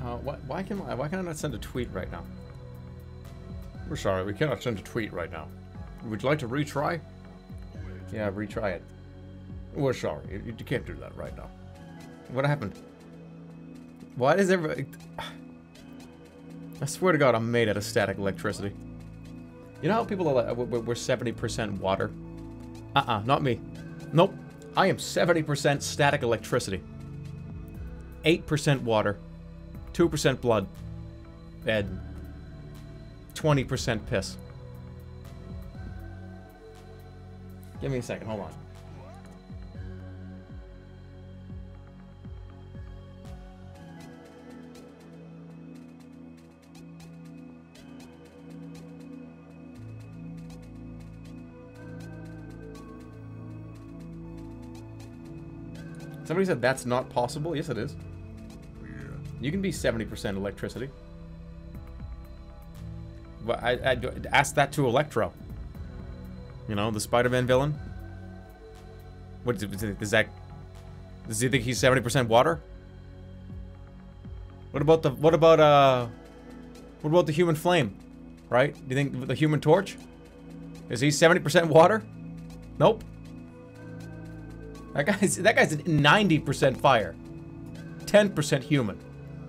Why can I not send a tweet right now? We're sorry, we cannot send a tweet right now. Would you like to retry? Yeah, retry it. We're sorry, you can't do that right now. What happened? Why does everybody... I swear to God, I'm made out of static electricity. You know how people are like, we're 70% water? Not me. Nope. I am 70% static electricity. 8% water. 2% blood. And 20% piss. Give me a second, hold on. Somebody said that's not possible. Yes, it is. You can be 70% electricity. Well, I asked that to Electro. You know, the Spider-Man villain. What is that? Does he think he's 70% water? What about the Human Flame? Right? Do you think the Human Torch? Is he 70% water? Nope. That guy's 90% fire. 10% human.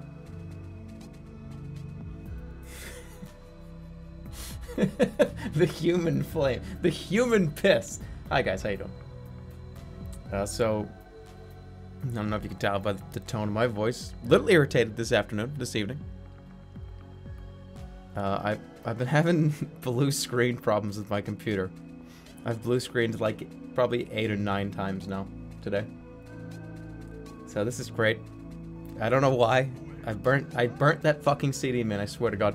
The human flame. The human piss. Hi guys, how you doing? So, I don't know if you can tell by the tone of my voice. A little irritated this evening. I've been having blue screen problems with my computer. I've blue screened like probably 8 or 9 times now today. So this is great. I don't know why. I burnt that fucking CD, man, I swear to God.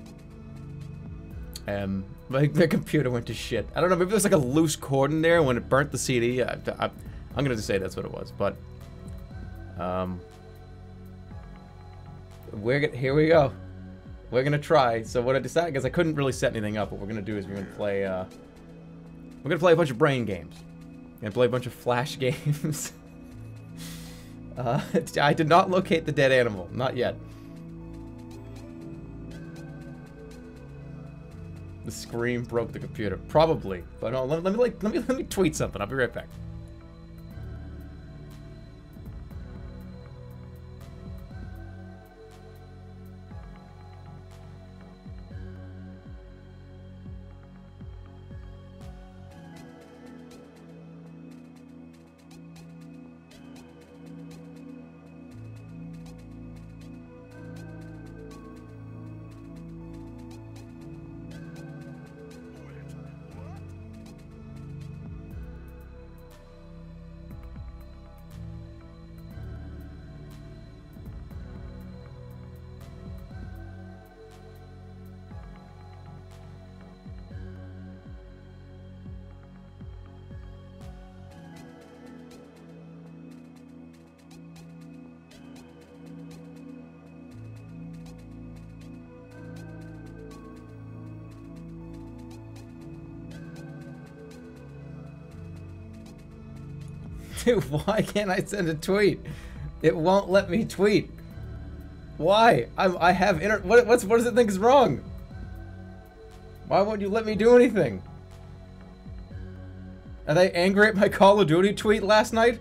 My computer went to shit. I don't know, maybe there's like a loose cord in there when it burnt the CD. I'm gonna just say that's what it was, but here we go. We're gonna try. So what I decided, because I couldn't really set anything up, what we're gonna do is we're gonna play a bunch of brain games. We're gonna play a bunch of flash games. I did not locate the dead animal, not yet. The scream broke the computer, probably. But no, let me tweet something. I'll be right back. Dude, why can't I send a tweet? It won't let me tweet. Why? I have what does it think is wrong? Why won't you let me do anything? Are they angry at my Call of Duty tweet last night?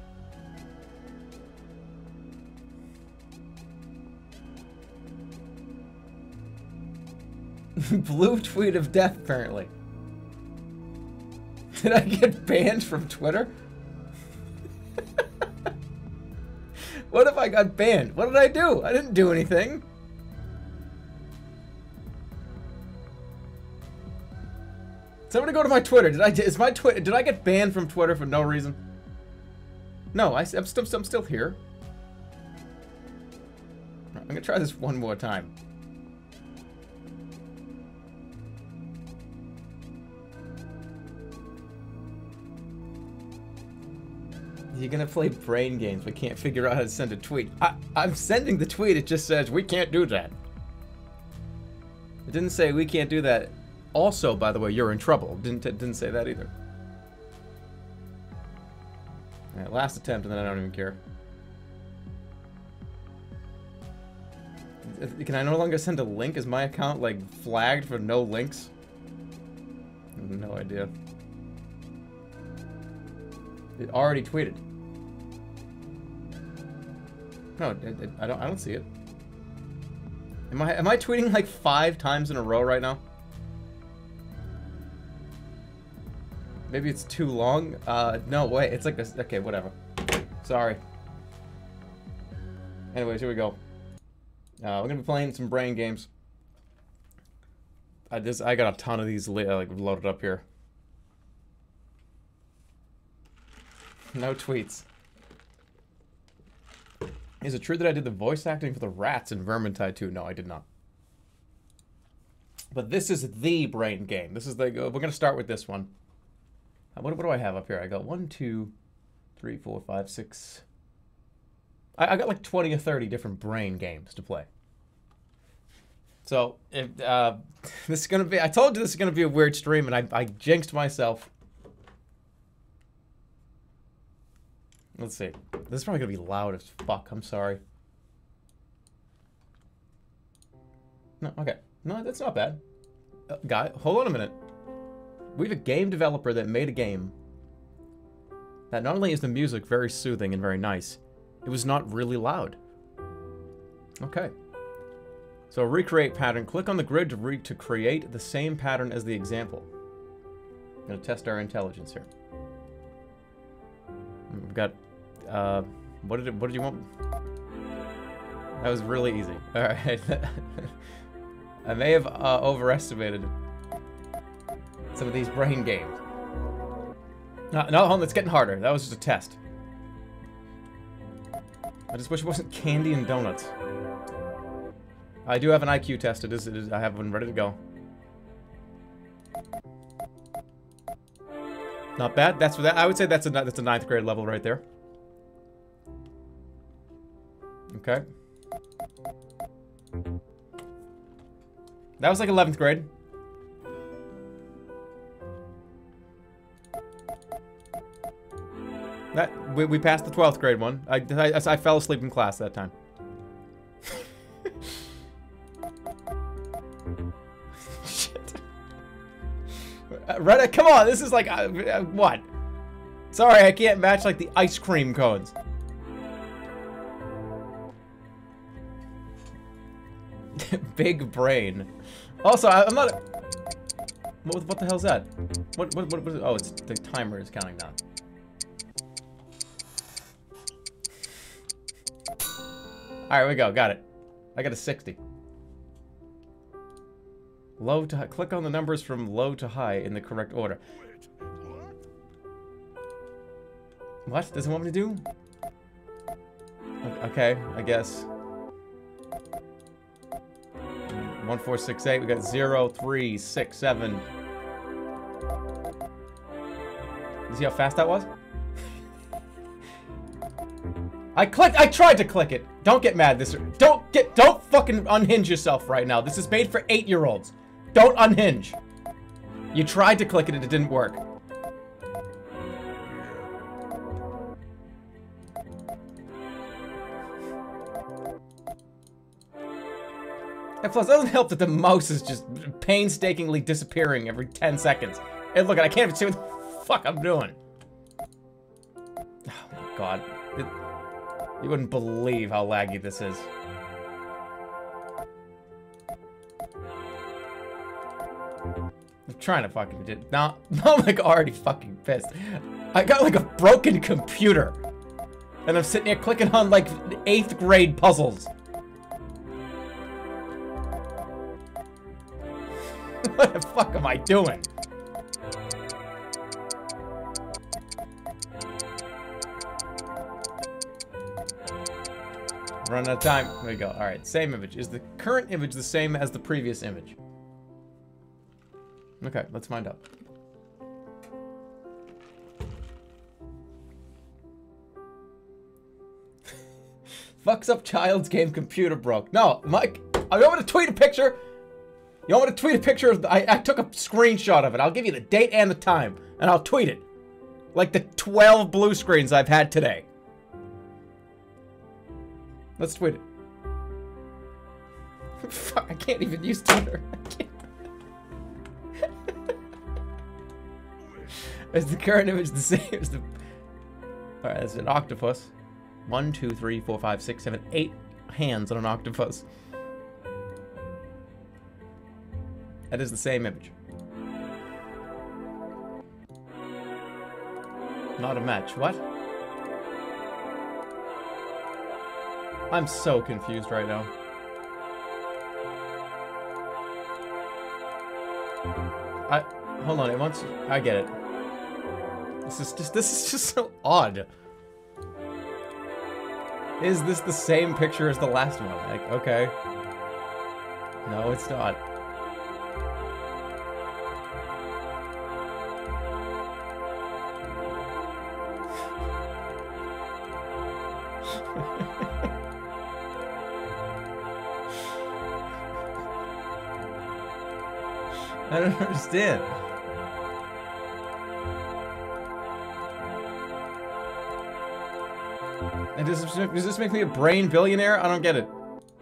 Blue tweet of death, apparently. Did I get banned from Twitter? What if I got banned? What did I do? I didn't do anything. Somebody go to my Twitter. Did I get banned from Twitter for no reason? No, I'm still here. I'm gonna try this one more time. You're gonna play brain games but can't figure out how to send a tweet. I'm sending the tweet, it just says we can't do that. It didn't say we can't do that. Also, by the way, you're in trouble. Didn't say that either. Alright, last attempt and then I don't even care. Can I no longer send a link? Is my account, like, flagged for no links? No idea. It already tweeted. No, I don't see it. Am I tweeting like 5 times in a row right now? Maybe it's too long. No, wait. It's like this. Okay, whatever. Sorry. Anyways, here we go. We're gonna be playing some brain games. I got a ton of these like loaded up here. No tweets. Is it true that I did the voice acting for the rats in Vermintide 2? No, I did not. But this is the brain game. This is the. We're gonna start with this one. What do I have up here? I got 1, 2, 3, 4, 5, 6. I got like 20 or 30 different brain games to play. So if this is gonna be, I told you this is gonna be a weird stream, and I jinxed myself. Let's see. This is probably gonna be loud as fuck. I'm sorry. No, okay. No, that's not bad. Guy, hold on a minute. We have a game developer that made a game that not only is the music very soothing and very nice, it was not really loud. Okay. So recreate pattern. Click on the grid to create the same pattern as the example. I'm gonna test our intelligence here. We've got, what did you want? That was really easy. All right. I may have overestimated some of these brain games. No, hold on, it's getting harder. That was just a test. I just wish it wasn't candy and donuts. I do have an IQ test. It is, I have one ready to go. Not bad. That's what I would say. That's a 9th grade level right there. Okay. That was like 11th grade. We passed the 12th grade one. I fell asleep in class that time. Shit. Reddit, come on, this is like, what? Sorry, I can't match like the ice cream cones. Big brain. Also, I'm not. What the hell's that? What? Oh, it's the timer is counting down. All right, we go. Got it. I got a 60. Low to high. Click on the numbers from low to high in the correct order. What? Doesn't want me to do? Okay, I guess. 1, 4, 6, 8. We got 0, 3, 6, 7. You see how fast that was? I tried to click it. Don't get mad don't fucking unhinge yourself right now. This is made for 8-year-olds. Don't unhinge. You tried to click it and it didn't work. And plus, it doesn't help that the mouse is just painstakingly disappearing every 10 seconds. And look, I can't even see what the fuck I'm doing. Oh my god. You wouldn't believe how laggy this is. I'm trying to fucking do. Now I'm like already fucking pissed. I got like a broken computer. And I'm sitting here clicking on like 8th grade puzzles. What the fuck am I doing? Run out of time. There we go. Alright, same image. Is the current image the same as the previous image? Okay, let's find out. Fucks up child's game, computer broke. No, Mike, I want to tweet a picture. You want me to tweet a picture of I took a screenshot of it. I'll give you the date and the time, and I'll tweet it. Like the 12 blue screens I've had today. Let's tweet it. Fuck, I can't even use Twitter. I can't. Is the current image the same as the... Alright, that's an octopus. 1, 2, 3, 4, 5, 6, 7, 8 hands on an octopus. That is the same image. Not a match. What? I'm so confused right now. Hold on, it wants... I get it. This is just so odd. Is this the same picture as the last one? Like, okay. No, it's not. I don't understand. And does this make me a brain billionaire? I don't get it.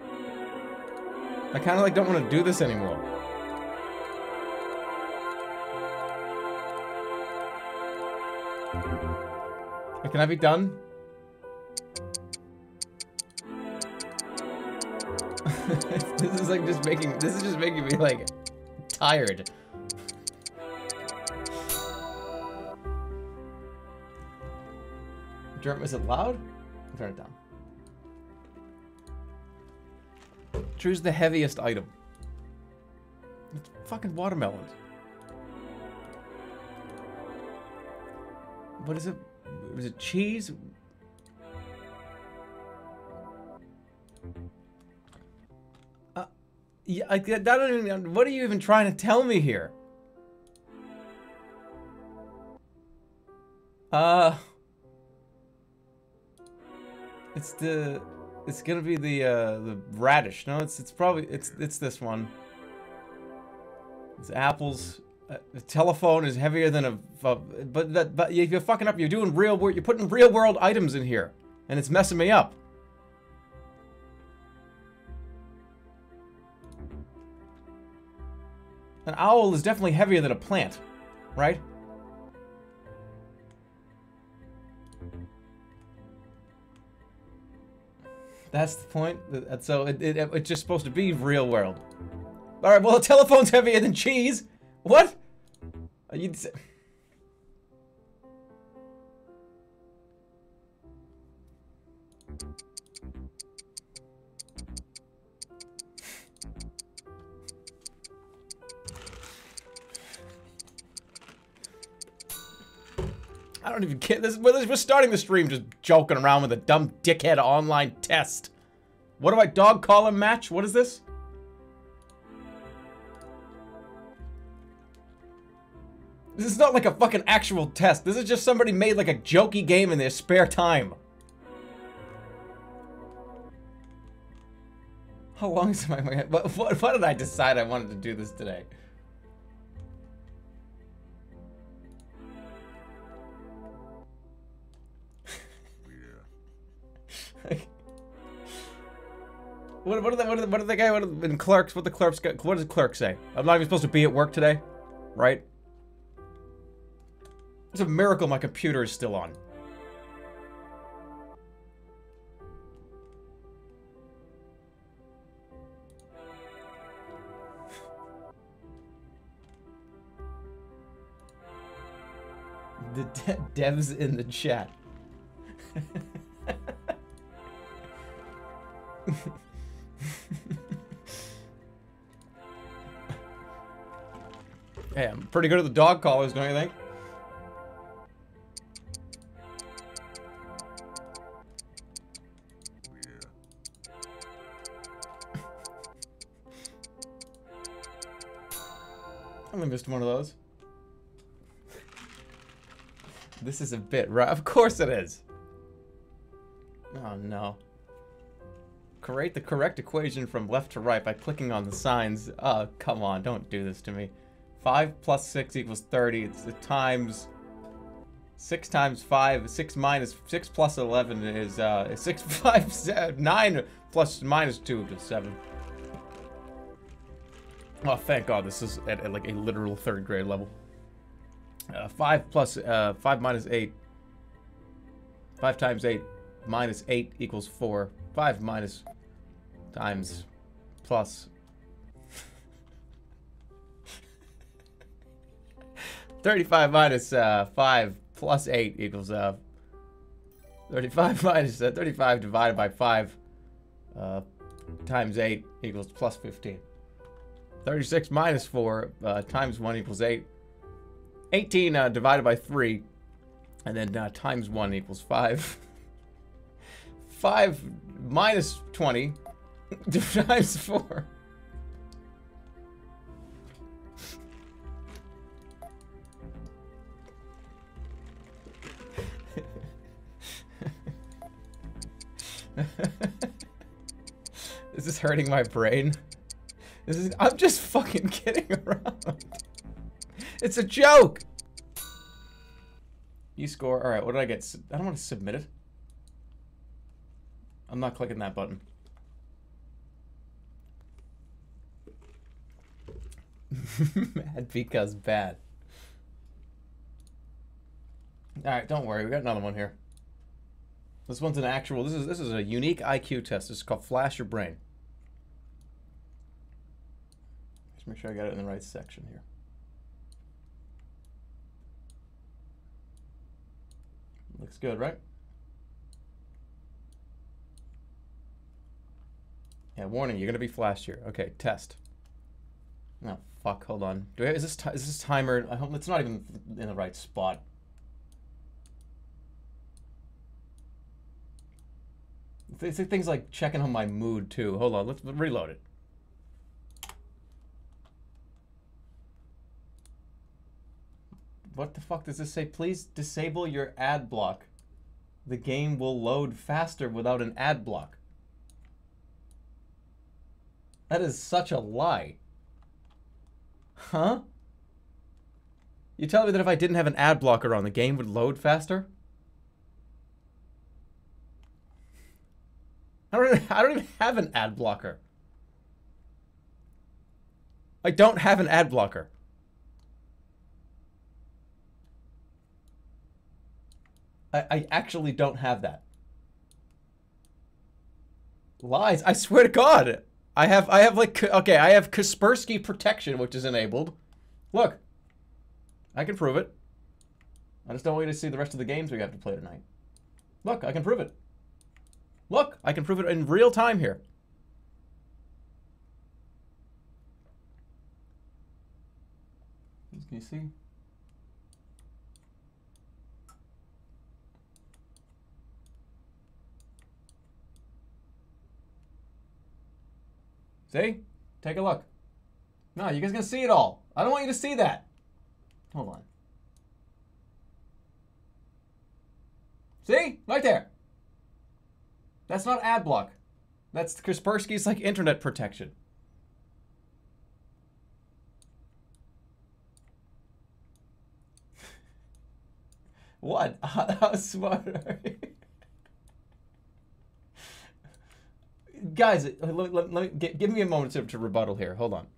I kind of like don't want to do this anymore. Can I be done? This is just making me like tired. Jerma, is it loud? Turn it down. Choose the heaviest item. It's fucking watermelons. What is it? Was it cheese? Yeah, I don't even. What are you even trying to tell me here? It's gonna be the radish. No, it's probably it's this one. It's apples. The telephone is heavier than a. But you're fucking up. You're doing real world. You're putting real world items in here, and it's messing me up. An owl is definitely heavier than a plant, right? That's the point. So it's just supposed to be real world. All right. Well, a telephone's heavier than cheese. What? You. I don't even care. We're starting the stream just joking around with a dumb dickhead online test. What do I dog collar match? What is this? This is not like a fucking actual test. This is just somebody made like a jokey game in their spare time. How long is my... What did I decide I wanted to do this today? What does the clerk say? I'm not even supposed to be at work today, right? It's a miracle my computer is still on. The devs in the chat. Hey, I'm pretty good at the dog collars, don't you think? I only missed one of those. This is a bit right. Of course it is. Oh no. Create the correct equation from left to right by clicking on the signs. Oh, come on, don't do this to me. 5 plus 6 equals 30. It's the times 6 times 5. 6 plus 11 is 6, 5, 7, 9 plus minus 2 to 7. Oh, thank God, this is at like a literal 3rd grade level. 5 plus 5 minus 8. 5 times 8 minus 8 equals 4. 5 minus times plus 35 minus 5 plus 8 equals 35 minus 35 divided by 5 times 8 equals plus 15. 36 minus 4 times 1 equals 8. 18 divided by 3, and then times 1 equals 5. 5 minus 20 times 4. Is this hurting my brain? I'm just fucking kidding around. It's a joke! You score. Alright, what did I get? I don't want to submit it. I'm not clicking that button. Mad because bad. Alright, don't worry. We got another one here. This one's an actual... This is a unique IQ test. This is called Flash Your Brain. Just make sure I got it in the right section here. Looks good, right? Yeah, warning, you're gonna be flashed here. Okay, test. Oh, fuck, hold on. Is this timer? I hope it's not even in the right spot. It's things like checking on my mood, too. Hold on, let's reload it. What the fuck does this say? Please disable your ad block. The game will load faster without an ad block. That is such a lie. Huh? You tell me that if I didn't have an ad blocker on, the game would load faster? I don't even have an ad blocker. I don't have an ad blocker. I actually don't have that. Lies. I swear to God. I have like, okay, I have Kaspersky protection, which is enabled. Look. I can prove it. I just don't want you to see the rest of the games we have to play tonight. Look, I can prove it. Look, I can prove it in real time here. Can you see? See? Take a look. No, you guys gonna see it all. I don't want you to see that. Hold on. See? Right there. That's not ad block. That's Kaspersky's like internet protection. What? How smart are you? Guys, let me give me a moment to rebuttal here. Hold on.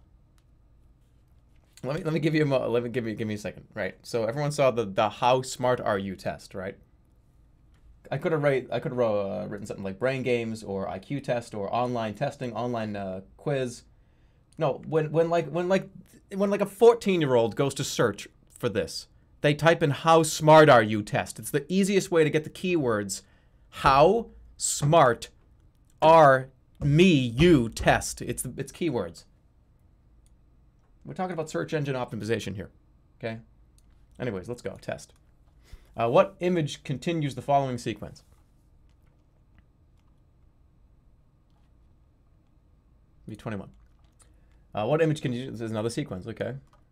Let me give you a give me a second. Right. So everyone saw the how smart are you test, right? I could have written something like brain games or IQ test or online testing, online quiz. No, when like a 14-year-old goes to search for this, they type in how smart are you test. It's the easiest way to get the keywords how smart are you test. It's keywords. We're talking about search engine optimization here. Okay? Anyways, let's go. Test. What image continues the following sequence? V21. What image continues? This is another sequence. Okay.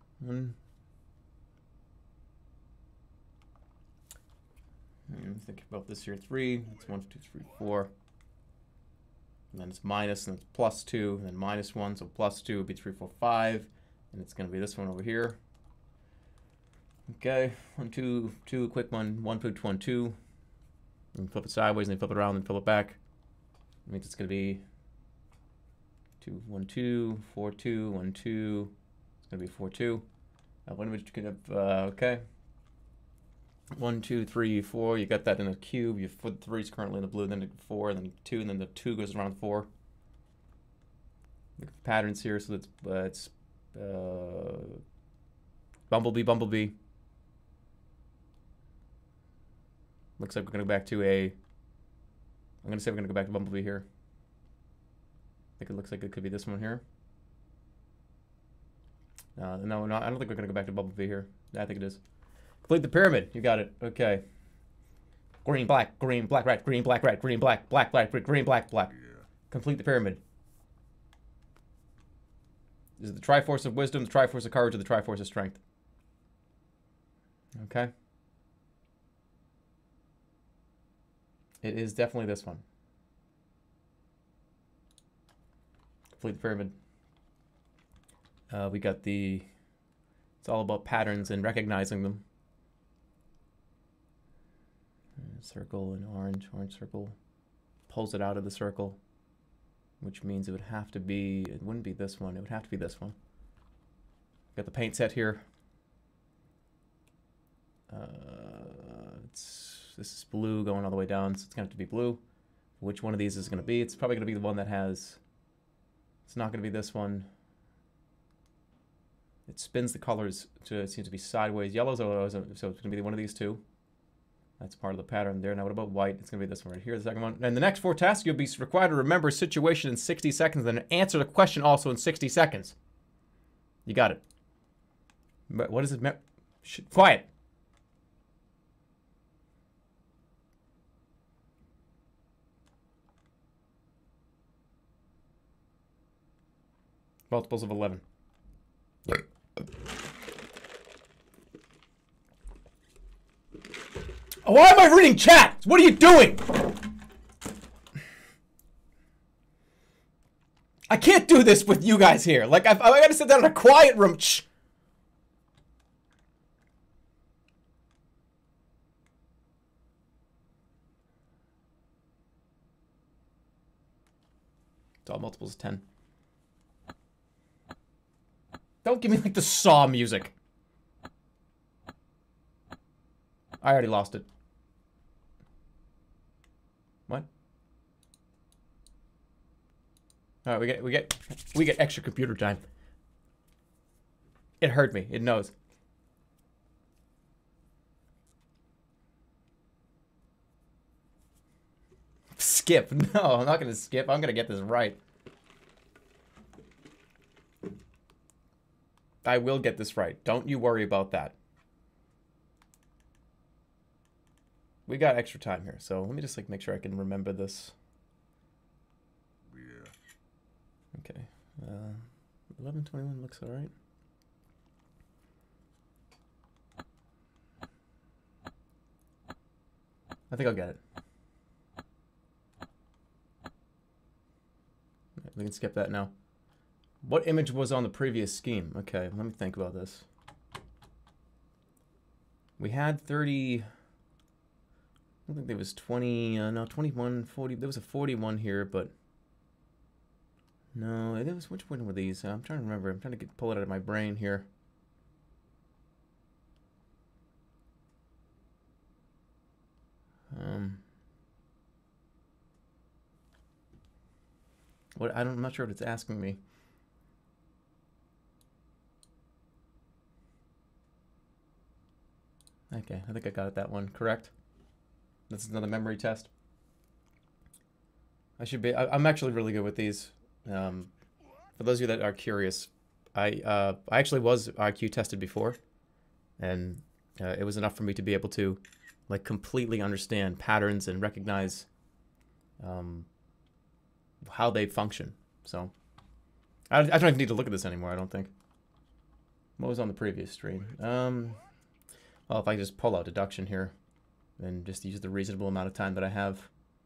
Think about this here. 3. It's 1, 2, 3, 4. And then it's minus, and it's plus 2, and then minus 1, so plus 2 would be 3, 4, 5. And it's going to be this one over here. Okay, 1, 2, 2, quick one, 1, 2, 1, 2. And flip it sideways, and then flip it around, and flip it back. It means it's going to be 2, 1, 2, 4, 2, 1, 2. It's gonna be 4, 2. One image could have, okay. 1, 2, 3, 4. You got that in a cube. Your 3 is currently in the blue, then the 4, and then 2, and then the 2 goes around 4. Look at the patterns here, so it's Bumblebee, Bumblebee. Looks like we're gonna go back to a. I'm gonna say we're gonna go back to Bumblebee here. I think it looks like it could be this one here. No, I don't think we're gonna go back to Bumblebee here. I think it is. Complete the pyramid. You got it. Okay. Green, black, red, green, black, red, green, black, green, black. Yeah. Complete the pyramid. Is it the Triforce of Wisdom, the Triforce of Courage, or the Triforce of Strength? Okay. It is definitely this one. Complete the pyramid. We got the... It's all about patterns and recognizing them. Circle and orange circle. Pulls it out of the circle. Which means it would have to be... It wouldn't be this one. It would have to be this one. Got the paint set here. This is blue going all the way down, so it's going to have to be blue. Which one of these is going to be? It's probably going to be the one that has... It's not going to be this one. It spins the colors to, it seems to be sideways. Yellows are, so it's going to be one of these two. That's part of the pattern there. Now what about white? It's going to be this one right here, the second one. And the next 4 tasks, you'll be required to remember a situation in 60 seconds and answer the question also in 60 seconds. You got it. But what is it? Quiet. Multiples of 11. Why am I reading chat? What are you doing? I can't do this with you guys here. Like, I gotta sit down in a quiet room. Shh. It's all multiples of 10. Don't give me, like, the Saw music. I already lost it. What? All right, we get extra computer time. It heard me. It knows. Skip. No, I'm not gonna skip. I'm gonna get this right. I will get this right. Don't you worry about that. We got extra time here, so let me just like make sure I can remember this. Yeah. Okay. 11:21 looks all right. I think I'll get it. We can skip that now. What image was on the previous scheme? Okay, let me think about this. We had 30... I don't think there was 20... no, 21, 40... There was a 41 here, but... No, there was... Which one were these? I'm trying to remember. I'm trying to pull it out of my brain here. What? I'm not sure what it's asking me. Okay, I think I got it, that one. Correct? This is another memory test. I should be... I'm actually really good with these. For those of you that are curious, I actually was IQ tested before. And it was enough for me to be able to like completely understand patterns and recognize how they function. So I don't even need to look at this anymore, I don't think. What was on the previous stream? Well, if I just pull out deduction here and just use the reasonable amount of time that I have.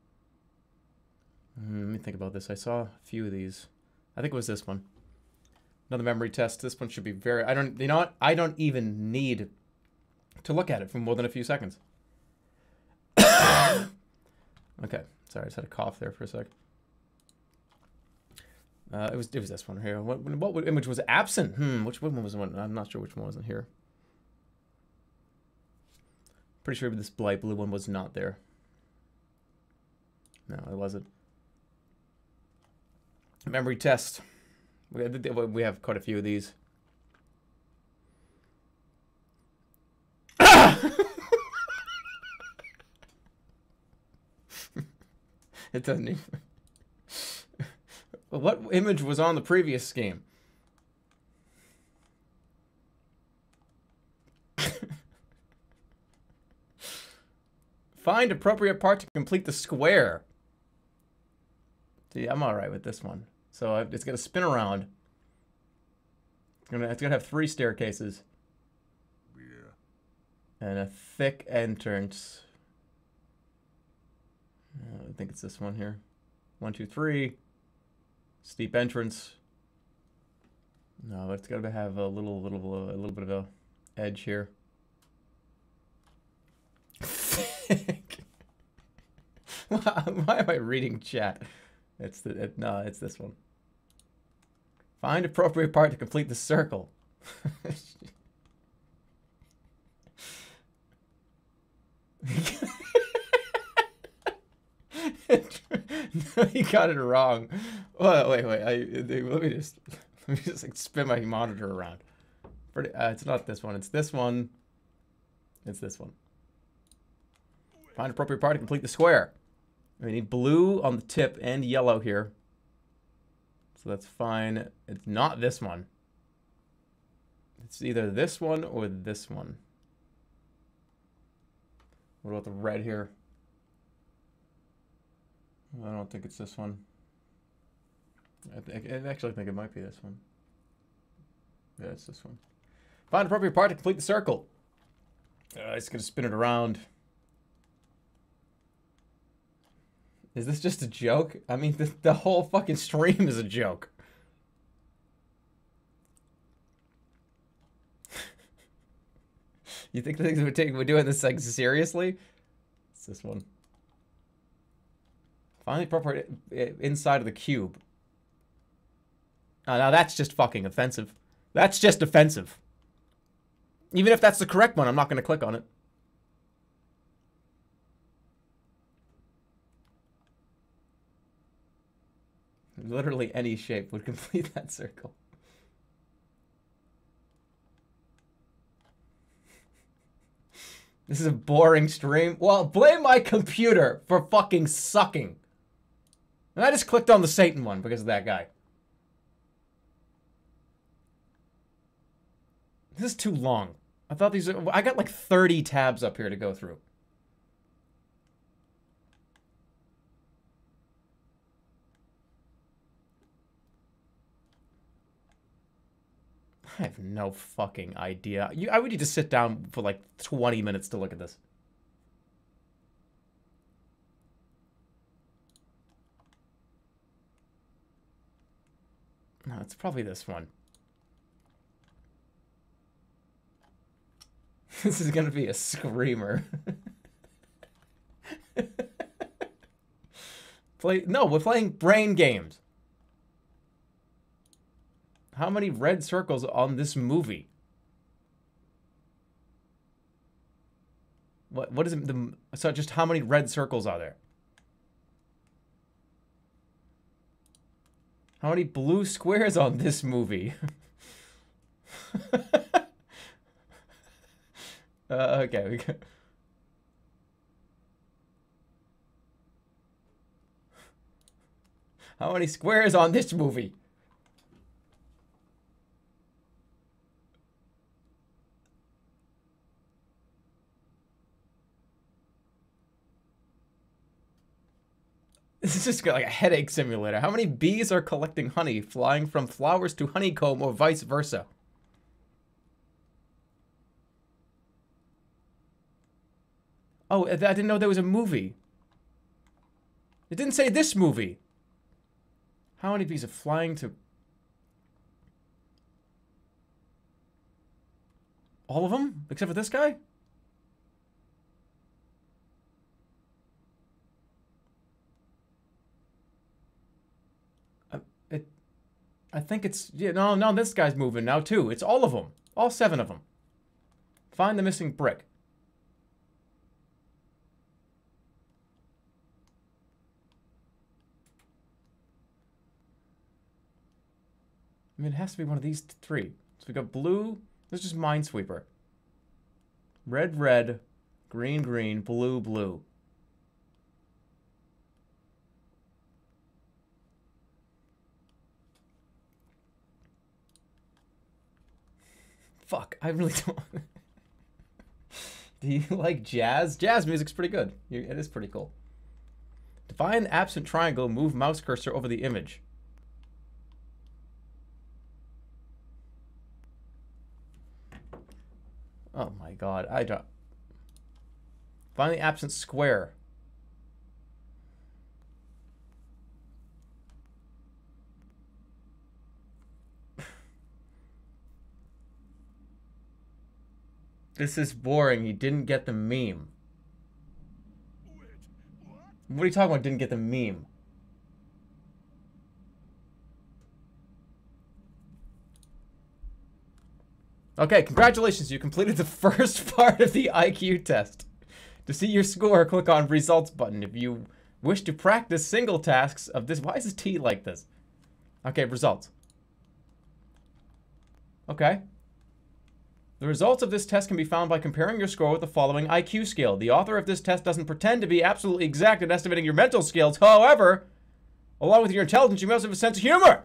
Let me think about this. I saw a few of these. I think it was this one. Another memory test. This one should be very... you know what? I don't even need to look at it for more than a few seconds. Okay. Sorry, I just had a cough there for a sec. It was this one here. What image was absent? Which one was the one? I'm not sure which one wasn't here. Pretty sure this light blue one was not there. No, it wasn't. Memory test. We have quite a few of these. It doesn't even... What image was on the previous scheme? Find appropriate part to complete the square. See, I'm alright with this one. So it's gonna spin around. It's gonna have 3 staircases. Yeah. And a thick entrance. I think it's this one here. 1, 2, 3. Steep entrance. No, it's gotta have a little bit of a edge here. Why am I reading chat? It's no, it's this one. Find appropriate part to complete the circle. No, you got it wrong. Oh, wait. Let me just like spin my monitor around. It's not this one. It's this one. It's this one. Find appropriate part to complete the square. We need blue on the tip and yellow here. So that's fine. It's not this one. It's either this one or this one. What about the red here? I don't think it's this one. I actually think it might be this one. Yeah, it's this one. Find appropriate part to complete the circle. It's going to spin it around. Is this just a joke? I mean, the whole fucking stream is a joke. You think we're doing this like seriously? It's this one. Find the appropriate inside of the cube. Oh, now that's just fucking offensive. That's just offensive. Even if that's the correct one, I'm not going to click on it. Literally any shape would complete that circle. This is a boring stream. Well, blame my computer for fucking sucking. And I just clicked on the Satan one because of that guy. This is too long. I thought these... I got like 30 tabs up here to go through. I have no fucking idea. I would need to sit down for like 20 minutes to look at this. No, it's probably this one. This is gonna be a screamer. No, we're playing brain games. How many red circles on this movie? What is it? So just how many red circles are there? How many blue squares on this movie? Okay, we go. How many squares on this movie? This is just like a headache simulator. How many bees are collecting honey, flying from flowers to honeycomb, or vice versa? Oh, I didn't know there was a movie. It didn't say this movie. How many bees are flying to... All of them? Except for this guy? I think it's... Yeah, no, this guy's moving now, too. It's all of them. All 7 of them. Find the missing brick. I mean, it has to be one of these 3. So we got blue. This is just Minesweeper. Red, red. Green, green. Blue, blue. Fuck, I really don't... Do you like jazz? Jazz music's pretty good. It is pretty cool. To find the absent triangle, move mouse cursor over the image. Oh my god, I don't... Find the absent square. This is boring. He didn't get the meme. What are you talking about, didn't get the meme? Okay, congratulations. You completed the first part of the IQ test. To see your score, click on Results button. If you wish to practice single tasks of this... Why is this T like this? Okay, results. Okay. The results of this test can be found by comparing your score with the following IQ scale. The author of this test doesn't pretend to be absolutely exact in estimating your mental skills. However, along with your intelligence, you must have a sense of humor.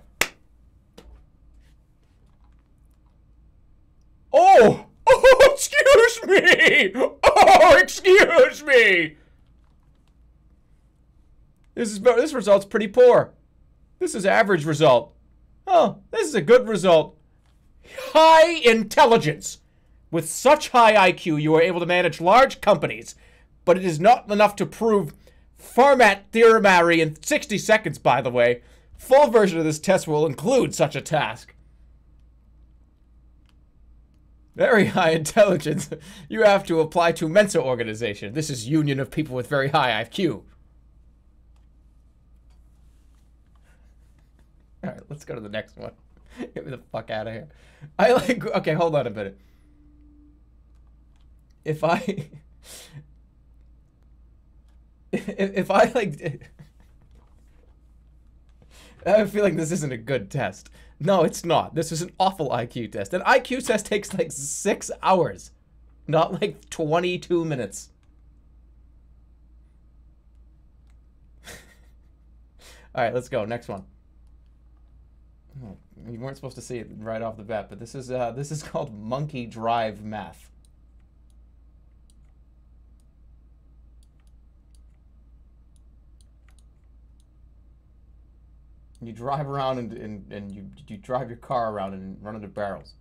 Oh! Oh, excuse me! Oh, excuse me! This result's pretty poor. This is average result. Oh, this is a good result. High intelligence. With such high IQ, you are able to manage large companies, but it is not enough to prove Fermat theorem in 60 seconds, by the way. Full version of this test will include such a task. Very high intelligence. You have to apply to Mensa organization. This is union of people with very high IQ. Alright, let's go to the next one. Get me the fuck out of here. Okay, hold on a minute. If I like... I feel like this isn't a good test. No, it's not. This is an awful IQ test. An IQ test takes like 6 hours, not like 22 minutes. All right, let's go. Next one. Oh, you weren't supposed to see it right off the bat, but this is called Monkey Drive Math. You drive around and you drive your car around and run into barrels.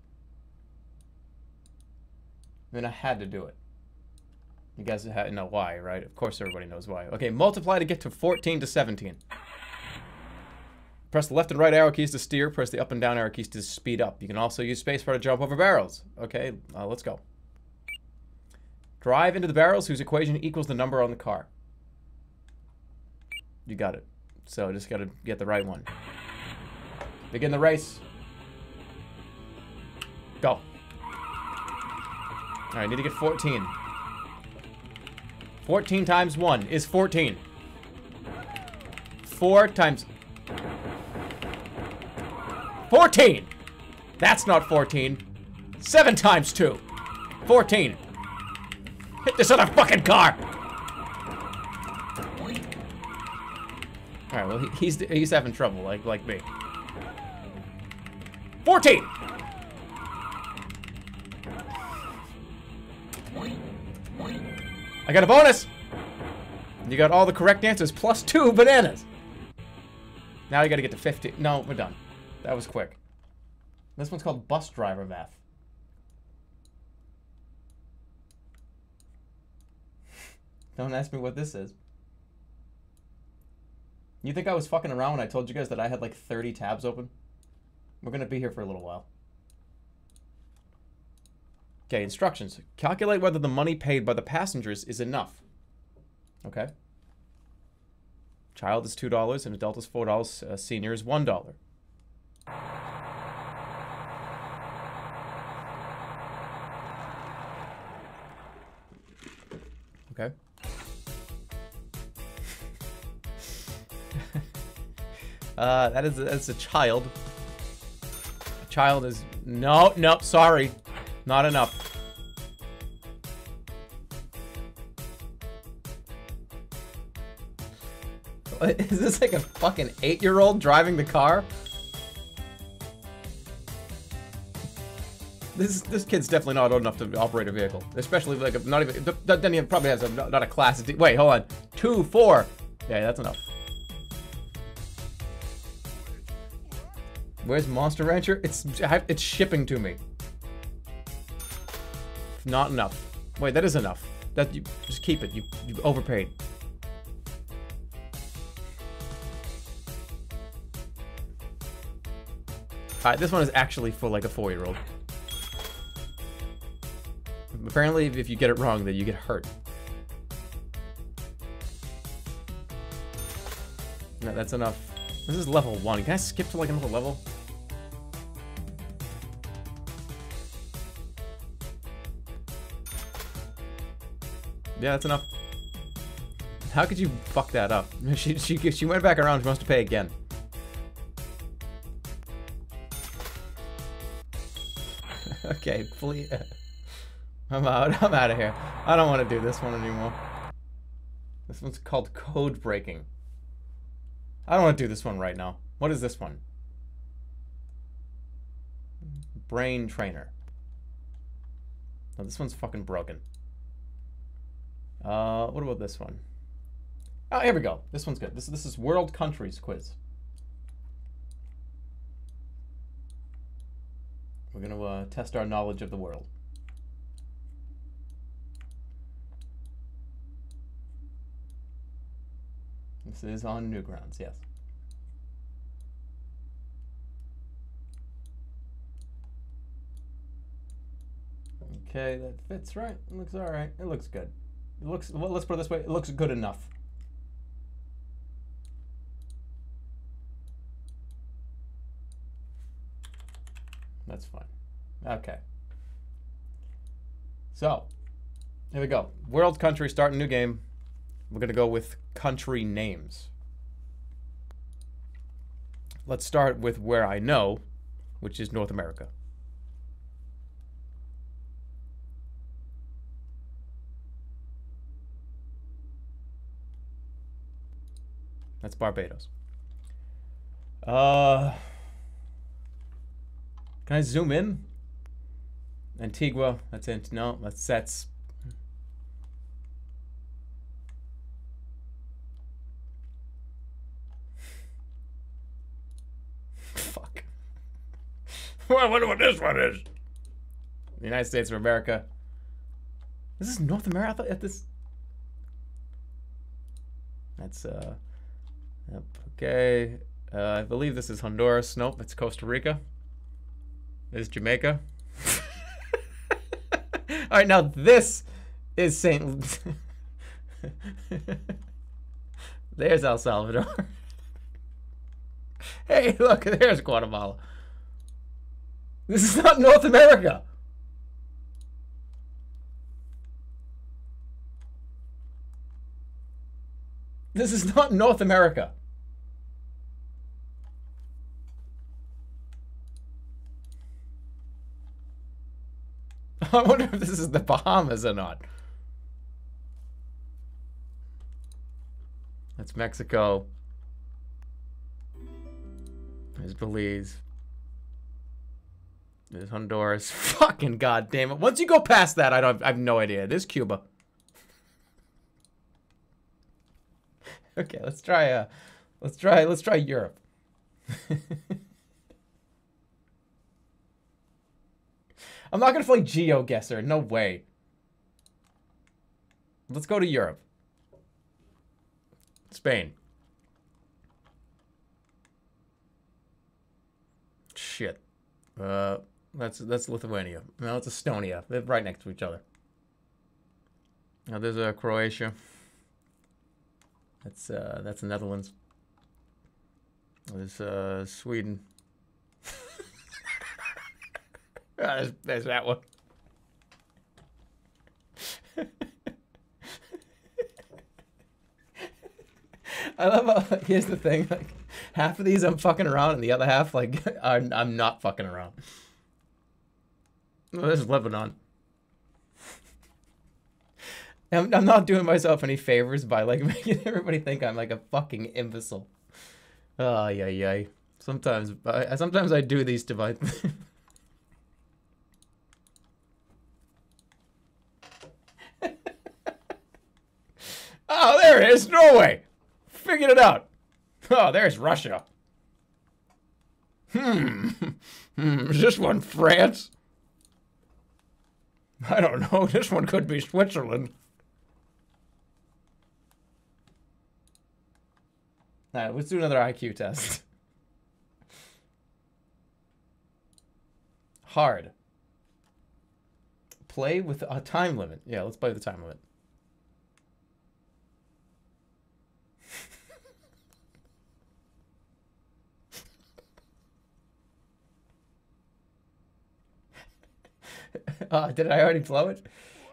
I mean, I had to do it. You guys know why, right? Of course everybody knows why. Okay, multiply to get to 14 to 17. Press the left and right arrow keys to steer. Press the up and down arrow keys to speed up. You can also use spacebar to jump over barrels. Okay, let's go. Drive into the barrels whose equation equals the number on the car. You got it. So just gotta get the right one. Begin the race. Go. Alright, need to get 14. 14 times 1 is 14. 4 times... 14! That's not 14. 7 times 2. 14. Hit this other fucking car! Alright, well, he's having trouble, like me. 14! I got a bonus! You got all the correct answers, plus 2 bananas! Now you gotta get to 50. No, we're done. That was quick. This one's called Bus Driver Math. Don't ask me what this is. You think I was fucking around when I told you guys that I had like 30 tabs open? We're gonna be here for a little while. Okay, instructions. Calculate whether the money paid by the passengers is enough. Okay. Child is $2 and adult is $4. Senior is $1. Okay. That's a child. A child is... No, nope, sorry. Not enough. Is this like a fucking 8-year-old driving the car? This kid's definitely not old enough to operate a vehicle, especially like not even. Then he probably has not a class. Wait, hold on. 2, 4. Yeah, that's enough. Where's Monster Rancher? It's shipping to me. Not enough. Wait, that is enough. That you just keep it. You overpaid. Alright, this one is actually for like a 4-year-old. Apparently, if you get it wrong, then you get hurt. No, that's enough. This is level 1. Can I skip to like another level? Yeah, that's enough. How could you fuck that up? She went back around. She wants to pay again. Okay, please. I'm out. I'm out of here. I don't want to do this one anymore. This one's called Code Breaking. I don't want to do this one right now. What is this one? Brain Trainer. Oh, this one's fucking broken. What about this one? Oh, here we go. This one's good. This is World Countries Quiz. We're gonna test our knowledge of the world. This is on Newgrounds, yes. Okay, that fits right. It looks all right. It looks good. It looks, well, let's put it this way. It looks good enough. That's fine. Okay. So, here we go. World country, starting new game. We're going to go with country names. Let's start with where I know, which is North America. That's Barbados. Can I zoom in? Antigua. That's it. No, that's. Fuck. Well, I wonder what this one is. The United States of America. This is North America. I thought at this. That's Yep. Okay. I believe this is Honduras. Nope, it's Costa Rica. This is Jamaica. All right, now this is St. There's El Salvador. Hey, look, there's Guatemala. This is not North America. This is not North America. I wonder if this is the Bahamas or not. That's Mexico. There's Belize. There's Honduras. Fucking goddamn it. Once you go past that, I have no idea. There's Cuba. Okay, let's try Europe. I'm not gonna play GeoGuessr. No way. Let's go to Europe. Spain. Shit. That's Lithuania. No, it's Estonia. They're right next to each other. Now there's Croatia. That's the Netherlands. There's Sweden. There's that one. I love how, here's the thing, like, half of these I'm fucking around, and the other half, like, I'm not fucking around. Well, this is Lebanon. I'm not doing myself any favors by, like, making everybody think I'm, like, a fucking imbecile. Oh, yeah. Sometimes I do these to my... Oh, there it is. Norway. Figured it out. Oh, there's Russia. Is this one France? I don't know. This one could be Switzerland. All right, let's do another IQ test. Hard. Play with a time limit. Yeah, let's play with the time limit. Did I already blow it?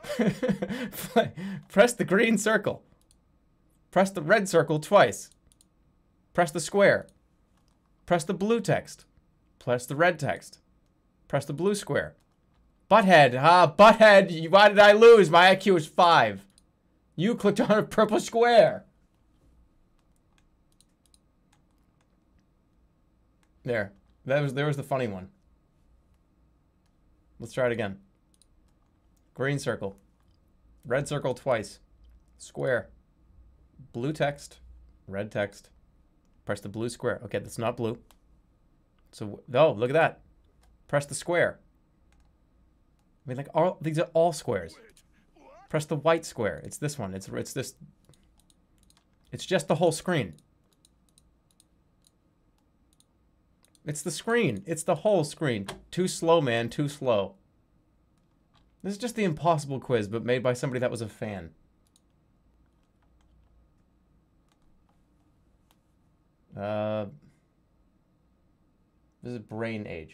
Press the green circle. Press the red circle twice. Press the square. Press the blue text. Press the red text. Press the blue square. Butthead. Butthead. Why did I lose? My IQ is 5. You clicked on a purple square. There. There was the funny one. Let's try it again. Green circle. Red circle twice. Square. Blue text. Red text. Press the blue square. Okay, that's not blue. So, oh, look at that. Press the square. I mean, like, these are all squares. Press the white square. It's this one. It's this. It's just the whole screen. It's the screen. It's the whole screen. Too slow, man. Too slow. This is just the impossible quiz, but made by somebody that was a fan. This is brain age.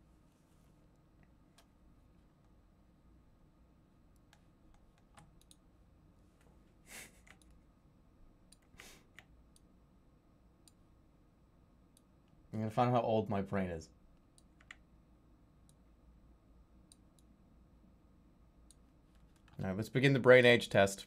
I'm gonna find out how old my brain is. All right, let's begin the brain age test.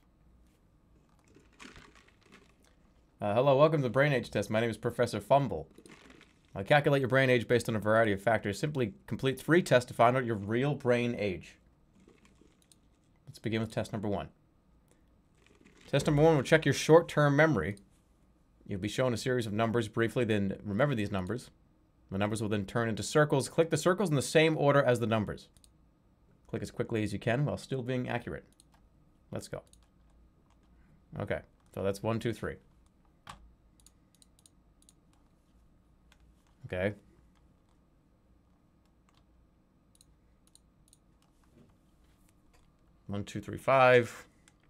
Hello, welcome to the brain age test. My name is Professor Fumble. I'll calculate your brain age based on a variety of factors. Simply complete 3 tests to find out your real brain age. Let's begin with test number 1. Test number 1 will check your short-term memory. You'll be shown a series of numbers briefly, then remember these numbers. The numbers will then turn into circles. Click the circles in the same order as the numbers. Click as quickly as you can while still being accurate. Let's go. Okay, so that's 1, 2, 3. Okay. One, 2, 3, 5.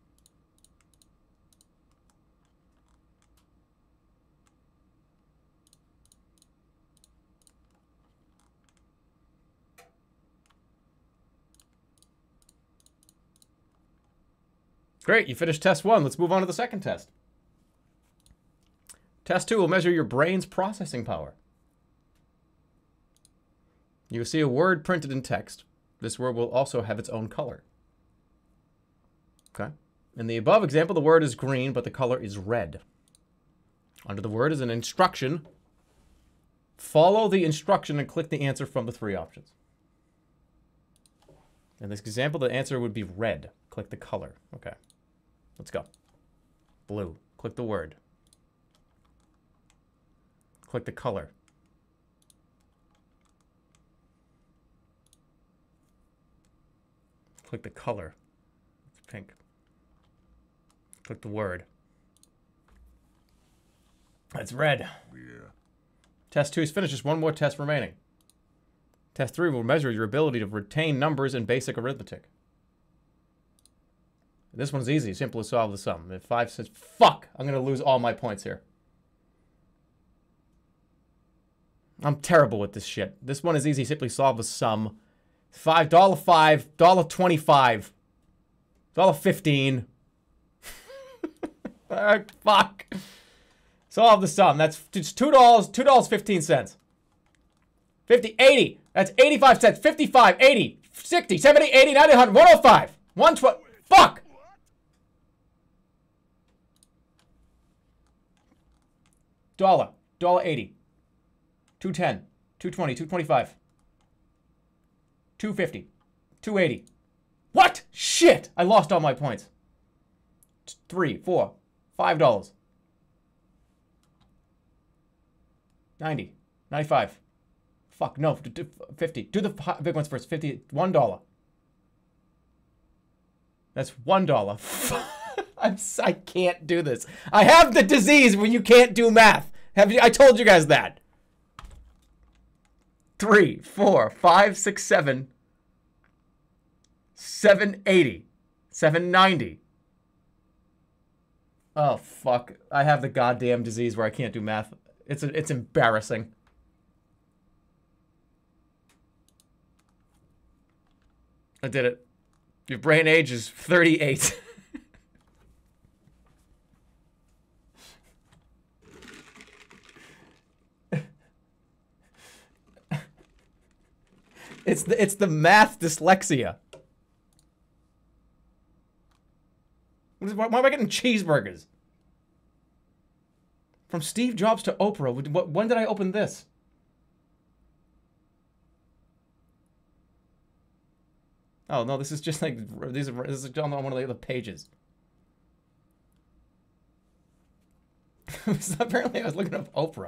Great, you finished test 1. Let's move on to the second test. Test 2 will measure your brain's processing power. You will see a word printed in text. This word will also have its own color. Okay. In the above example, the word is green, but the color is red. Under the word is an instruction. Follow the instruction and click the answer from the 3 options. In this example, the answer would be red. Click the color. Okay. Let's go. Blue. Click the word. Click the color. Click the color. It's pink. Click the word. That's red. Yeah. Test 2 is finished. Just one more test remaining. Test 3 will measure your ability to retain numbers in basic arithmetic. This one's easy. Simple to solve the sum. If 5 says, fuck, I'm going to lose all my points here. I'm terrible with this shit. This one is easy. Simply solve the sum. $5, $5, $25, $15. Fuck. Solve the sum. That's just $2, $2.15. 50, 80. That's 85 cents. 55, 80, 60, 70, 80, 90, 100, 105. 120. Fuck! $1, $1.80. 210, 220, 225. 250, 280. What? Shit! I lost all my points. $3, $4, $5. 90, 95. Fuck, no, 50. Do the big ones first. 50, $1. That's $1. I can't do this. I have the disease when you can't do math. I told you guys that. 3, 4, 5, 6, 7. 780. 790. Oh, fuck. I have the goddamn disease where I can't do math. It's embarrassing. I did it. Your brain age is 38. It's the math dyslexia. Why am I getting cheeseburgers? From Steve Jobs to Oprah. When did I open this? Oh no, this is just like this is on one of the other pages. Apparently, I was looking up Oprah.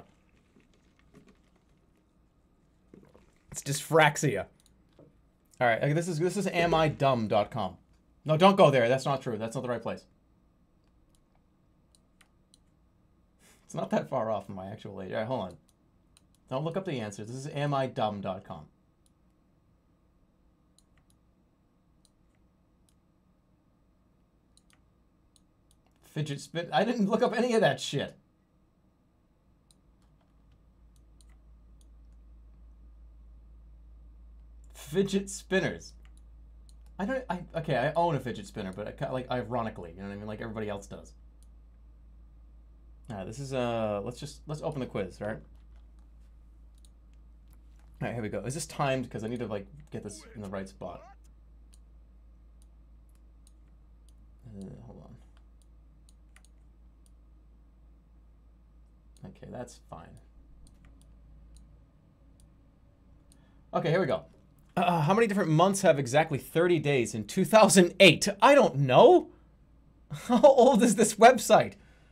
It's dyspraxia. All right, this is amidumb.com. No, don't go there. That's not true. That's not the right place. It's not that far off from my actual age. All right, hold on. Don't look up the answers. This is amidumb.com. Fidget spin. I didn't look up any of that shit. Fidget spinners. Okay, I own a fidget spinner, but like ironically, you know what I mean? Like everybody else does. All right, this is let's open the quiz, all right? All right, here we go. Is this timed? Because I need to like get this in the right spot. Hold on. Okay, that's fine. Okay, here we go. How many different months have exactly 30 days in 2008? I don't know. How old is this website?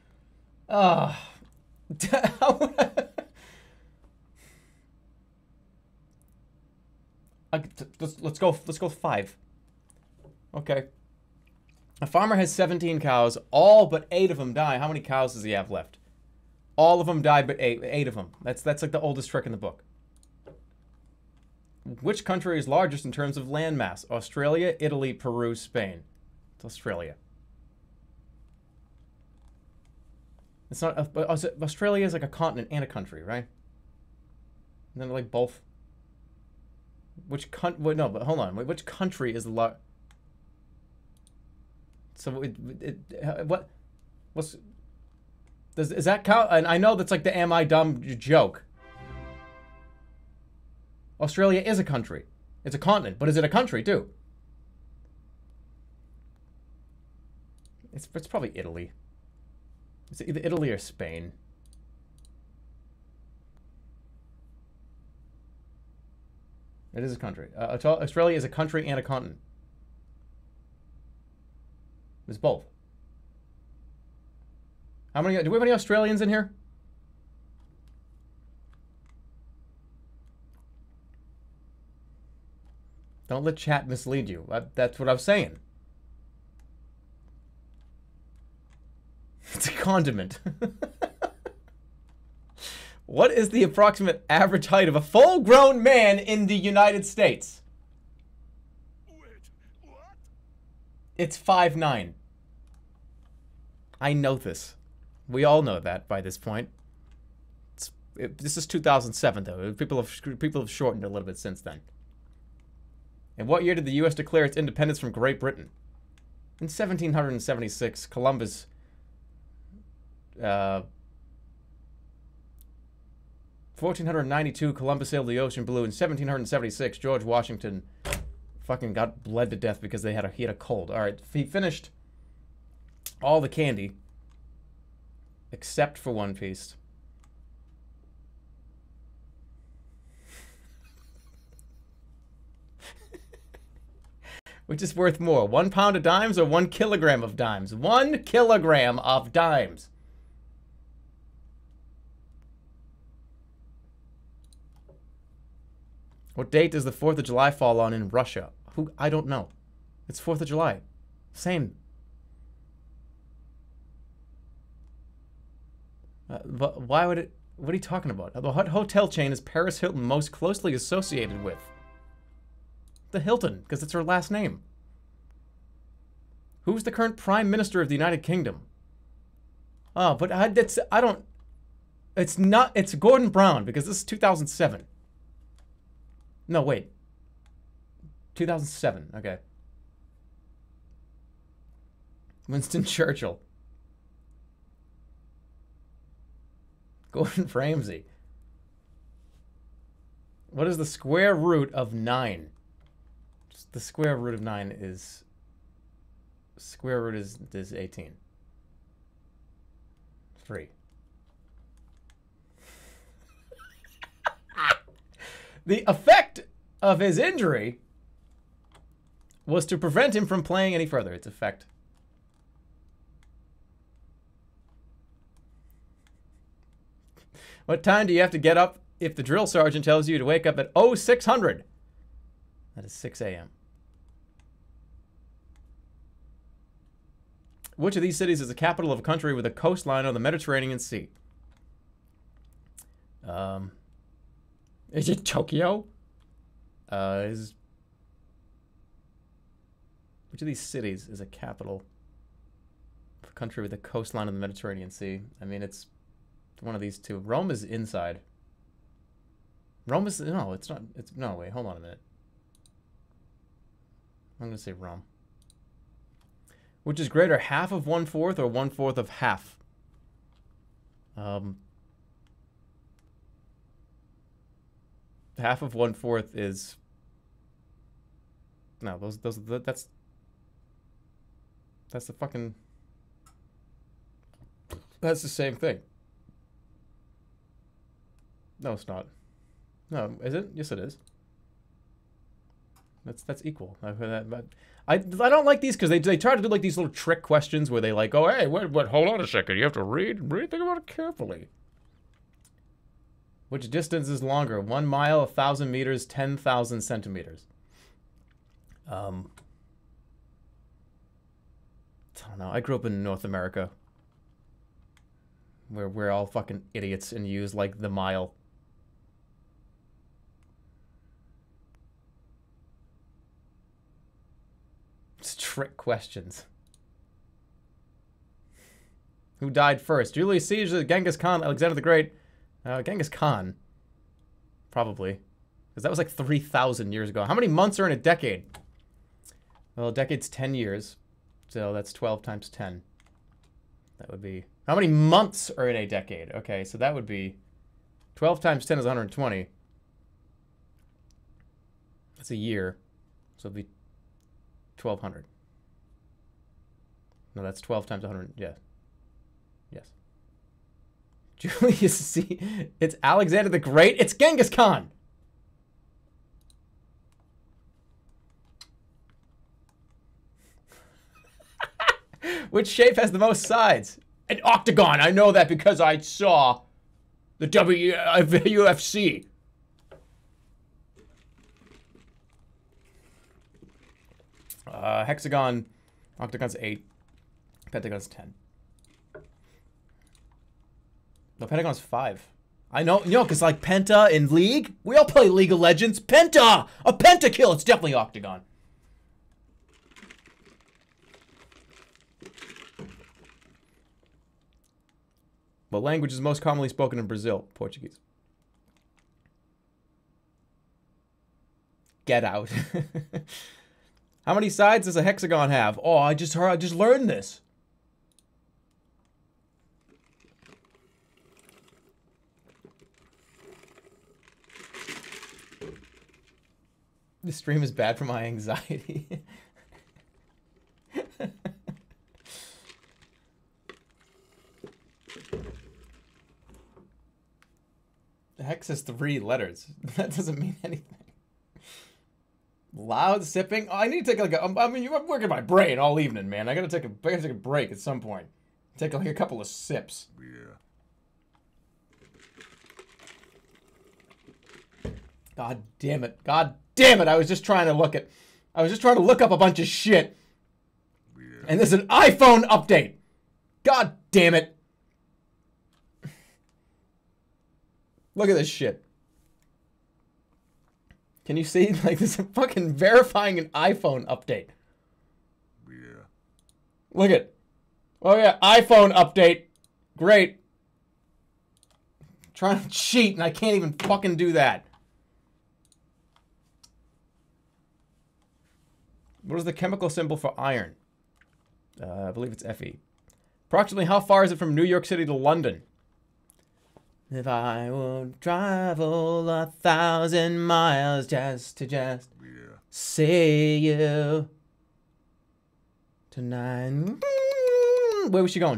Let's go 5. Okay. A farmer has 17 cows. All but 8 of them die. How many cows does he have left? All of them died, but 8 of them. That's like the oldest trick in the book. Which country is largest in terms of land mass? Australia, Italy, Peru, Spain. It's Australia. It's not. Australia is like a continent and a country, right? And then like both. Which wait, no, but hold on. Wait, which country is the large? So what? Is that count? And I know that's like the "Am I dumb" joke. Australia is a country. It's a continent, but is it a country too? It's probably Italy. It's either Italy or Spain. It is a country. Australia is a country and a continent. It's both. How many? Do we have any Australians in here? Don't let chat mislead you. That's what I'm saying. It's a condiment. What is the approximate average height of a full-grown man in the United States? Wait, what? It's 5'9". I know this. We all know that by this point. This is 2007, though. People have shortened it a little bit since then. In what year did the U.S. declare its independence from Great Britain? In 1776, Columbus 1492, Columbus sailed the ocean blue. In 1776, George Washington fucking got bled to death because he had a cold. All right, he finished all the candy except for one piece. Which is worth more, 1 pound of dimes or 1 kilogram of dimes? 1 kilogram of dimes. What date does the 4th of July fall on in Russia? I don't know. It's 4th of July. Same. Why would it... What are you talking about? The hotel chain is Paris Hilton most closely associated with? The Hilton, because it's her last name. Who's the current Prime Minister of the United Kingdom? Oh, but I don't... It's not... It's Gordon Brown, because this is 2007. No, wait. 2007, okay. Winston Churchill. Gordon Ramsay. What is the square root of 9? The square root of 9 is... Square root is 18. 3. The effect of his injury was to prevent him from playing any further. Its effect. What time do you have to get up if the drill sergeant tells you to wake up at 0600? That is 6 a.m. Which of these cities is the capital of a country with a coastline on the Mediterranean Sea? Is it Tokyo? Which of these cities is a capital of a country with a coastline on the Mediterranean Sea? I mean, it's one of these two. Rome is inside. Rome is... No, it's not... It's... No, wait. Hold on a minute. I'm going to say Rome. Which is greater, half of 1/4 or 1/4 of half? Half of 1/4 is... No, that's the fucking... That's the same thing. No, it's not. No, is it? Yes, it is. That's equal. I've heard that, but I don't like these because they try to do like these little trick questions where they like, oh, hey, what? Hold on a second. You have to read. Think about it carefully. Which distance is longer? 1 mile, 1,000 meters, 10,000 centimeters. I don't know. I grew up in North America, where we're all fucking idiots and use like the mile. It's trick questions. Who died first? Julius Caesar, Genghis Khan, Alexander the Great. Genghis Khan. Probably. Because that was like 3,000 years ago. How many months are in a decade? Well, a decade's 10 years. So that's 12 times 10. That would be... How many months are in a decade? Okay, so that would be... 12 times 10 is 120. That's a year. So it'd be 1,200. No, that's 12 times 100. Yeah. Yes. Julius C. It's Alexander the Great. It's Genghis Khan. Which shape has the most sides? An octagon. I know that because I saw the UFC. Hexagon. Octagon's 8. Pentagon's 10. No, Pentagon's 5. I know, because like Penta in League, we all play League of Legends. Penta! A pentakill! It's definitely Octagon. What language is most commonly spoken in Brazil? Portuguese. Get out. How many sides does a hexagon have? Oh, I just learned this. This stream is bad for my anxiety. The hex has 3 letters. That doesn't mean anything. Loud sipping. Oh, I need to take like a. I mean, I'm working my brain all evening, man. I gotta take a break at some point. Take like a couple of sips. Yeah. God damn it. God damn it. I was just trying to look up a bunch of shit. Yeah. And there's an iPhone update. God damn it. Look at this shit. Can you see? Like, this is fucking verifying an iPhone update. Yeah. Look at. Oh yeah, iPhone update. Great. I'm trying to cheat and I can't even fucking do that. What is the chemical symbol for iron? I believe it's Fe. Approximately how far is it from New York City to London? If I would travel 1,000 miles just to Yeah. see you tonight. Where was she going?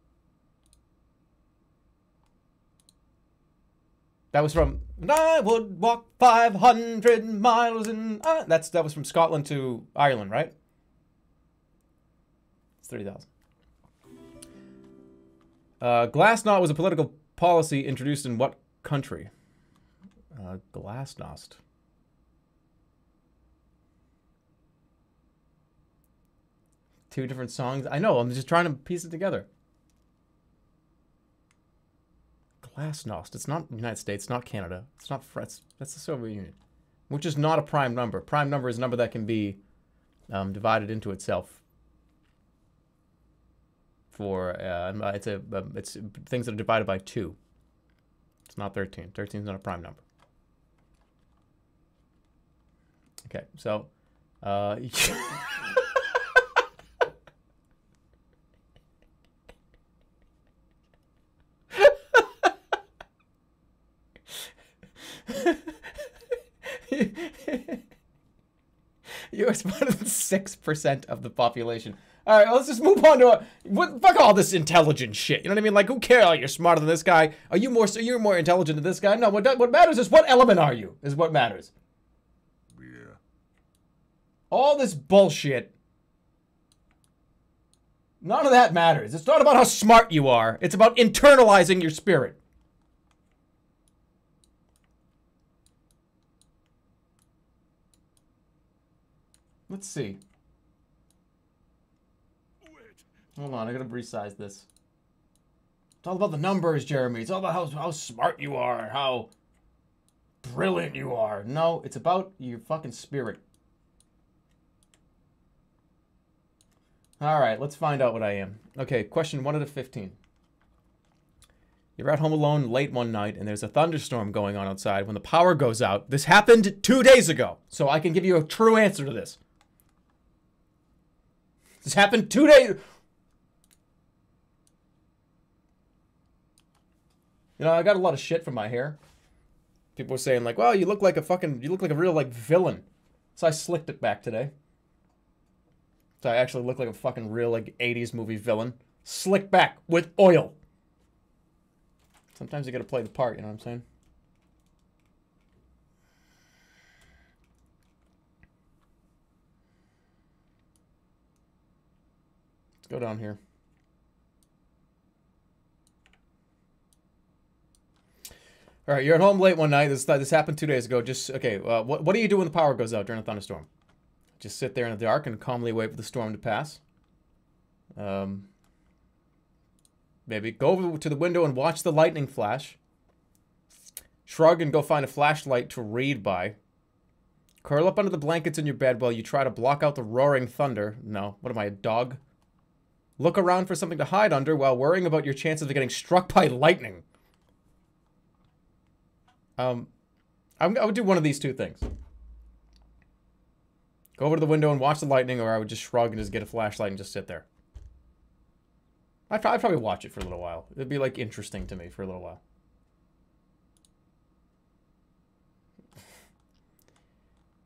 That was from. I would walk 500 miles and that was from Scotland to Ireland, right? It's 30,000. Glasnost was a political policy introduced in what country? Glasnost. Two different songs. I know. I'm just trying to piece it together. Glasnost. It's not the United States. It's not Canada. It's not France. That's the Soviet Union. Which is not a prime number. Prime number is a number that can be divided into itself. For it's things that are divided by 2. It's not 13. 13 is not a prime number. Okay, so you're smarter than 6% of the population. All right, let's just move on to fuck all this intelligent shit. You know what I mean? Like, who cares? Oh, you're smarter than this guy. Are you more? You're more intelligent than this guy? No. What matters is what element are you? Is what matters. Yeah. All this bullshit. None of that matters. It's not about how smart you are. It's about internalizing your spirit. Let's see. Hold on, I gotta resize this. It's all about the numbers, Jeremy. It's all about how smart you are, how brilliant you are. No, it's about your fucking spirit. Alright, let's find out what I am. Okay, question 1 out of 15. You're at home alone late one night, and there's a thunderstorm going on outside. When the power goes out, this happened 2 days ago, so I can give you a true answer to this. This happened 2 days... You know, I got a lot of shit from my hair. People were saying like, "Well, you look like a real like villain." So I slicked it back today. So I actually look like a fucking real like 80s movie villain. Slicked back with oil. Sometimes you gotta play the part, you know what I'm saying? Let's go down here. All right, you're at home late one night. This happened 2 days ago. Just okay. What do you do when the power goes out during a thunderstorm? Just sit there in the dark and calmly wait for the storm to pass. Maybe go over to the window and watch the lightning flash. Shrug and go find a flashlight to read by. Curl up under the blankets in your bed while you try to block out the roaring thunder. No, what am I, a dog? Look around for something to hide under while worrying about your chances of getting struck by lightning. I would do one of these 2 things. Go over to the window and watch the lightning, or I would just shrug and just get a flashlight and just sit there. I'd probably watch it for a little while. It'd be, like, interesting to me for a little while.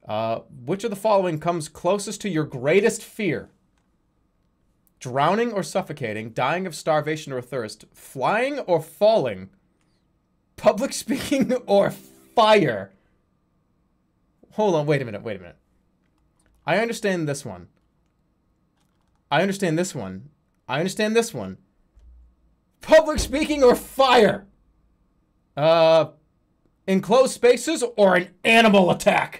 Which of the following comes closest to your greatest fear? Drowning or suffocating, dying of starvation or thirst, flying or falling, public speaking or fire? Hold on, wait a minute, wait a minute. I understand this one. I understand this one. I understand this one. Public speaking or fire? Enclosed spaces or an animal attack?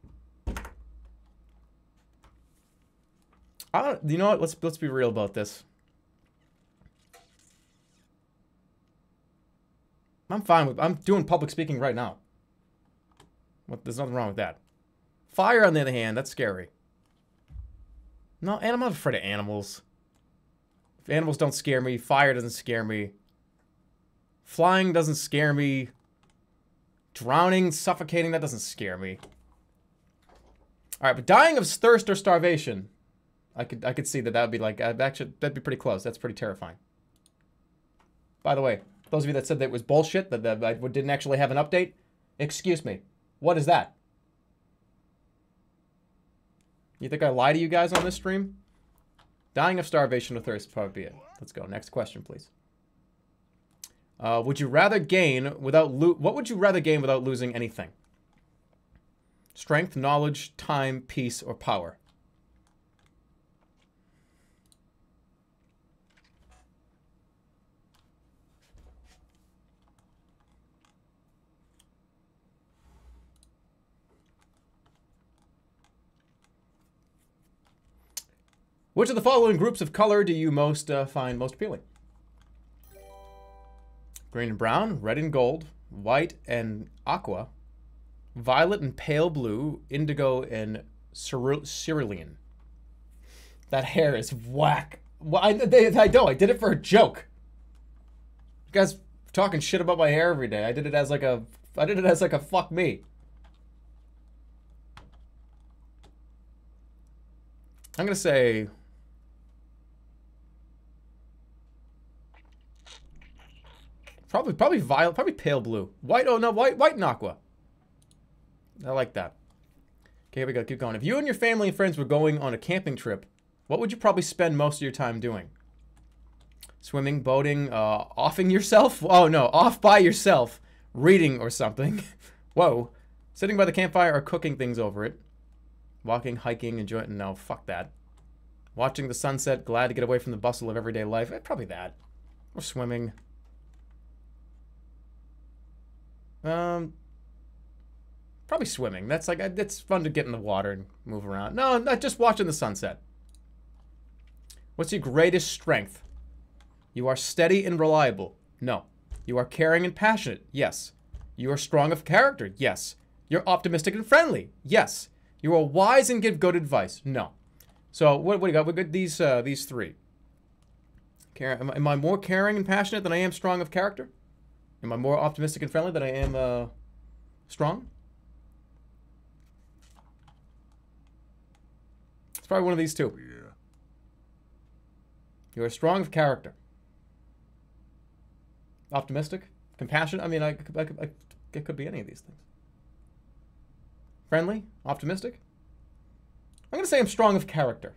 You know what? Let's be real about this. I'm fine with. I'm doing public speaking right now. There's nothing wrong with that. Fire, on the other hand, that's scary. No, and I'm not afraid of animals. If animals don't scare me, fire doesn't scare me. Flying doesn't scare me. Drowning, suffocating, that doesn't scare me. All right, but dying of thirst or starvation. I could see that would be like, actually, that'd be pretty close. That's pretty terrifying. By the way, those of you that said that it was bullshit, that I didn't actually have an update, excuse me. What is that? You think I lie to you guys on this stream? Dying of starvation or thirst would probably be it. Let's go. Next question, please. Would you rather gain without what would you rather gain without losing anything? Strength, knowledge, time, peace, or power? Which of the following groups of color do you find most appealing? Green and brown, red and gold, white and aqua, violet and pale blue, indigo and cerulean. That hair is whack. Well, I know. I did it for a joke. You guys talking shit about my hair every day. I did it as like a fuck me. I'm gonna say probably violet, probably pale blue. White, oh no, white and aqua. I like that. Okay, here we go, keep going. If you and your family and friends were going on a camping trip, what would you probably spend most of your time doing? Swimming, boating, offing yourself? Oh no, off by yourself. Reading or something. Whoa. Sitting by the campfire or cooking things over it. Walking, hiking, enjoying, no, fuck that. Watching the sunset, glad to get away from the bustle of everyday life. Probably that. Or swimming. Probably swimming. That's like, it's fun to get in the water and move around. No, not just watching the sunset. What's your greatest strength? You are steady and reliable. No. You are caring and passionate. Yes. You are strong of character. Yes. You're optimistic and friendly. Yes. You are wise and give good advice. No. So what do you got? We got these three. Am I more caring and passionate than I am strong of character? Am I more optimistic and friendly than I am strong? It's probably one of these two. Yeah. You are strong of character. Optimistic, compassionate. I mean, it could be any of these things. Friendly, optimistic. I'm gonna say I'm strong of character.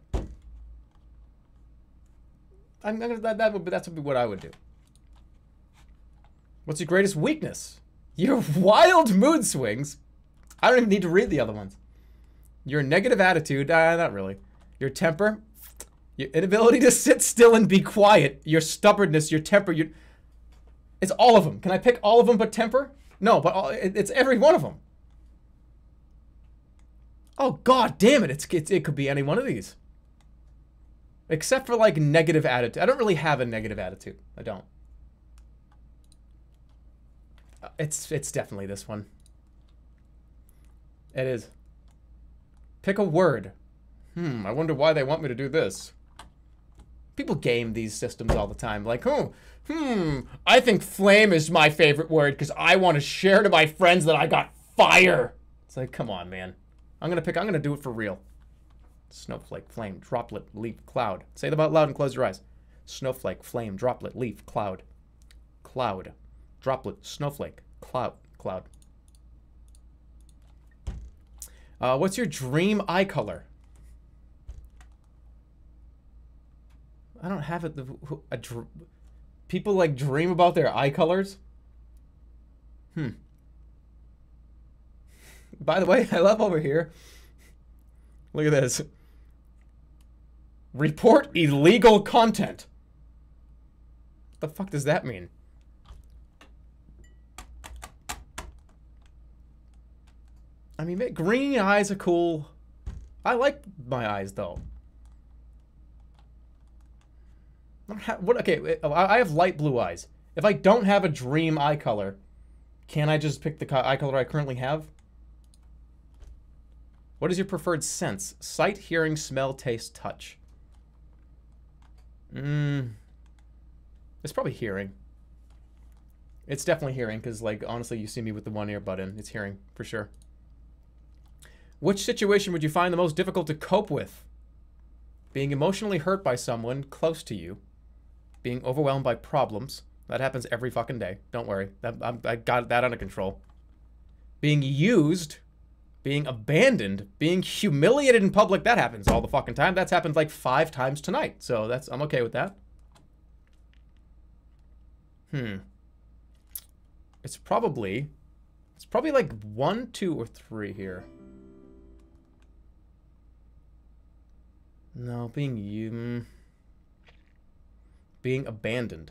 That's what I would do. What's your greatest weakness? Your wild mood swings. I don't even need to read the other ones. Your negative attitude. Not really. Your temper. Your inability to sit still and be quiet. Your stubbornness. Your temper. It's all of them. Can I pick all of them but temper? No, but it's every one of them. Oh, god damn it. It could be any one of these. Except for, like, negative attitude. I don't really have a negative attitude. I don't. It's definitely this one. It is. Pick a word. I wonder why they want me to do this. People game these systems all the time. Like, I think flame is my favorite word because I want to share to my friends that I got fire. It's like, come on, man. I'm gonna do it for real. Snowflake, flame, droplet, leaf, cloud. Say them out loud and close your eyes. Snowflake, flame, droplet, leaf, cloud. Cloud, droplet, snowflake, cloud, cloud. What's your dream eye color? I don't have it. People like dream about their eye colors? By the way, I love over here. Look at this. Report illegal content. What the fuck does that mean? I mean, green eyes are cool. I like my eyes, though. Okay, I have light blue eyes. If I don't have a dream eye color, can I just pick the eye color I currently have? What is your preferred sense? Sight, hearing, smell, taste, touch. It's probably hearing. It's definitely hearing, because, like, honestly, you see me with the one earbud in. It's hearing, for sure. Which situation would you find the most difficult to cope with? Being emotionally hurt by someone close to you. Being overwhelmed by problems. That happens every fucking day. Don't worry. I got that under control. Being used. Being abandoned. Being humiliated in public. That happens all the fucking time. That's happened like 5 times tonight. So I'm okay with that. It's probably like 1, 2, or 3 here. No, being abandoned.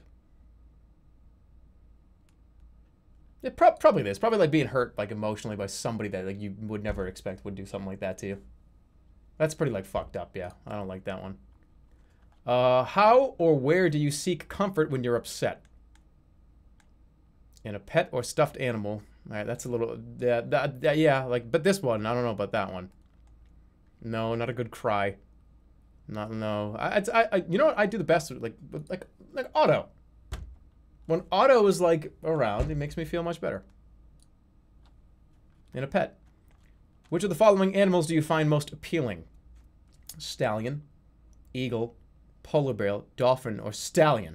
Yeah, probably this. Probably like being hurt like emotionally by somebody that like you would never expect would do something like that to you. That's pretty like fucked up, yeah. I don't like that one. How or where do you seek comfort when you're upset? In a pet or stuffed animal. All right, that's a little yeah, like but this one, I don't know about that one. No, not a good cry. No. I you know what? I do the best like Otto. When Otto is like around, it makes me feel much better. In a pet. Which of the following animals do you find most appealing? Stallion, eagle, polar bear, dolphin, or stallion?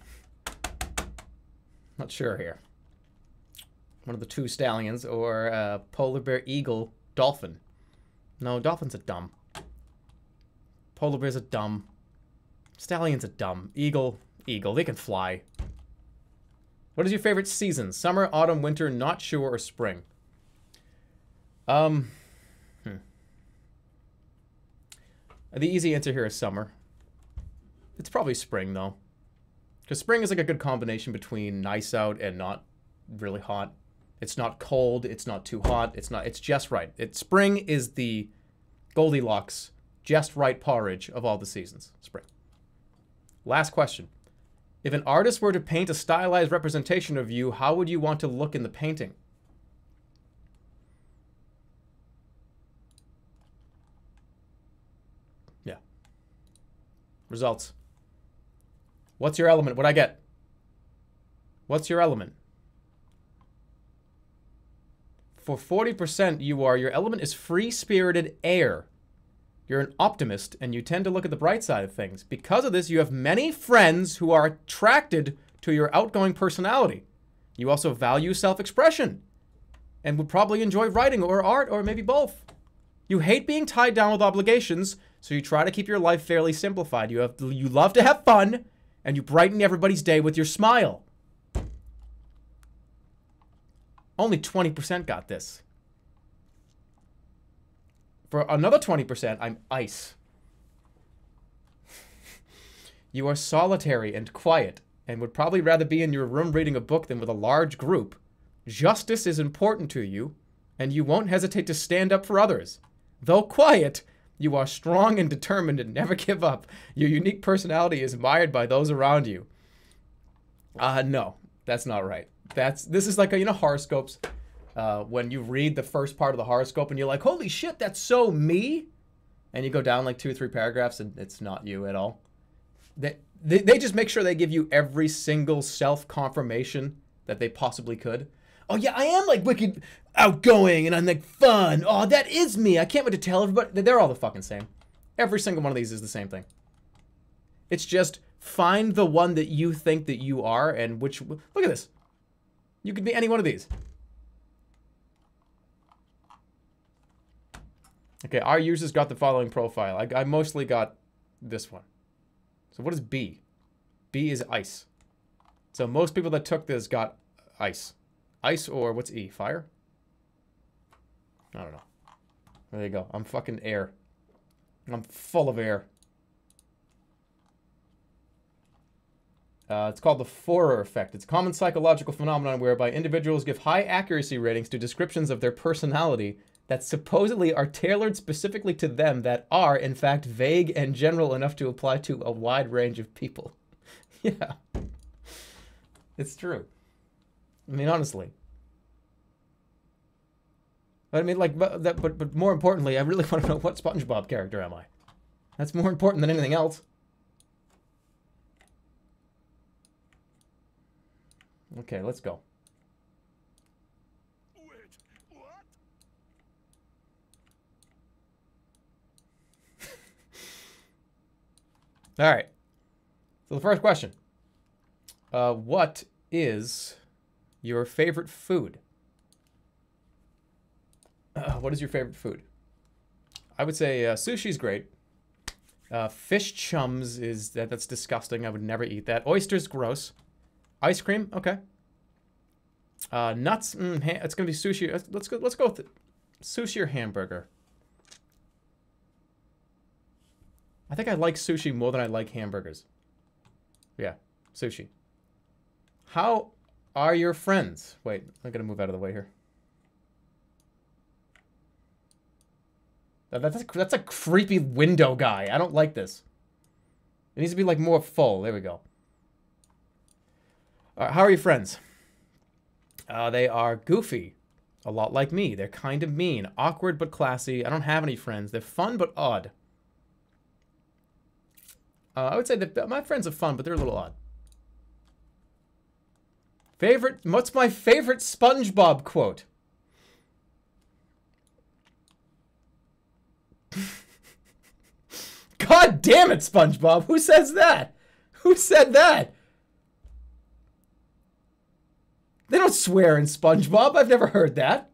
Not sure here. One of the 2 stallions or polar bear, eagle, dolphin. No, dolphins are dumb. Polar bears are dumb. Stallions are dumb. Eagle. They can fly. What is your favorite season? Summer, autumn, winter, not sure, or spring? The easy answer here is summer. It's probably spring, though. Because spring is like a good combination between nice out and not really hot. It's not cold. It's not too hot. It's just right. Spring is the Goldilocks, just right porridge of all the seasons. Spring. Last question. If an artist were to paint a stylized representation of you, how would you want to look in the painting? Yeah. Results. What's your element? What'd I get? What's your element? For 40%, your element is free-spirited air. You're an optimist, and you tend to look at the bright side of things. Because of this, you have many friends who are attracted to your outgoing personality. You also value self-expression, and would probably enjoy writing or art, or maybe both. You hate being tied down with obligations, so you try to keep your life fairly simplified. You love to have fun, and you brighten everybody's day with your smile. Only 20% got this. For another 20%, I'm ice. You are solitary and quiet, and would probably rather be in your room reading a book than with a large group. Justice is important to you, and you won't hesitate to stand up for others. Though quiet, you are strong and determined and never give up. Your unique personality is admired by those around you. No, that's not right. This is like, horoscopes. When you read the first part of the horoscope and you're like, holy shit, that's so me. And you go down like 2 or 3 paragraphs and it's not you at all. They just make sure they give you every single self-confirmation that they possibly could. Oh yeah, I am like wicked outgoing and I'm like fun. Oh, that is me. I can't wait to tell everybody. They're all the fucking same. Every single one of these is the same thing. It's just find the one that you think that you are and which, look at this. You could be any one of these. Okay, our users got the following profile. I mostly got this one. So what is B? B is ice. So most people that took this got ice. Ice or what's E? Fire? I don't know. There you go. I'm fucking air. I'm full of air. It's called the Forer effect. It's a common psychological phenomenon whereby individuals give high accuracy ratings to descriptions of their personality that supposedly are tailored specifically to them that are, in fact, vague and general enough to apply to a wide range of people. Yeah. It's true. I mean, honestly. But I mean, like, but more importantly, I really want to know what SpongeBob character am I? That's more important than anything else. Okay, let's go. Wait, what? All right. So the first question. What is your favorite food? What is your favorite food? I would say sushi's great. Fish chums is that's disgusting. I would never eat that. Oysters, gross. Ice cream, okay. Nuts, it's gonna be sushi. Let's go with it. Sushi or hamburger. I think I like sushi more than I like hamburgers. Yeah, sushi. How are your friends? Wait, I'm gonna move out of the way here. That's a creepy window guy. I don't like this. It needs to be like more full. There we go. How are your friends? They are goofy. A lot like me. They're kind of mean. Awkward but classy. I don't have any friends. They're fun but odd. I would say that my friends are fun, but they're a little odd. What's my favorite SpongeBob quote? God damn it, SpongeBob. Who says that? Who said that? They don't swear in SpongeBob. I've never heard that.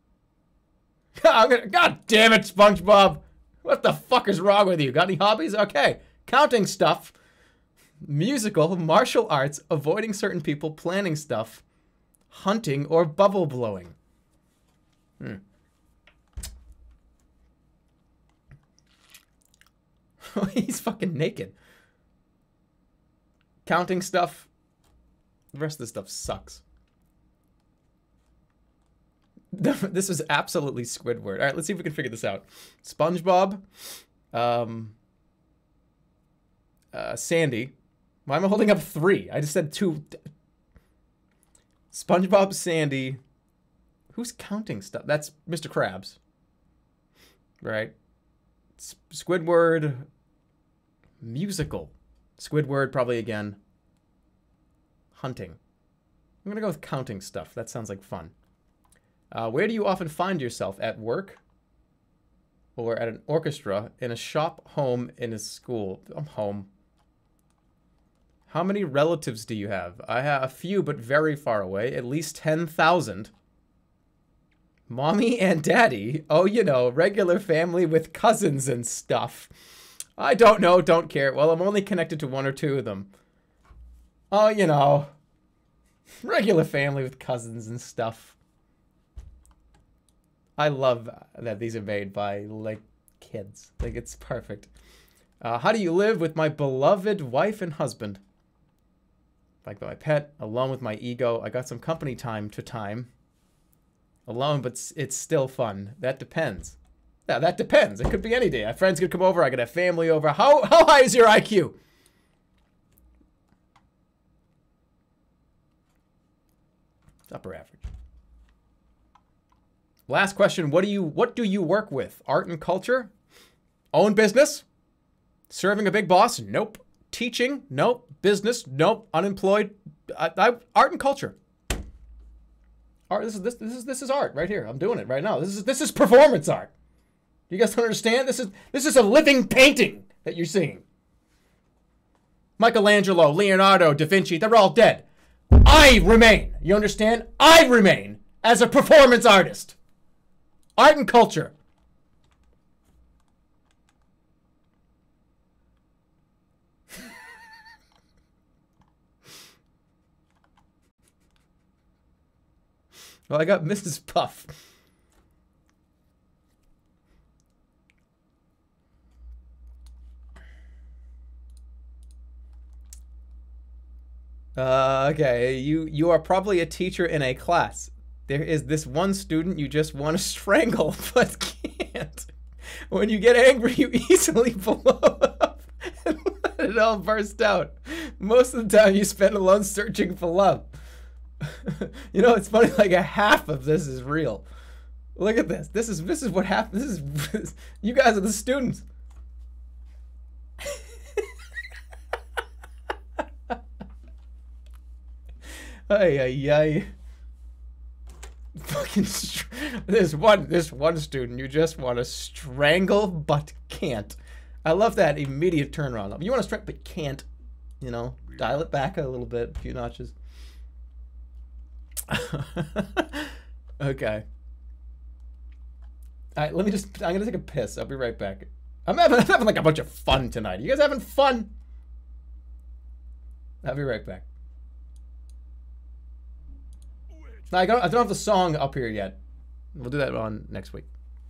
God damn it, SpongeBob. What the fuck is wrong with you? Got any hobbies? Okay. Counting stuff. Musical, martial arts, avoiding certain people, planning stuff, hunting, or bubble blowing. He's fucking naked. Counting stuff. The rest of the stuff sucks. This is absolutely Squidward. All right, let's see if we can figure this out. SpongeBob. Sandy. Why am I holding up 3? I just said 2. SpongeBob, Sandy. Who's counting stuff? That's Mr. Krabs. Right? Squidward. Musical. Squidward, probably again. Hunting. I'm going to go with counting stuff. That sounds like fun. Where do you often find yourself? At work? Or at an orchestra? In a shop? Home? In a school? I'm home. How many relatives do you have? I have a few, but very far away. At least 10,000. Mommy and daddy? Oh, you know, regular family with cousins and stuff. I don't know, don't care. Well, I'm only connected to 1 or 2 of them. Oh, you know. Regular family with cousins and stuff. I love that these are made by, like, kids. Like, it's perfect. How do you live with my beloved wife and husband? Like my pet, alone with my ego. I got some company time to time. Alone, but it's still fun. That depends. Yeah, that depends. It could be any day. My friends could come over. I could have family over. How high is your IQ? It's upper average. Last question. What do you work with? Art and culture? Own business? Serving a big boss? Nope. Teaching? Nope. Business? Nope. Unemployed? Art and culture. Art. This is art right here. I'm doing it right now. This is performance art. You guys don't understand? This is a living painting that you're seeing. Michelangelo, Leonardo, Da Vinci, they're all dead. I remain. You understand? I remain as a performance artist. Art and culture. Well, I got Mrs. Puff. Okay, you are probably a teacher in a class. There is this one student you just want to strangle, but can't. When you get angry, you easily blow up and let it all burst out. Most of the time, you spend alone searching for love. You know, it's funny. Like a half of this is real. Look at this. This is what happens. This is you guys are the students. Ay ay ay. Fucking this one student you just want to strangle but can't. I love that immediate turnaround. You want to strangle but can't. You know, dial it back a little bit, a few notches. Okay. All right, I'm gonna take a piss. I'll be right back. I'm having like a bunch of fun tonight. You guys having fun? I'll be right back. No, I don't have the song up here yet. We'll do that on next week.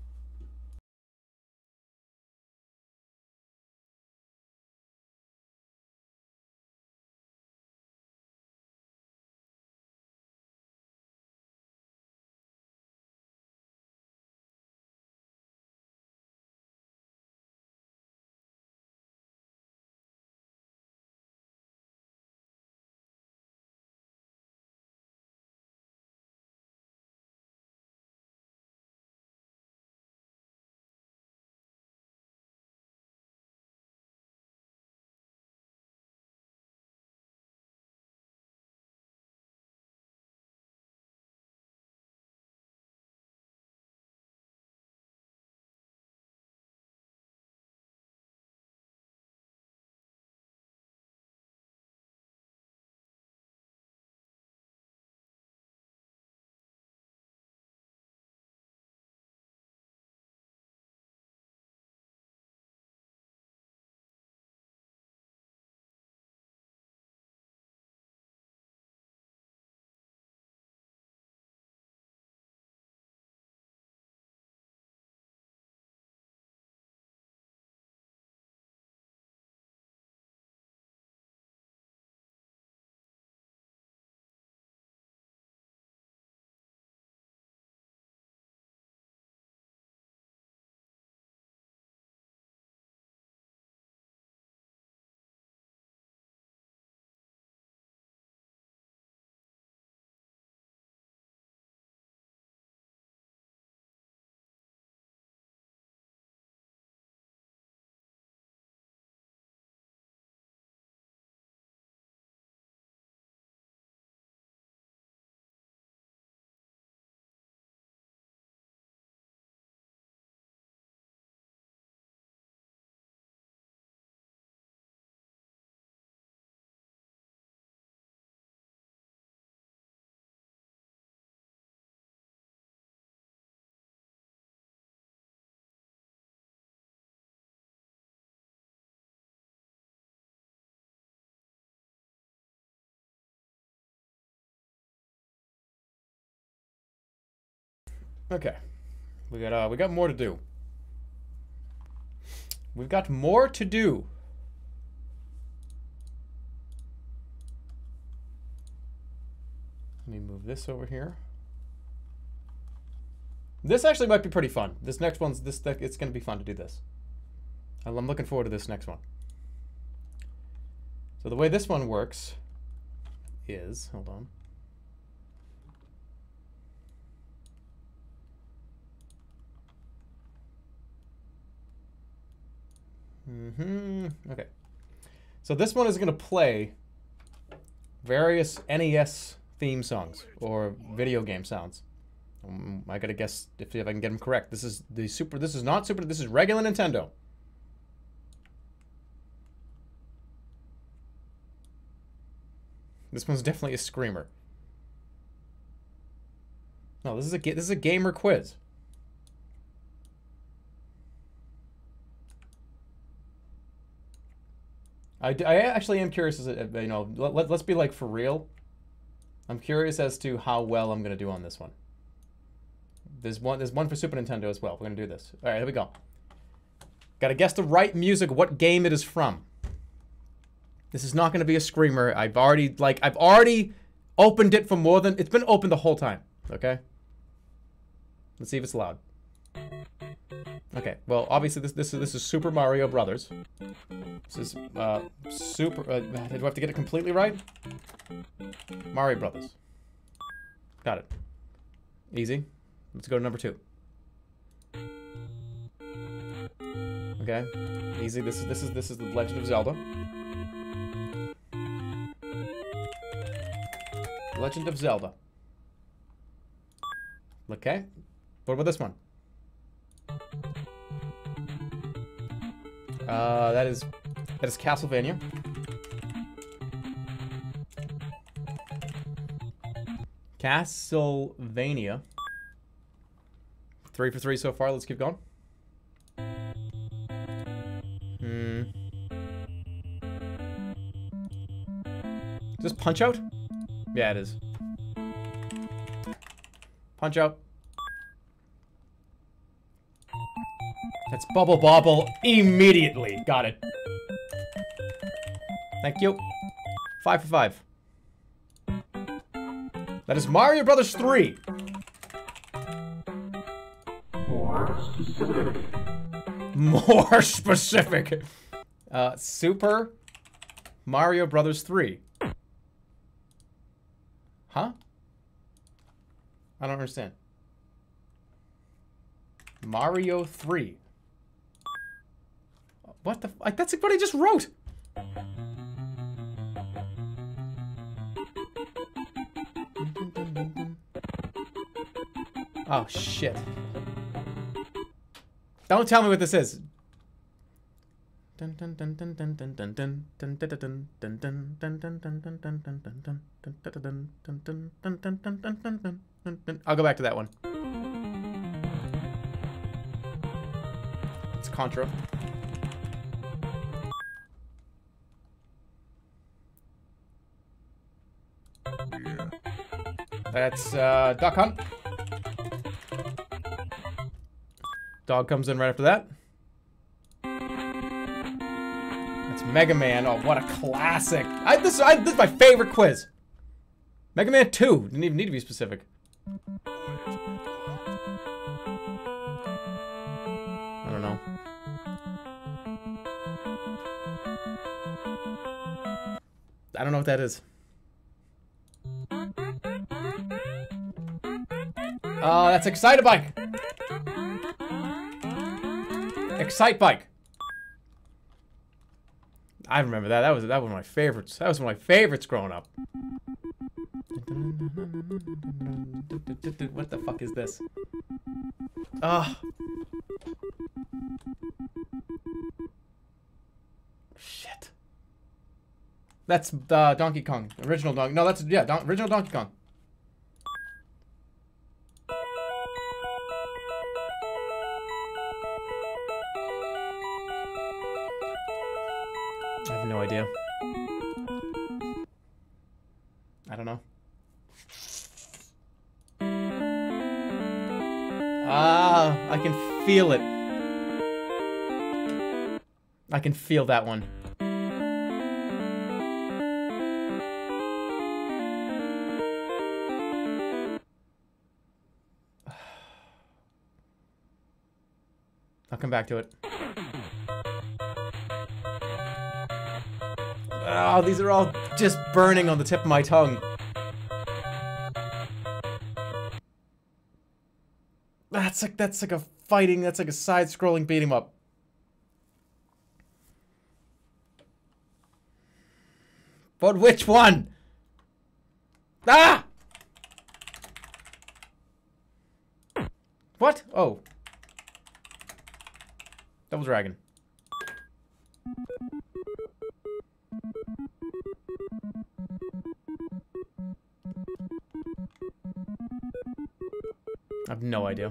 Okay. We got more to do. We've got more to do. Let me move this over here. This actually might be pretty fun. This next one's it's going to be fun to do this. I'm looking forward to this next one. So the way this one works is, hold on. Okay. So this one is going to play various NES theme songs or video game sounds. I gotta guess if I can get them correct. This is the Super. This is not Super. This is regular Nintendo. This one's definitely a screamer. No, this is a gamer quiz. I actually am curious as you know. Let's be like for real. I'm curious as to how well I'm gonna do on this one. There's one for Super Nintendo as well. We're gonna do this. All right, here we go. Gotta guess the right music, what game it is from. This is not gonna be a screamer. I've already opened it for more than, it's been open the whole time. Okay. Let's see if it's loud. Okay. Well, obviously this is Super Mario Brothers. This is Super. Do I have to get it completely right? Mario Brothers. Got it. Easy. Let's go to number 2. Okay. Easy. This is the Legend of Zelda. Legend of Zelda. Okay. What about this one? That is Castlevania. Castlevania. 3 for 3 so far. Let's keep going. Is this Punch-Out? Yeah, it is. Punch-Out. That's Bubble Bobble immediately. Got it. Thank you. 5 for 5. That is Mario Brothers 3. More specific. Super Mario Brothers 3. Huh? I don't understand. Mario 3. What the f- that's what I just wrote! Oh, shit. Don't tell me what this is. I'll go back to that one. It's Contra. Yeah. That's Duck Hunt. Dog comes in right after that. That's Mega Man. Oh, what a classic. This is my favorite quiz. Mega Man 2. Didn't even need to be specific. I don't know. I don't know what that is. Oh, that's Excite Bike. Excite Bike. I remember that. That was one of my favorites. That was one of my favorites growing up. What the fuck is this? Oh. Shit. That's Donkey Kong. Original Donkey. No, that's original Donkey Kong. I have no idea. I don't know. Ah, I can feel it. I can feel that one. I'll come back to it. Oh, these are all just burning on the tip of my tongue. That's like a fighting, that's like a side-scrolling beat 'em up. But which one? Ah! What? Oh. Double Dragon. I have no idea.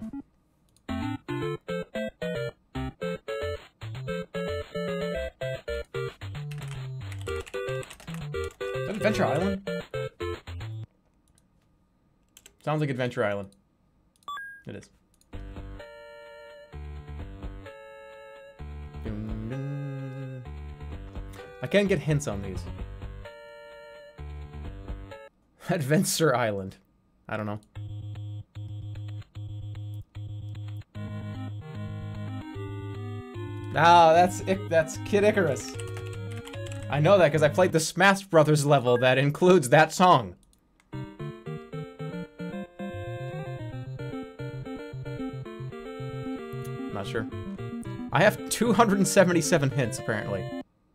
Is that Adventure Island? Sounds like Adventure Island. It is. I can get hints on these. Adventure Island. I don't know. Ah, that's Kid Icarus. I know that because I played the Smash Brothers level that includes that song. Not sure. I have 277 hints, apparently.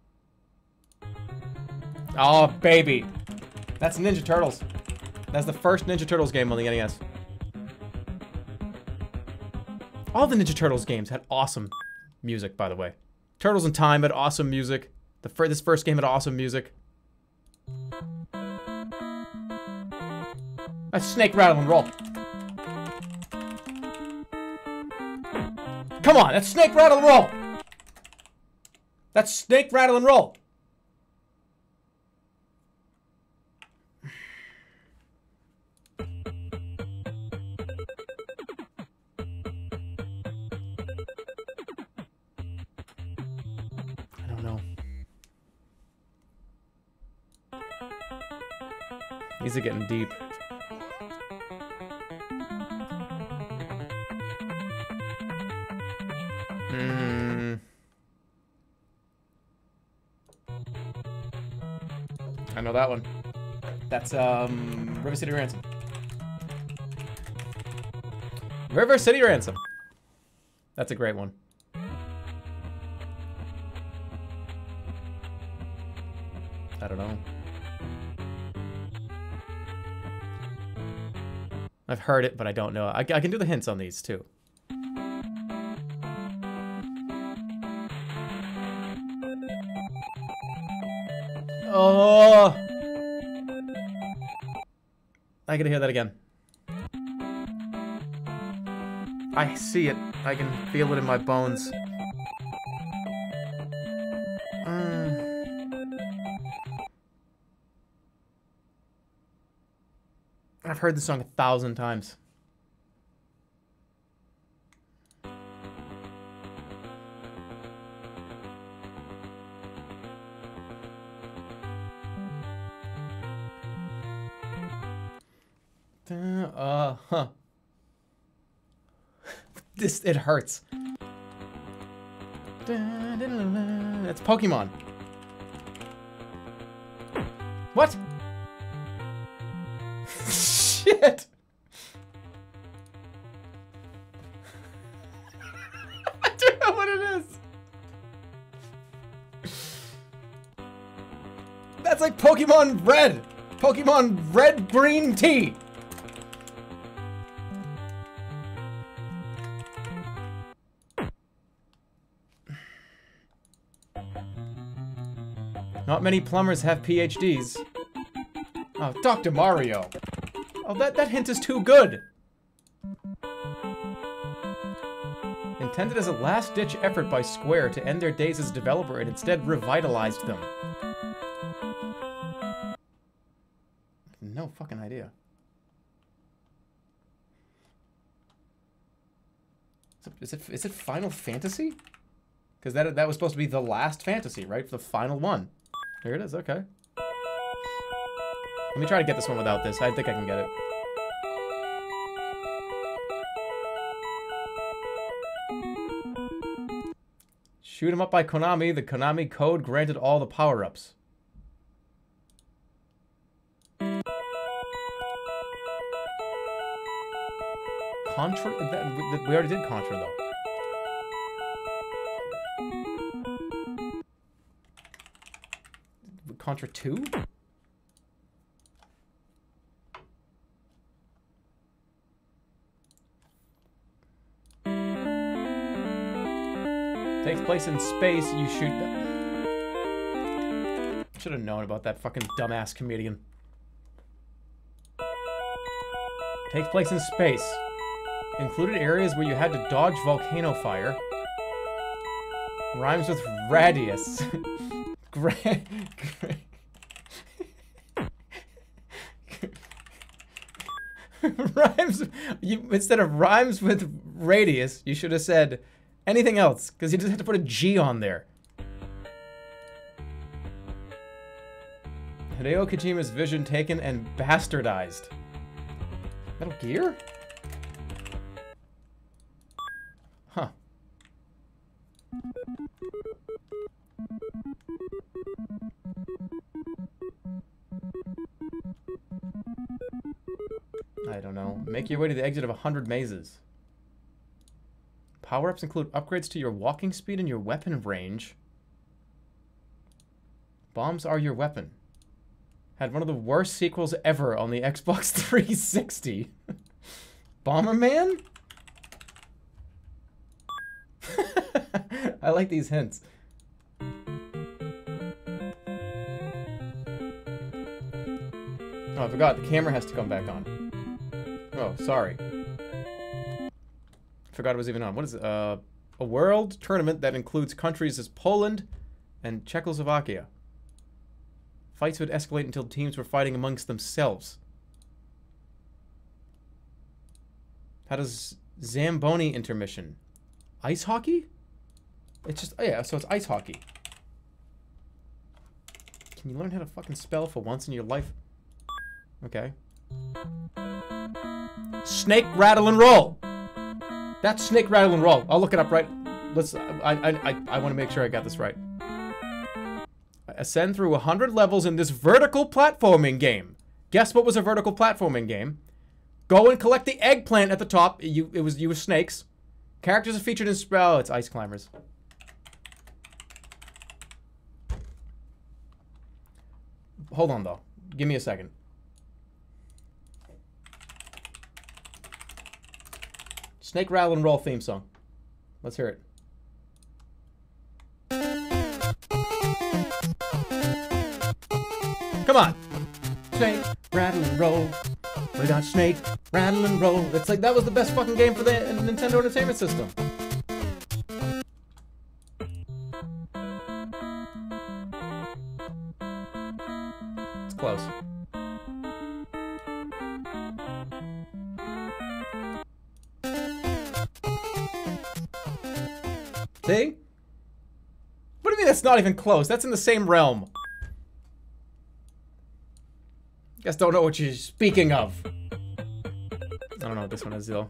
Oh, baby. That's Ninja Turtles. That's the first Ninja Turtles game on the NES. All the Ninja Turtles games had awesome music, by the way. Turtles in Time had awesome music. This first game had awesome music. That's Snake, Rattle, and Roll. Come on, that's Snake, Rattle, and Roll. That's Snake, Rattle, and Roll. I don't know. These are getting deep. I know that one. That's River City Ransom. River City Ransom. That's a great one. I don't know. I've heard it, but I don't know. I can do the hints on these too. Oh! I gotta hear that again. I see it. I can feel it in my bones. I've heard this song 1,000 times. It hurts. That's Pokemon. What? Shit. I don't know what it is. That's like Pokemon Red. Pokemon Red Green Tea. Not many plumbers have PhDs. Oh, Dr. Mario. Oh, that hint is too good. Intended as a last-ditch effort by Square to end their days as a developer, it instead revitalized them. No fucking idea. Is it Final Fantasy? Because that was supposed to be the last fantasy, right? The final one. Here it is, okay. Let me try to get this one without this. I think I can get it. Shoot 'em up by Konami. The Konami code granted all the power-ups. Contra? We already did Contra, though. Contra 2? Takes place in space, you shoot them. Should have known about that fucking dumbass comedian. Takes place in space. Included areas where you had to dodge volcano fire. Rhymes with radius. Rhymes. Instead of rhymes with radius, you should have said anything else, because you just have to put a G on there. Hideo Kojima's vision taken and bastardized. Metal Gear? Huh. I don't know. Make your way to the exit of 100 mazes. Power-ups include upgrades to your walking speed and your weapon range. Bombs are your weapon. Had one of the worst sequels ever on the Xbox 360. Bomberman? I like these hints. Oh, I forgot. The camera has to come back on. Oh, sorry. Forgot it was even on. What is it? A world tournament that includes countries as Poland and Czechoslovakia. Fights would escalate until teams were fighting amongst themselves. How does Zamboni intermission? Ice hockey? It's just, oh yeah, so it's ice hockey. Can you learn how to fucking spell for once in your life? Okay. Snake, rattle, and roll. That's snake, rattle, and roll. I'll look it up right. Let's. I want to make sure I got this right. Ascend through 100 levels in this vertical platforming game. Guess what was a vertical platforming game? Go and collect the eggplant at the top. You were snakes. Characters are featured in spell. It's ice climbers. Hold on though. Give me a second. Snake, rattle, and roll theme song. Let's hear it. Come on. Snake, rattle, and roll. We got snake, rattle, and roll. It's like that was the best fucking game for the Nintendo Entertainment System. It's close. See? What do you mean that's not even close? That's in the same realm. Guess don't know what you're speaking of. I don't know what this one is though.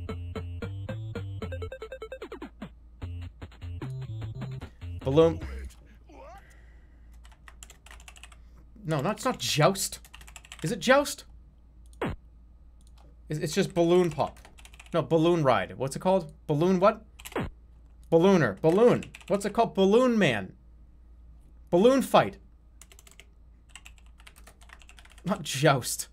Balloon. No, it's not Joust. Is it Joust? It's just Balloon Pop. No, Balloon Ride. What's it called? Balloon what? Ballooner. Balloon. What's it called? Balloon Man. Balloon Fight. Not Joust.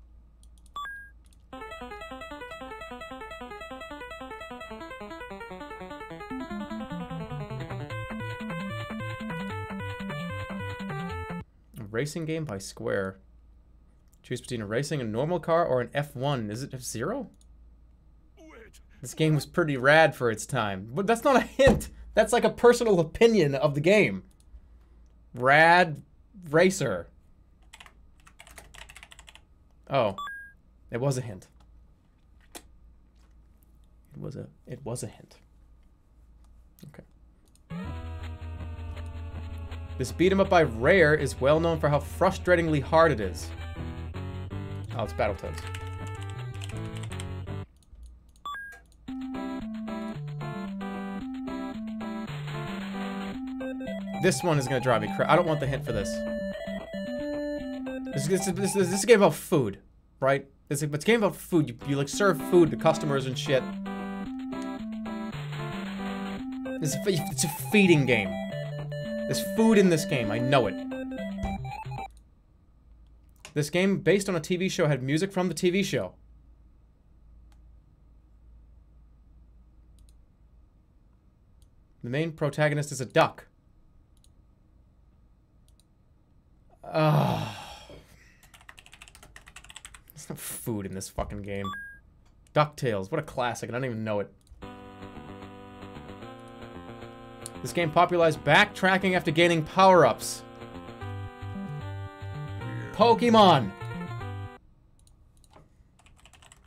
A racing game by Square. Choose between a racing, a normal car, or an F1. Is it F-Zero? This game was pretty rad for its time. But that's not a hint. That's like a personal opinion of the game. Rad Racer. Oh. It was a hint. It was a hint. Okay. This beat 'em up by Rare is well known for how frustratingly hard it is. Oh, it's Battletoads. This one is gonna drive me crazy. I don't want the hint for this. This is a game about food, right? It's a game about food. You like serve food to customers and shit. It's a feeding game. There's food in this game. I know it. This game, based on a TV show, had music from the TV show. The main protagonist is a duck. There's no food in this fucking game. DuckTales, what a classic. I don't even know it. This game popularized backtracking after gaining power-ups. Pokemon.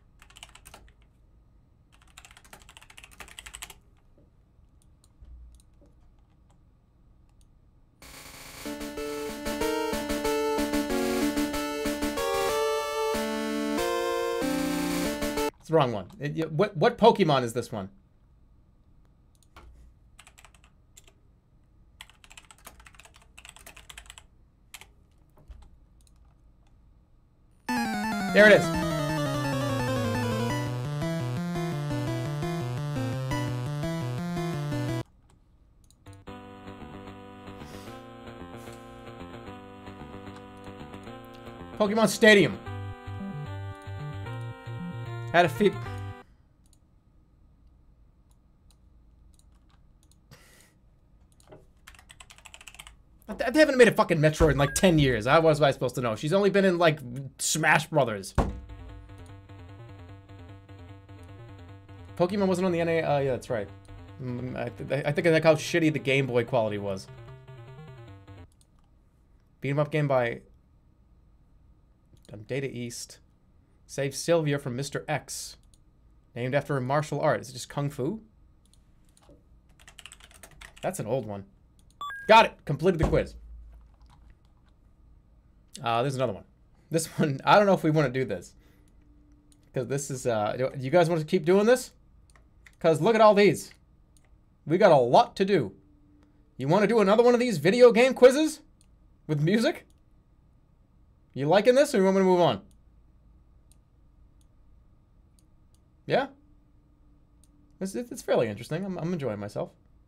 It's the wrong one. What Pokemon is this one? There it is. Pokemon Stadium. Had a feet. They haven't made a fucking Metroid in like 10 years. How was I supposed to know? She's only been in like Smash Brothers. Pokemon wasn't on the NA. Yeah, that's right. I think I like how shitty the Game Boy quality was. Beat 'em up game by Data East. Save Sylvia from Mr. X. Named after a martial art. Is it just Kung Fu? That's an old one. Got it. Completed the quiz. There's another one. This one, I don't know if we want to do this. Because this is, you guys want to keep doing this? Because look at all these. We got a lot to do. You want to do another one of these video game quizzes? With music? You liking this or you want me to move on? Yeah? It's fairly interesting. I'm enjoying myself.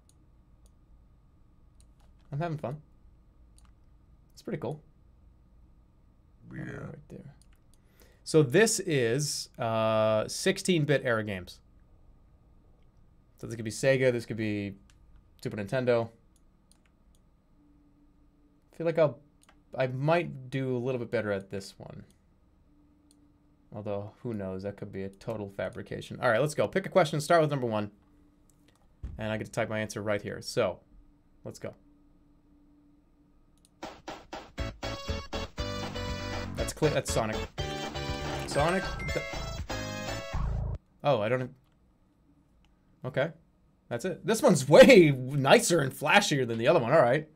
I'm having fun. It's pretty cool. Yeah. Right there. So this is 16-bit era games. So this could be Sega. This could be Super Nintendo. I feel like I might do a little bit better at this one. Although, who knows? That could be a total fabrication. All right, let's go. Pick a question. Start with number 1. And I get to type my answer right here. So, let's go. That's clear. That's Sonic. Sonic. Oh, I don't. Okay, that's it. This one's way nicer and flashier than the other one. All right.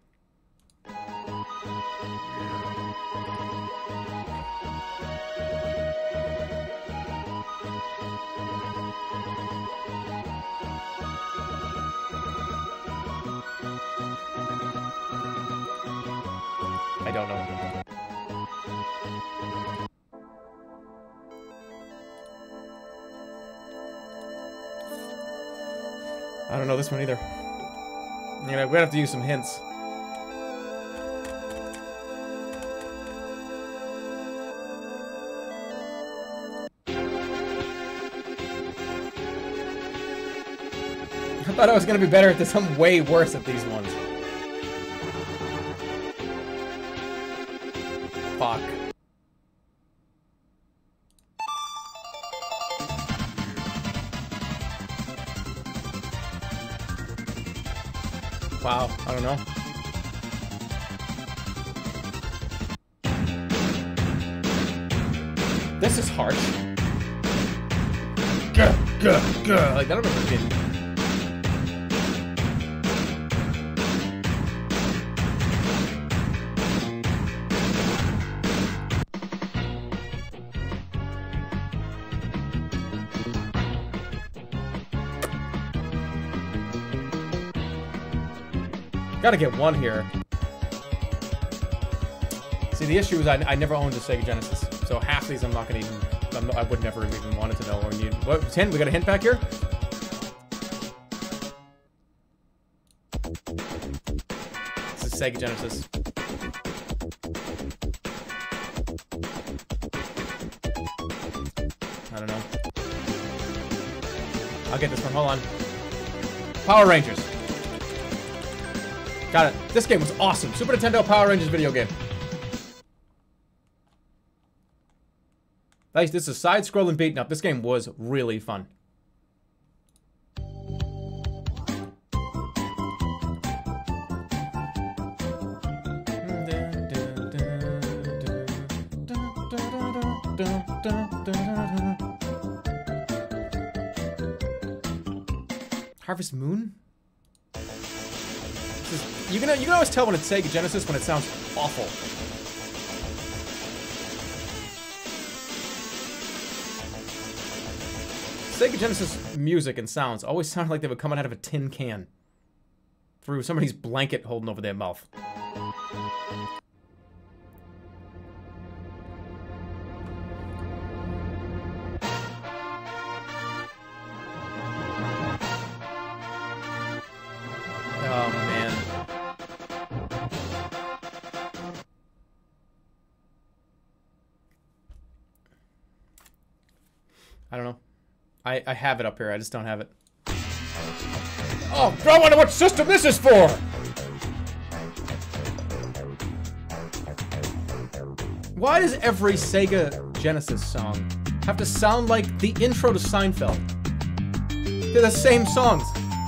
I don't know. I don't know this one either. You know, we're gonna have to use some hints. I thought I was gonna be better at this. I'm way worse at these ones. Fuck. Wow, I don't know. This is harsh. Gah, gah, gah. Like, I don't know if it's gotta get one here. See, the issue is I never owned a Sega Genesis, so half these I'm not gonna even. I would never have even wanted to know or need. What hint? We got a hint back here. This is Sega Genesis. I don't know. I'll get this one. Hold on. Power Rangers. Got it. This game was awesome. Super Nintendo Power Rangers video game. Nice. This is a side-scrolling beat up. This game was really fun. Harvest Moon? You can always tell when it's Sega Genesis when it sounds awful. Sega Genesis music and sounds always sounded like they were coming out of a tin can. Through somebody's blanket holding over their mouth. Oh, man. I don't know. I have it up here, I just don't have it. Oh, I wonder what system this is for! Why does every Sega Genesis song have to sound like the intro to Seinfeld? They're the same songs.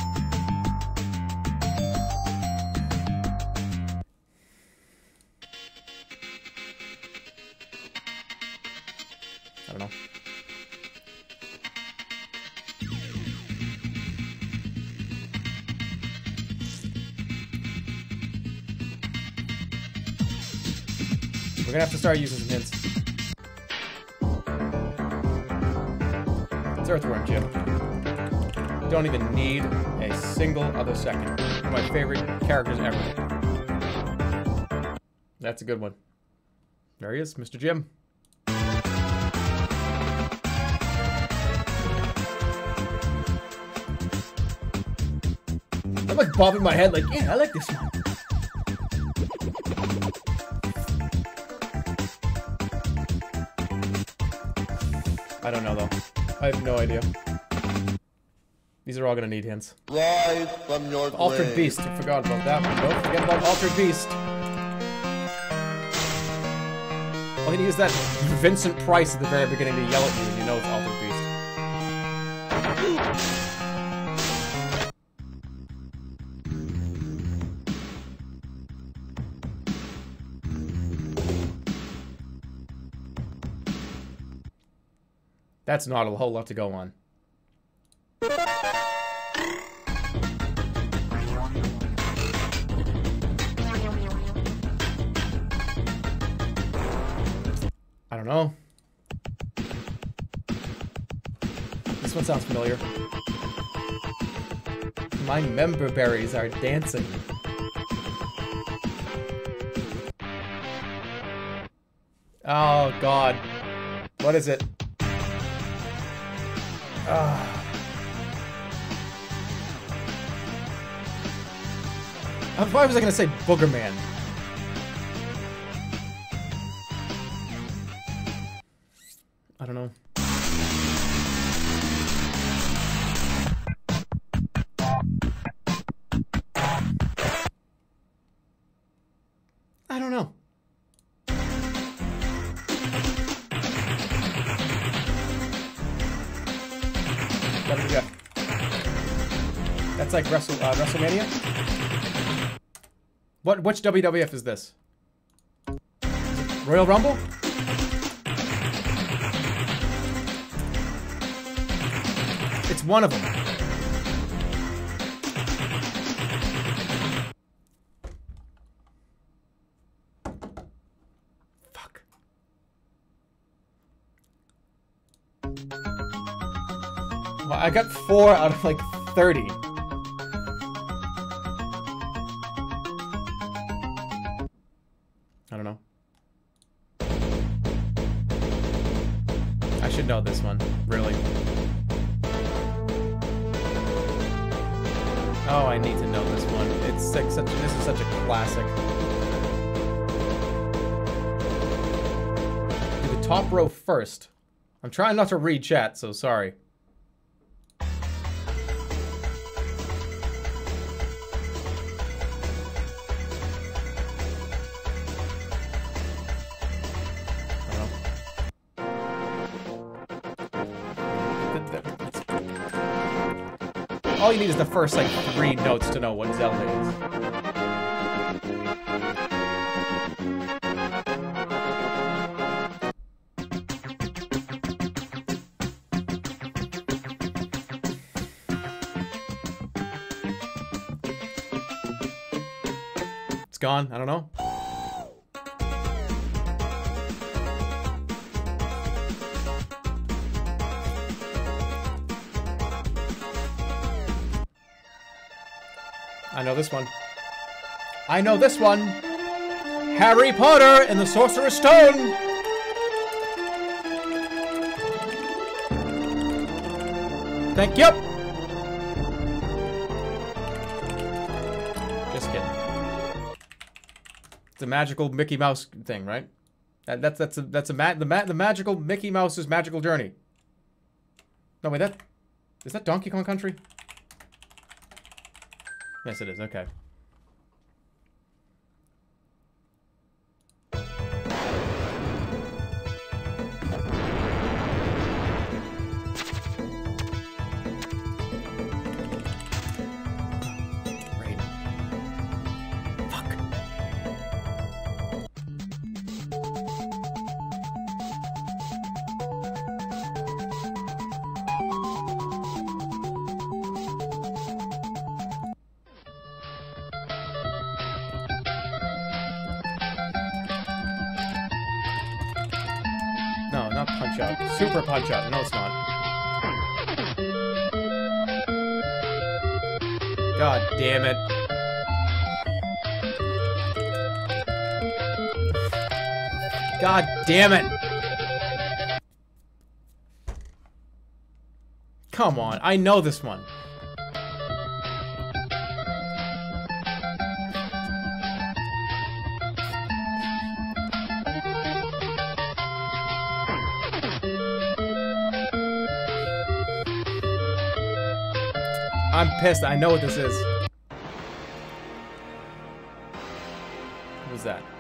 I don't know. We're gonna have to start using some hints. It's Earthworm Jim. Don't even need a single other second. One of my favorite characters ever. That's a good one. There he is, Mr. Jim. I'm like bobbing my head like, yeah, I like this one. I don't know, though. I have no idea. These are all gonna need hints. Rise from your Altered grave. Beast. I forgot about that one. Don't forget about Altered Beast. All you need is that Vincent Price at the very beginning to yell at you when you know it's Altered Beast. That's not a whole lot to go on. I don't know. This one sounds familiar. My member berries are dancing. Oh, God. What is it? Why was I gonna say Booger Man? I don't know. I don't know. WWF. That's like WrestleMania? Which WWF is this? Royal Rumble? It's one of them. Fuck. Well, I got 4 out of like 30. I don't know. I should know this one, really. Oh, I need to know this one. It's like this is such a classic. Do the top row first. I'm trying not to read chat, so sorry. All you need is the first, like, 3 notes to know what Zelda is. It's gone. I don't know. I know this one. I know this one. Harry Potter and the Sorcerer's Stone. Thank you. Just kidding. It's a magical Mickey Mouse thing, right? The magical Mickey Mouse's magical journey. No, wait, is that Donkey Kong Country? Yes, it is. Okay. No, not Punch Out. Super Punch Out. No, it's not. God damn it. God damn it. Come on. I know this one. I'm pissed. I know what this is. What was that?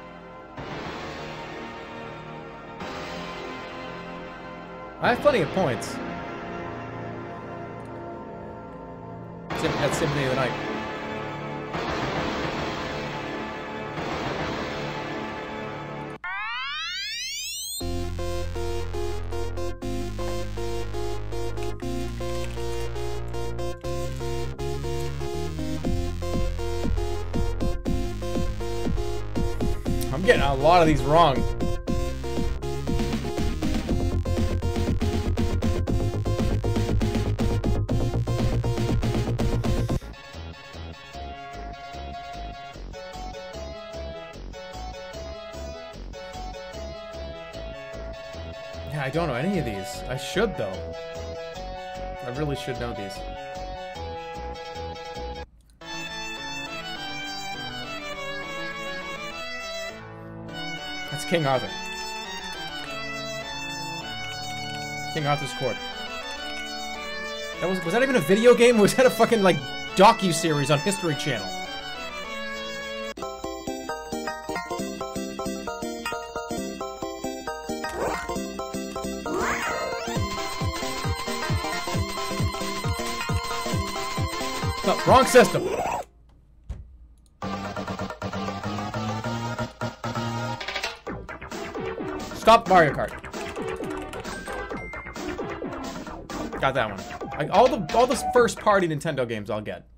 I have plenty of points. That's Symphony of the Night. I'm getting a lot of these wrong. Yeah, I don't know any of these. I should, though. I really should know these. That's King Arthur. King Arthur's Court. That was that even a video game, or was that a fucking, like, docu-series on History Channel? No, wrong system. Stop Mario Kart. Got that one. Like all the first party Nintendo games I'll get.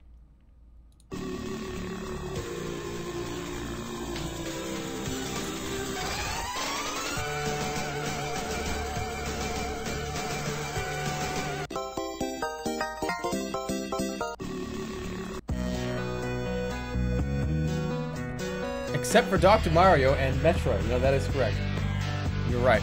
Except for Dr. Mario and Metroid. No, that is correct. You're right.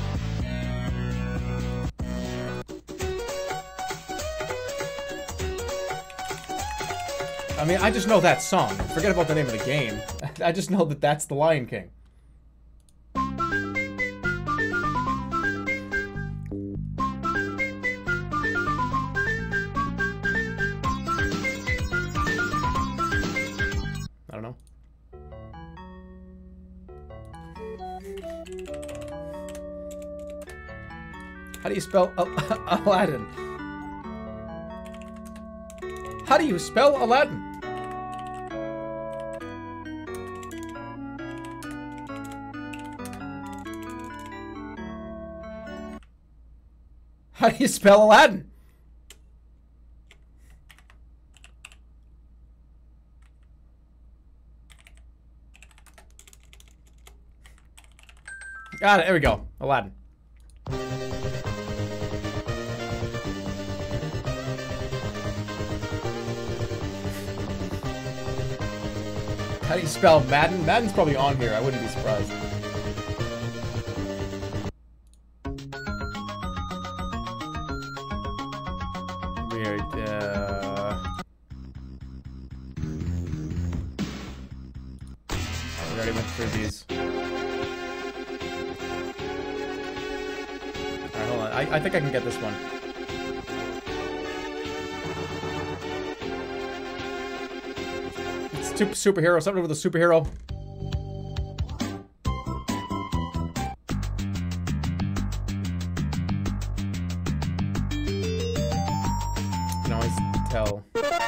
I mean, I just know that song. Forget about the name of the game. I just know that that's the Lion King. I don't know. How do you spell Aladdin? How do you spell Aladdin? How do you spell Aladdin? Got it. There we go. Aladdin. How do you spell Madden? Madden's probably on here. I wouldn't be surprised. Weird. We already went through these. Alright, hold on. I think I can get this one. It's superhero. Something with a superhero. You can always tell.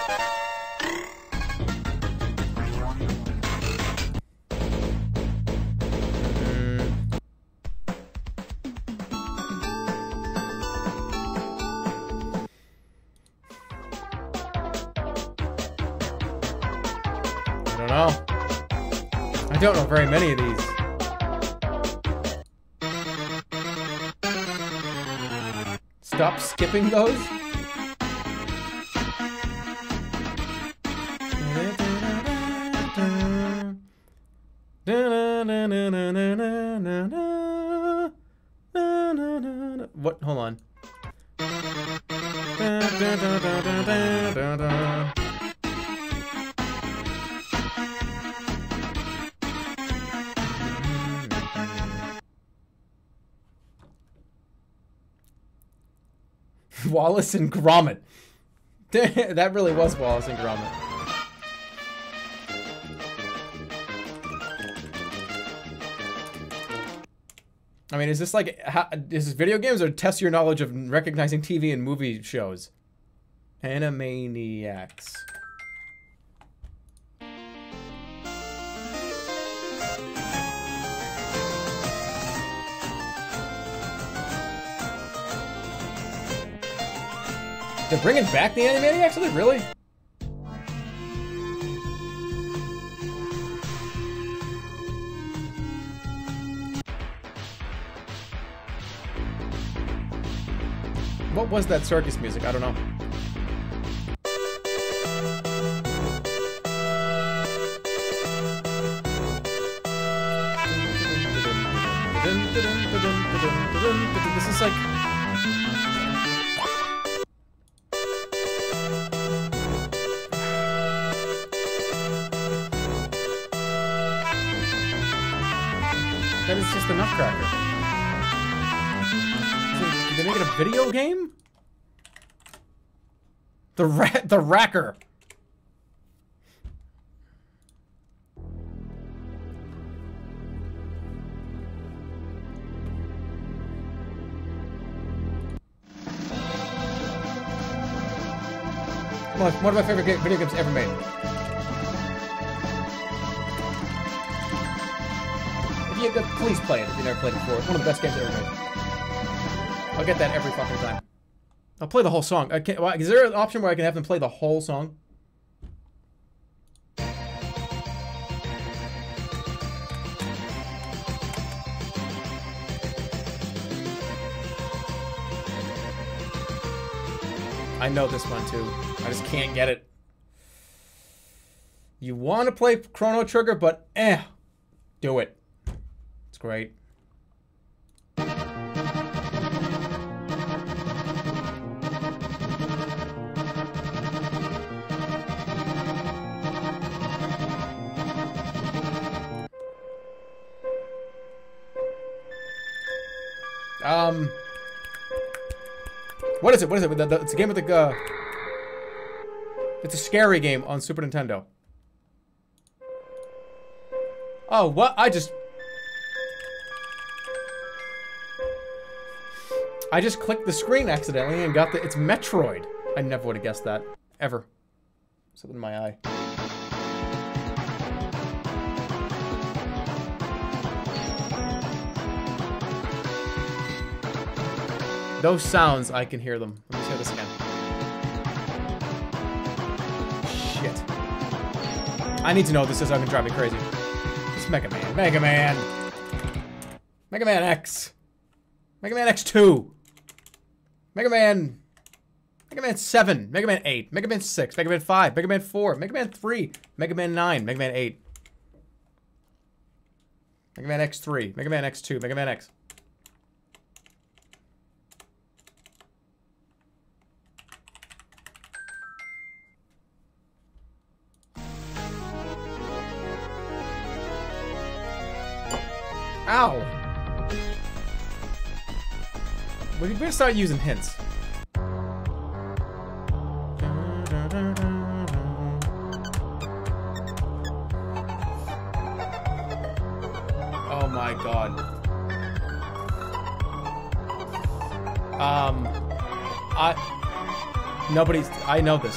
I don't know very many of these. Stop skipping those? What? Hold on. Wallace and Gromit. That really was Wallace and Gromit. I mean, is this like, is this video games or test your knowledge of recognizing TV and movie shows? Animaniacs. They're bringing back the Animaniacs? Are they really? What was that circus music? I don't know. This is like... That is just a Nutcracker. Did they make it a video game? The Racker. One of my favorite video games ever made. Please play it if you never played it before. It's one of the best games ever made. I'll get that every fucking time. I'll play the whole song. Is there an option where I can have them play the whole song? I know this one too. I just can't get it. You want to play Chrono Trigger, but do it. It's great. What is it? What is it? It's a game with the it's a scary game on Super Nintendo. Oh, what? I just clicked the screen accidentally and got the... It's Metroid. I never would have guessed that. Ever. Something in my eye. Those sounds, I can hear them. Let me hear this again. Shit. I need to know what this is. I can drive me crazy. It's Mega Man. Mega Man. Mega Man X. Mega Man X2. Mega Man 7, Mega Man 8, Mega Man 6, Mega Man 5, Mega Man 4, Mega Man 3, Mega Man 9, Mega Man 8. Mega Man X3, Mega Man X2, Mega Man X. Ow! Well, you better start using hints. Oh my god. I know this.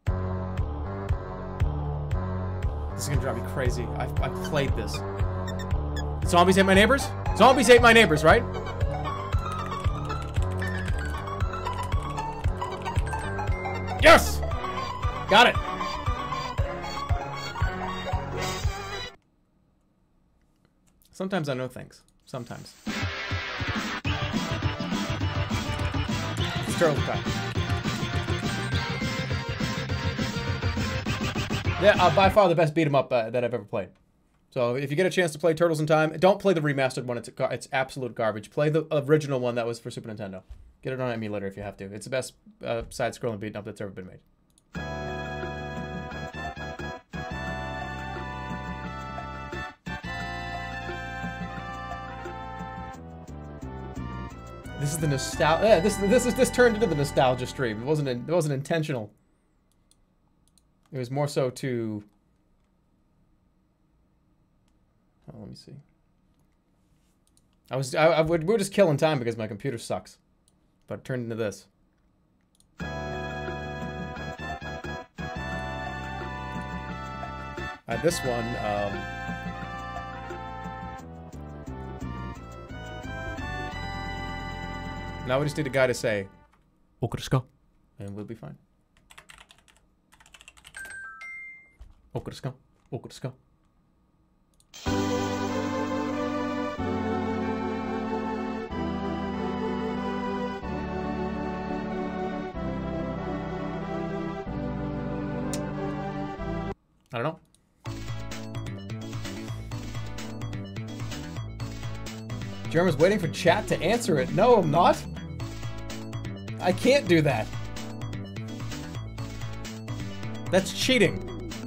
This is gonna drive me crazy. I've played this. Zombies hate my neighbors? Zombies hate my neighbors, right? Yes! Got it. Sometimes I know things. Sometimes. It's turtle time. Yeah, by far the best beat 'em up that I've ever played. So if you get a chance to play Turtles in Time, don't play the remastered one. It's absolute garbage. Play the original one that was for Super Nintendo. Get it on emulator if you have to. It's the best side-scrolling beat 'em up that's ever been made. This is the nostalgia. Yeah, this turned into the nostalgia stream. It wasn't intentional. It was more so to. Oh, let me see. We were just killing time because my computer sucks, but it turned into this. This one. Now we just need a guy to say, "Okuraska," and we'll be fine. Okuraska, Okuraska. I don't know. Jerma's waiting for chat to answer it. No, I'm not. I can't do that. That's cheating.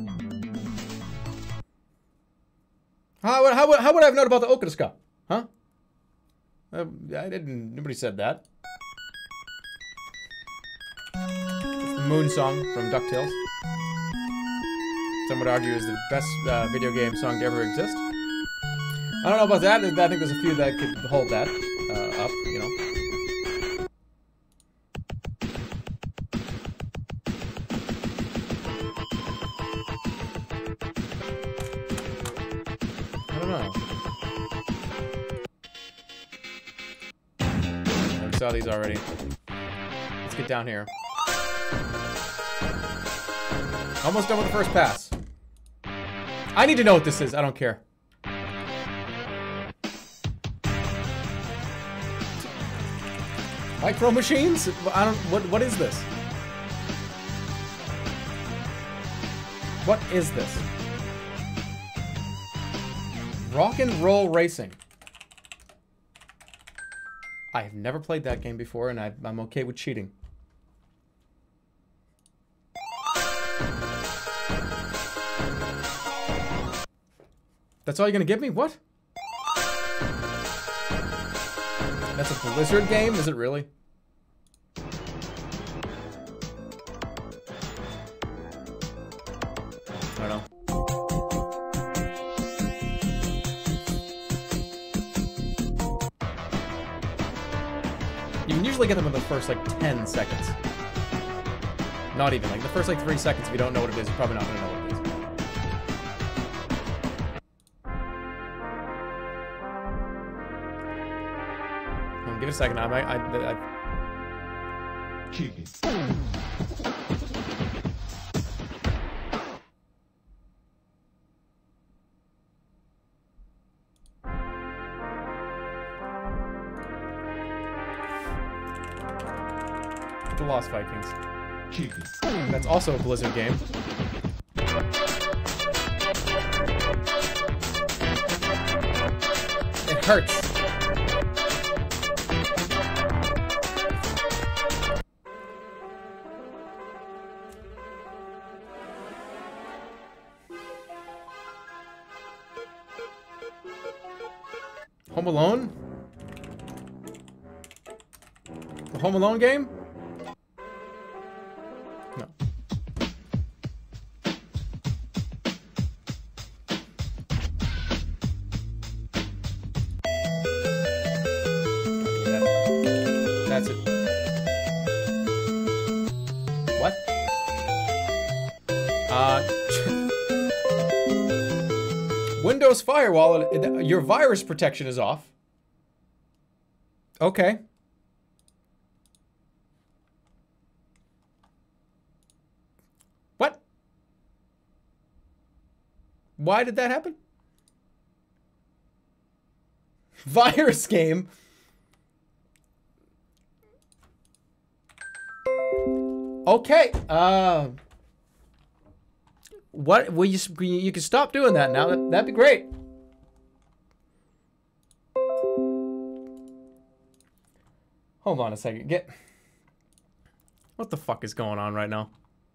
How would I have known about the Okuraska? Huh? I didn't. Nobody said that. It's the Moon Song from DuckTales. Some would argue is the best video game song to ever exist. I don't know about that. I think there's a few that could hold that up, you know. I don't know. We saw these already. Let's get down here. Almost done with the first pass. I need to know what this is. I don't care. Micro machines? I don't. What is this? What is this? Rock and Roll Racing. I have never played that game before, and I'm okay with cheating. That's all you're gonna give me? What? That's a Blizzard game? Is it really? I don't know. You can usually get them in the first, like, 10 seconds. Not even. Like, the first, like, 3 seconds, if you don't know what it is, you're probably not gonna know what it is. Give it a second. Cheating. The Lost Vikings. Cheating. That's also a Blizzard game. It hurts. Home Alone? The Home Alone game? No. That's it. What? Windows Firewall, your virus protection is off. Okay. What? Why did that happen? Virus game. Okay. What? Well, you can stop doing that now. That'd be great. Hold on a second. What the fuck is going on right now?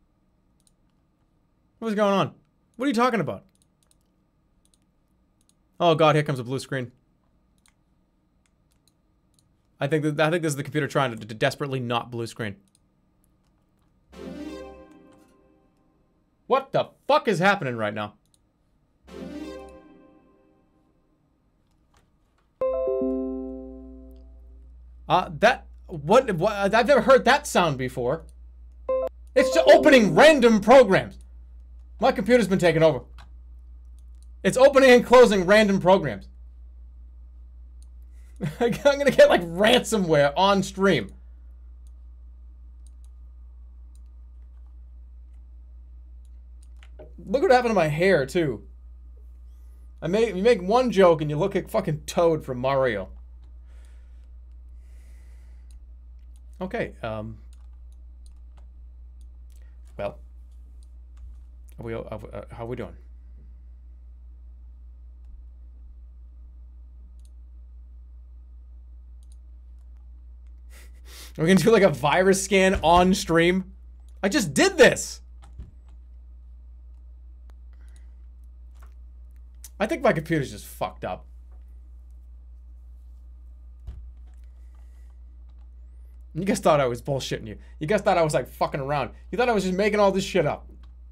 What's going on? What are you talking about? Oh god, here comes a blue screen. I think this is the computer trying to desperately not blue screen. What the fuck is happening right now? What, I've never heard that sound before. It's just opening random programs. My computer's been taken over. It's opening and closing random programs. I'm gonna get like ransomware on stream. Look what happened to my hair, too. You make one joke and you look like fucking Toad from Mario. Okay, well. How are we doing? Are we gonna do like a virus scan on stream? I just did this! I think my computer's just fucked up. You guys thought I was bullshitting you. You guys thought I was like fucking around. You thought I was just making all this shit up.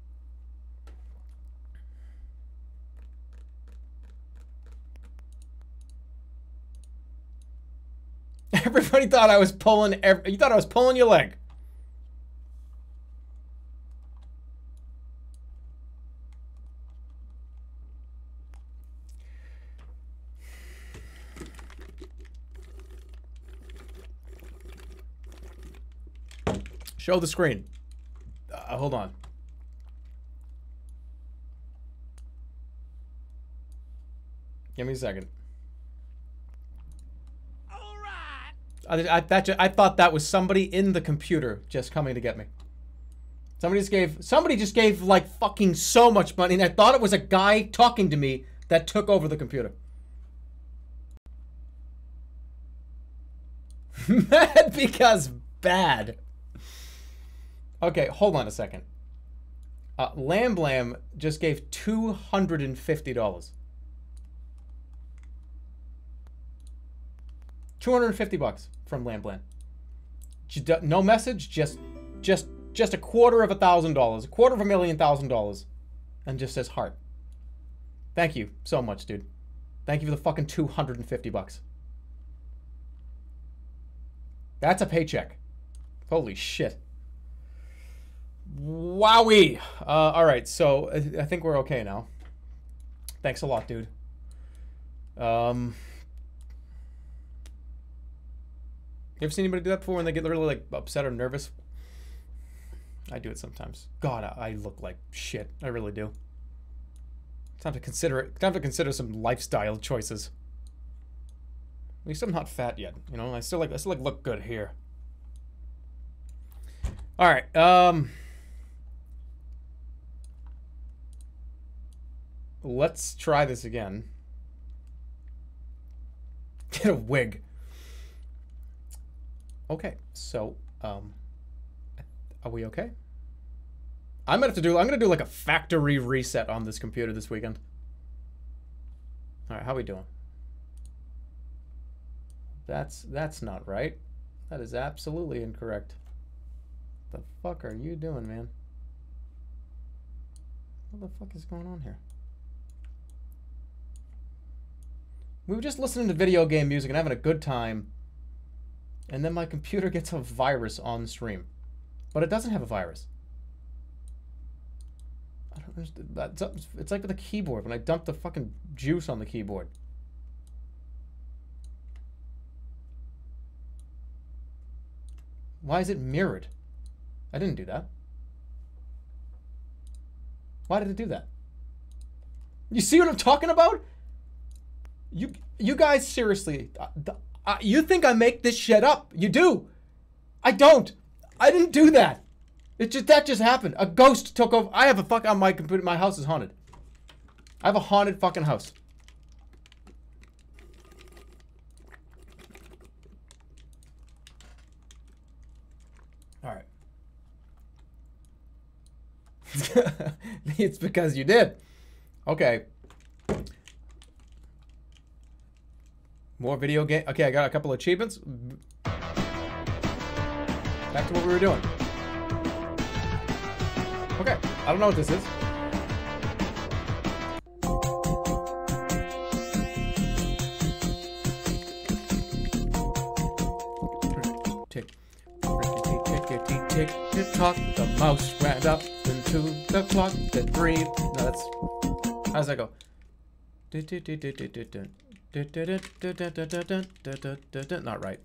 Everybody thought I was pulling you thought I was pulling your leg. Show the screen. Hold on. Give me a second. All right. I thought that was somebody in the computer just coming to get me. Somebody just gave like fucking so much money, and I thought it was a guy talking to me that took over the computer. Mad because bad. Okay, hold on a second. Lamb Blam just gave $250. 250 bucks from Lamb Blam. No message, just $250,000, $250,000, and just says heart. Thank you so much, dude. Thank you for the fucking 250 bucks. That's a paycheck. Holy shit. Wowee. Alright, so I think we're okay now. Thanks a lot, dude. You ever seen anybody do that before when they get really like upset or nervous? I do it sometimes. God, I look like shit. I really do. Time to consider it. Time to consider some lifestyle choices. At least I'm not fat yet. You know, I still look good here. All right. Let's try this again. Get a wig. Okay, so, are we okay? I'm gonna do like a factory reset on this computer this weekend. All right, how we doing? That's not right. That is absolutely incorrect. What the fuck are you doing, man? What the fuck is going on here? We were just listening to video game music and having a good time, and then my computer gets a virus on stream. But it doesn't have a virus. I don't understand. It's like with the keyboard, when I dump the fucking juice on the keyboard. Why is it mirrored? I didn't do that. Why did it do that? You see what I'm talking about? You guys, seriously, you think I make this shit up? You do. I don't. I didn't do that. That just happened. A ghost took over. I have a fuck on my computer. My house is haunted. I have a haunted fucking house. All right. It's because you did. Okay. More video game. Okay, I got a couple of achievements. Back to what we were doing. Okay, I don't know what this is. Tick, tick, tick, tick, tock. The mouse ran up into the clock that breathed. No, that's. How does that go? Not right.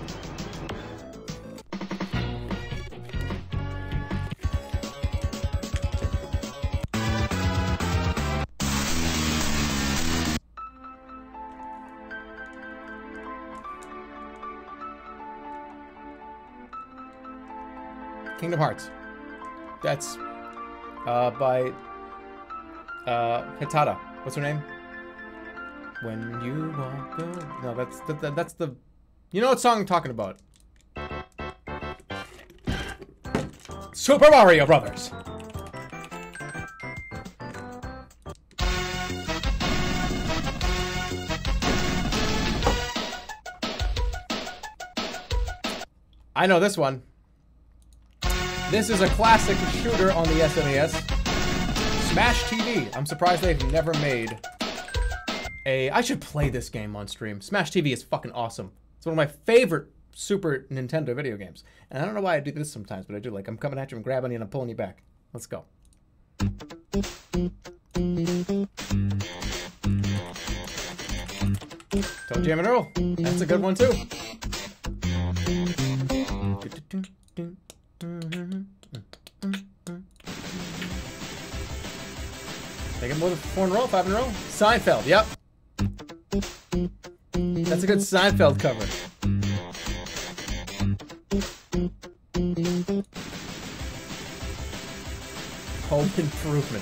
Kingdom Hearts. That's by Hitada. What's her name? When you walk over. No, that's the. You know what song I'm talking about? Super Mario Brothers. I know this one. This is a classic shooter on the SNES. Smash TV. I'm surprised they've never made a... I should play this game on stream. Smash TV is fucking awesome. It's one of my favorite Super Nintendo video games. And I don't know why I do this sometimes, but I do. Like, I'm coming at you and grabbing you and I'm pulling you back. Let's go. Toe Jam and Earl. That's a good one, too. Take it more than 4 in a row, 5 in a row. Seinfeld, yep. That's a good Seinfeld cover. Home Improvement.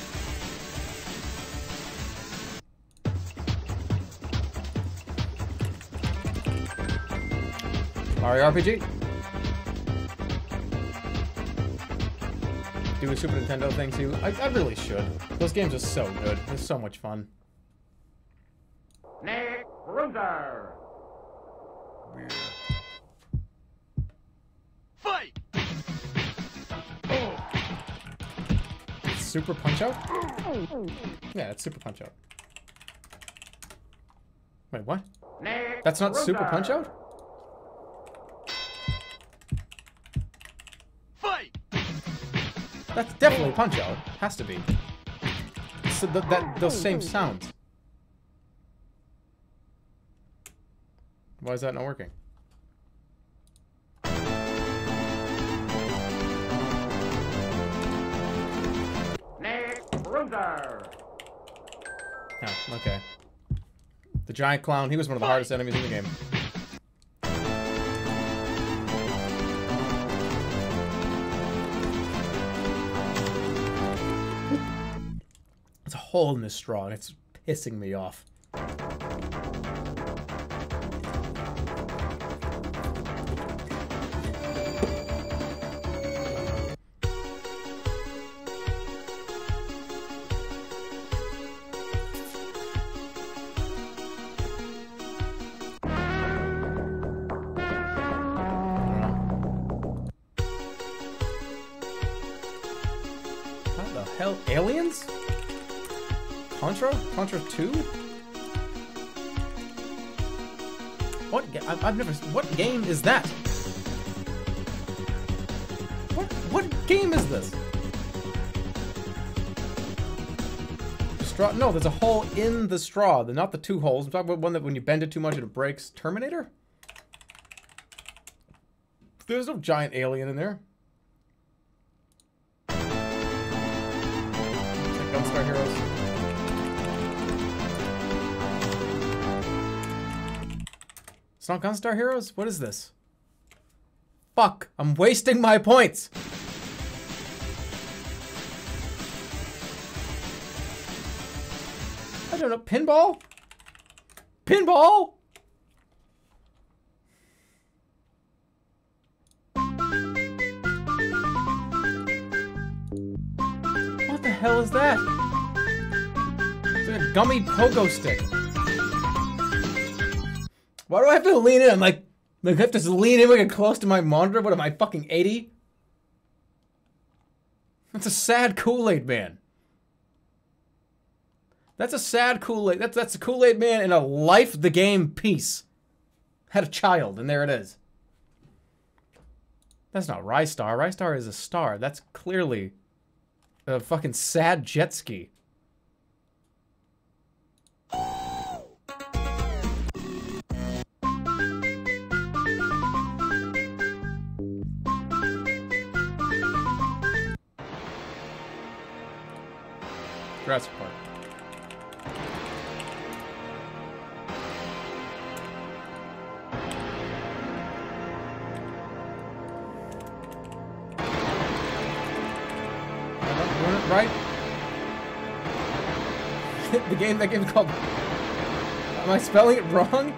Mario RPG. Do a Super Nintendo thing too. I really should. Those games are so good. They're so much fun. Nick Bruiser. Fight! Super Punch Out? Yeah, it's Super Punch Out. Wait, what? Nick That's not Bruiser. Super Punch Out? Fight! That's definitely Punch Out. Has to be. So those same sounds. Why is that not working? Nick Bruiser. Oh, okay. The giant clown, he was one of the hardest enemies in the game. There's a hole in this straw and it's pissing me off. hell? Aliens? Contra? Contra 2? What? I've never. What game is that? What game is this? Straw? No, there's a hole in the straw. Not the two holes. I'm talking about one that when you bend it too much it breaks. Terminator? There's no giant alien in there. It's like Gunstar Heroes. It's not Gunstar Heroes? What is this? Fuck, I'm wasting my points. I don't know, pinball? Pinball? What the hell is that? It's like a gummy pogo stick. Why do I have to lean in? I'm like I have to lean in, get close to my monitor. What am I, fucking 80? That's a sad Kool-Aid man. That's a sad Kool-Aid. That's a Kool-Aid man in a life the game piece. Had a child, and there it is. That's not Rystar. Rystar is a star. That's clearly a fucking sad jet ski. Jurassic Park. Right? That game's called... Am I spelling it wrong?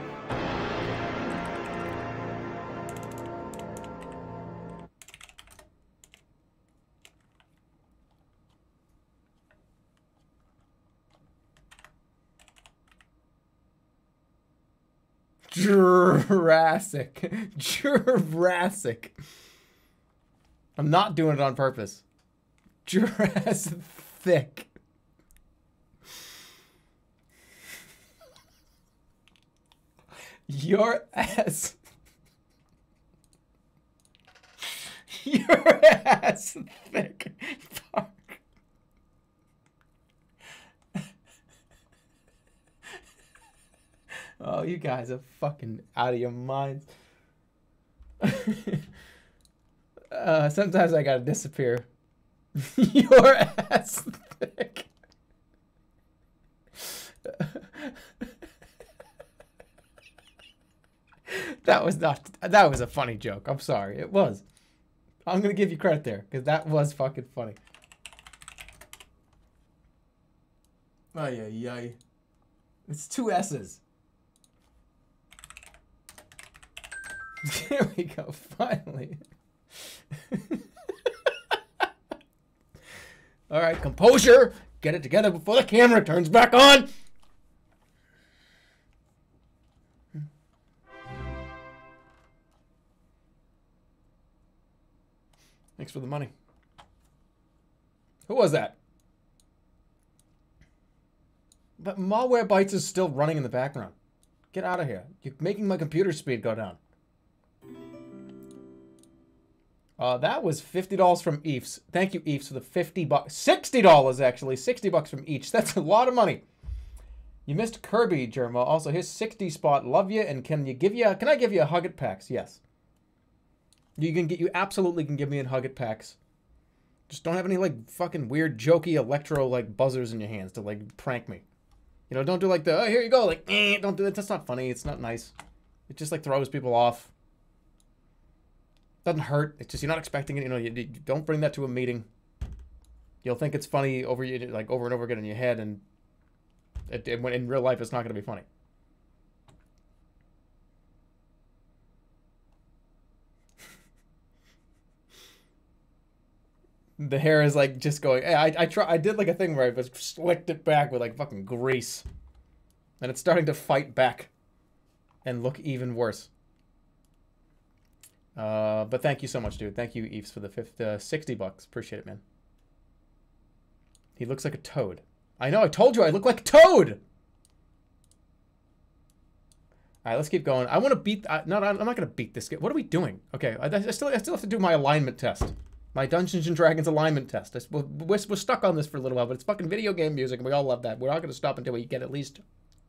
Jurassic. Jurassic. I'm not doing it on purpose. Jurassic. Your ass. Your ass thick. Fuck. Oh, you guys are fucking out of your minds. Sometimes I gotta disappear. Your ass thick. That was a funny joke. I'm sorry. It was. I'm gonna give you credit there, because that was fucking funny. Ay, ay, ay. It's 2 S's. There we go, finally. Alright, composure! Get it together before the camera turns back on! Thanks for the money. Who was that? But Malware Bytes is still running in the background. Get out of here. You're making my computer speed go down. That was $50 from Eefs. Thank you, Eefs, for the 50 bucks. $60 actually. 60 bucks from each. That's a lot of money. You missed Kirby, Jerma. Also, here's 60 spot. Love you. And can I give you a hug at PAX? Yes. You absolutely can give me a hug at PAX. Just don't have any like fucking weird jokey electro like buzzers in your hands to like prank me. You know, don't do like the, oh, here you go, like, don't do that. That's not funny. It's not nice. It just like throws people off. Doesn't hurt. It's just you're not expecting it. You know, you don't bring that to a meeting. You'll think it's funny over and over again in your head, and when in real life it's not going to be funny. The hair is like just going. Hey, I did like a thing where I just slicked it back with like fucking grease, and it's starting to fight back, and look even worse. But thank you so much, dude. Thank you, Eves, for the 60 bucks. Appreciate it, man. He looks like a toad. I know, I told you I look like a toad! Alright, let's keep going. I want to beat... no, I'm not going to beat this game. What are we doing? Okay, I still have to do my alignment test. My Dungeons & Dragons alignment test. We're stuck on this for a little while, but it's fucking video game music, and we all love that. We're not going to stop until we get at least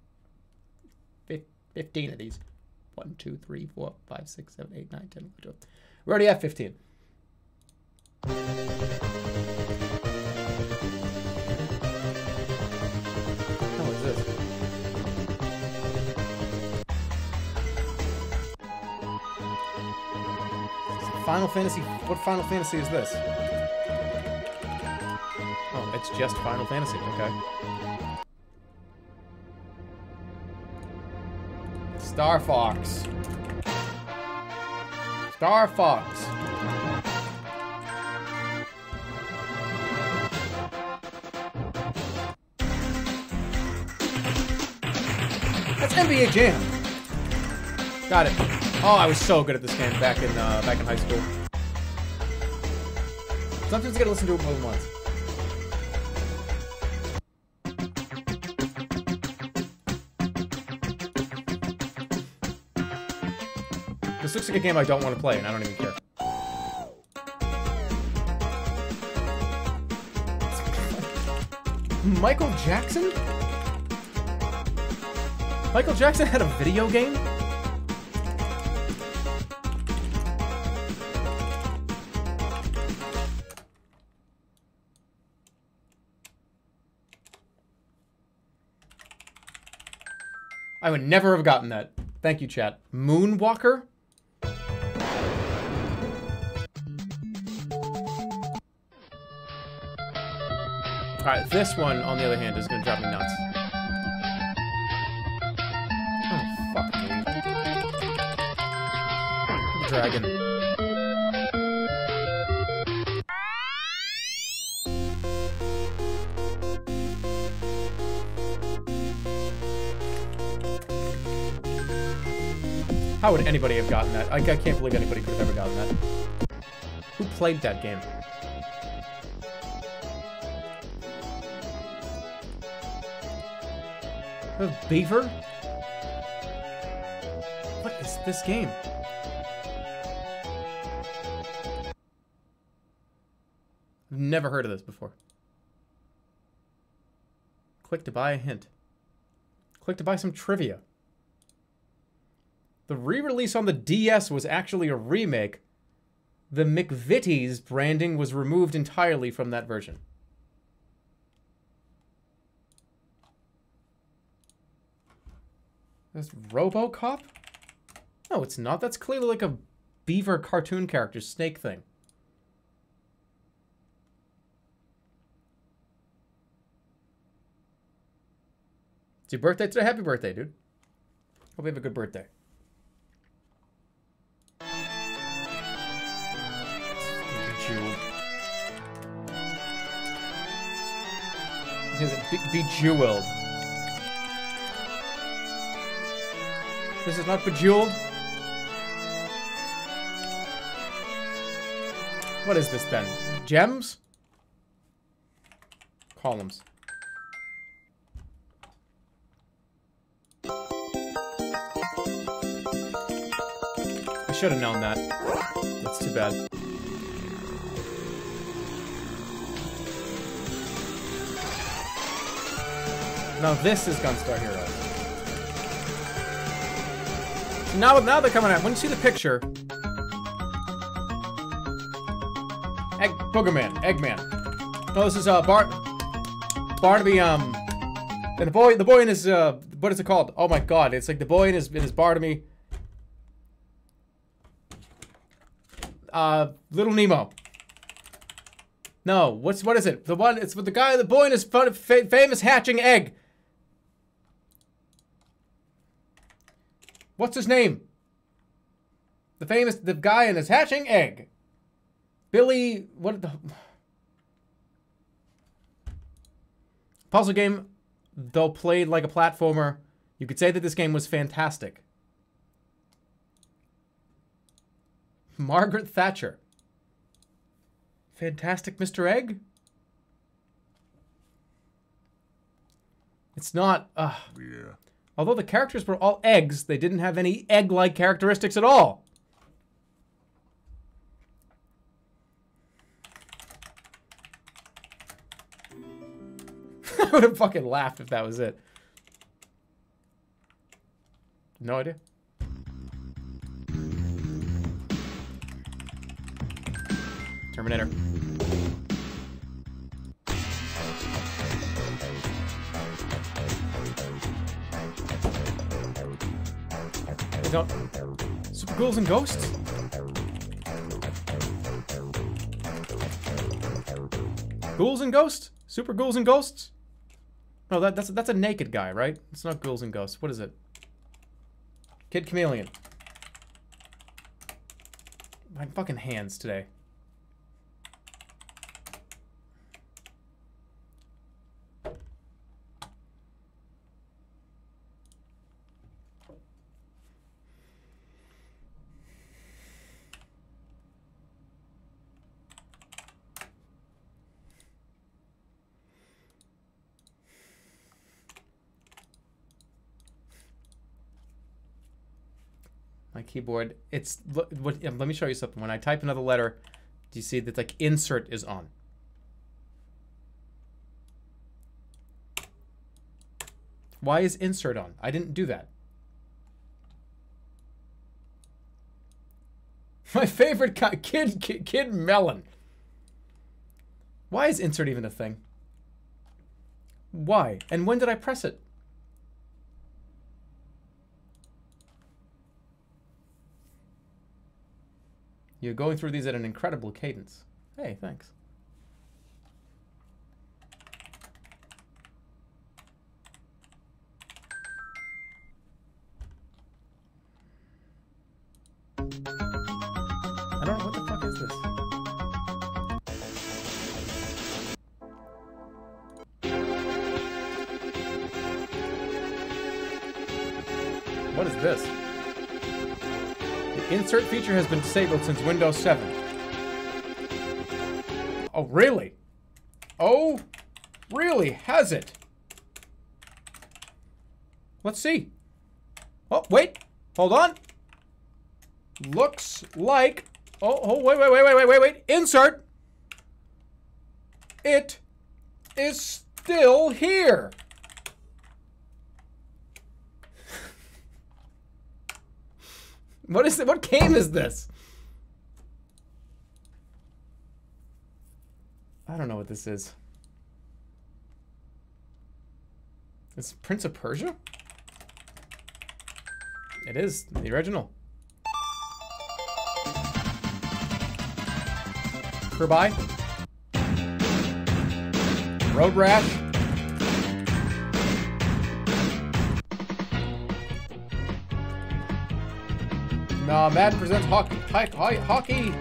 15 of these. 1, 2, 3, 4, 5, 6, 7, 8, 9, 10, 11, 12. We already have 15. What is this? Final Fantasy... What Final Fantasy is this? Oh, it's just Final Fantasy. Okay. Star Fox. Star Fox. That's NBA Jam. Got it. Oh, I was so good at this game back in high school. Sometimes you gotta listen to it more than once. This looks like a game I don't want to play, and I don't even care. Michael Jackson? Michael Jackson had a video game? I would never have gotten that. Thank you, chat. Moonwalker? Alright, this one, on the other hand, is gonna drive me nuts. Oh, fuck, dude. Dragon. How would anybody have gotten that? I can't believe anybody could have ever gotten that. Who played that game? A beaver? What is this game? I've never heard of this before. Click to buy a hint. Click to buy some trivia. The re-release on the DS was actually a remake. The McVitie's branding was removed entirely from that version. That's RoboCop? No, it's not. That's clearly like a beaver cartoon character snake thing. It's your birthday today? Happy birthday, dude. Hope you have a good birthday. Bejeweled. Is it Bejeweled? This is not Bejeweled? What is this then? Gems? Columns. I should have known that. That's too bad. Now this is Gunstar Heroes. Now they're coming out. When you see the picture, Boogerman, Eggman. No, this is Barnaby. And the boy in his what is it called? Oh my God, it's like the boy in his Barnaby. Little Nemo. No, what is it? The one, it's with the guy, the boy in his famous hatching egg. What's his name? The guy in his hatching egg. Billy, what the... Puzzle game, though played like a platformer, you could say that this game was fantastic. Margaret Thatcher. Fantastic Mr. Egg? It's not... Yeah. Although the characters were all eggs, they didn't have any egg-like characteristics at all. I would have fucking laughed if that was it. No idea. Terminator. Don't. Super Ghouls and Ghosts? Ghouls and Ghosts? Super Ghouls and Ghosts? No, that's a naked guy, right? It's not Ghouls and Ghosts. What is it? Kid Chameleon. My fucking hands today. My keyboard, it's, let me show you something. When I type another letter, do you see that like insert is on? Why is insert on? I didn't do that. My favorite kid melon. Why is insert even a thing? Why? And when did I press it? You're going through these at an incredible cadence. Hey, thanks. I don't know, what the fuck is this? What is this? The insert feature has been disabled since Windows 7. Oh, really? Oh, really? Has it? Let's see. Oh, wait. Hold on. Looks like... Oh, wait. Insert. It is still here. What is it? What game is this? I don't know what this is. It's Prince of Persia? It is the original. Kirby. Road Rash. Madden presents hockey. Hockey.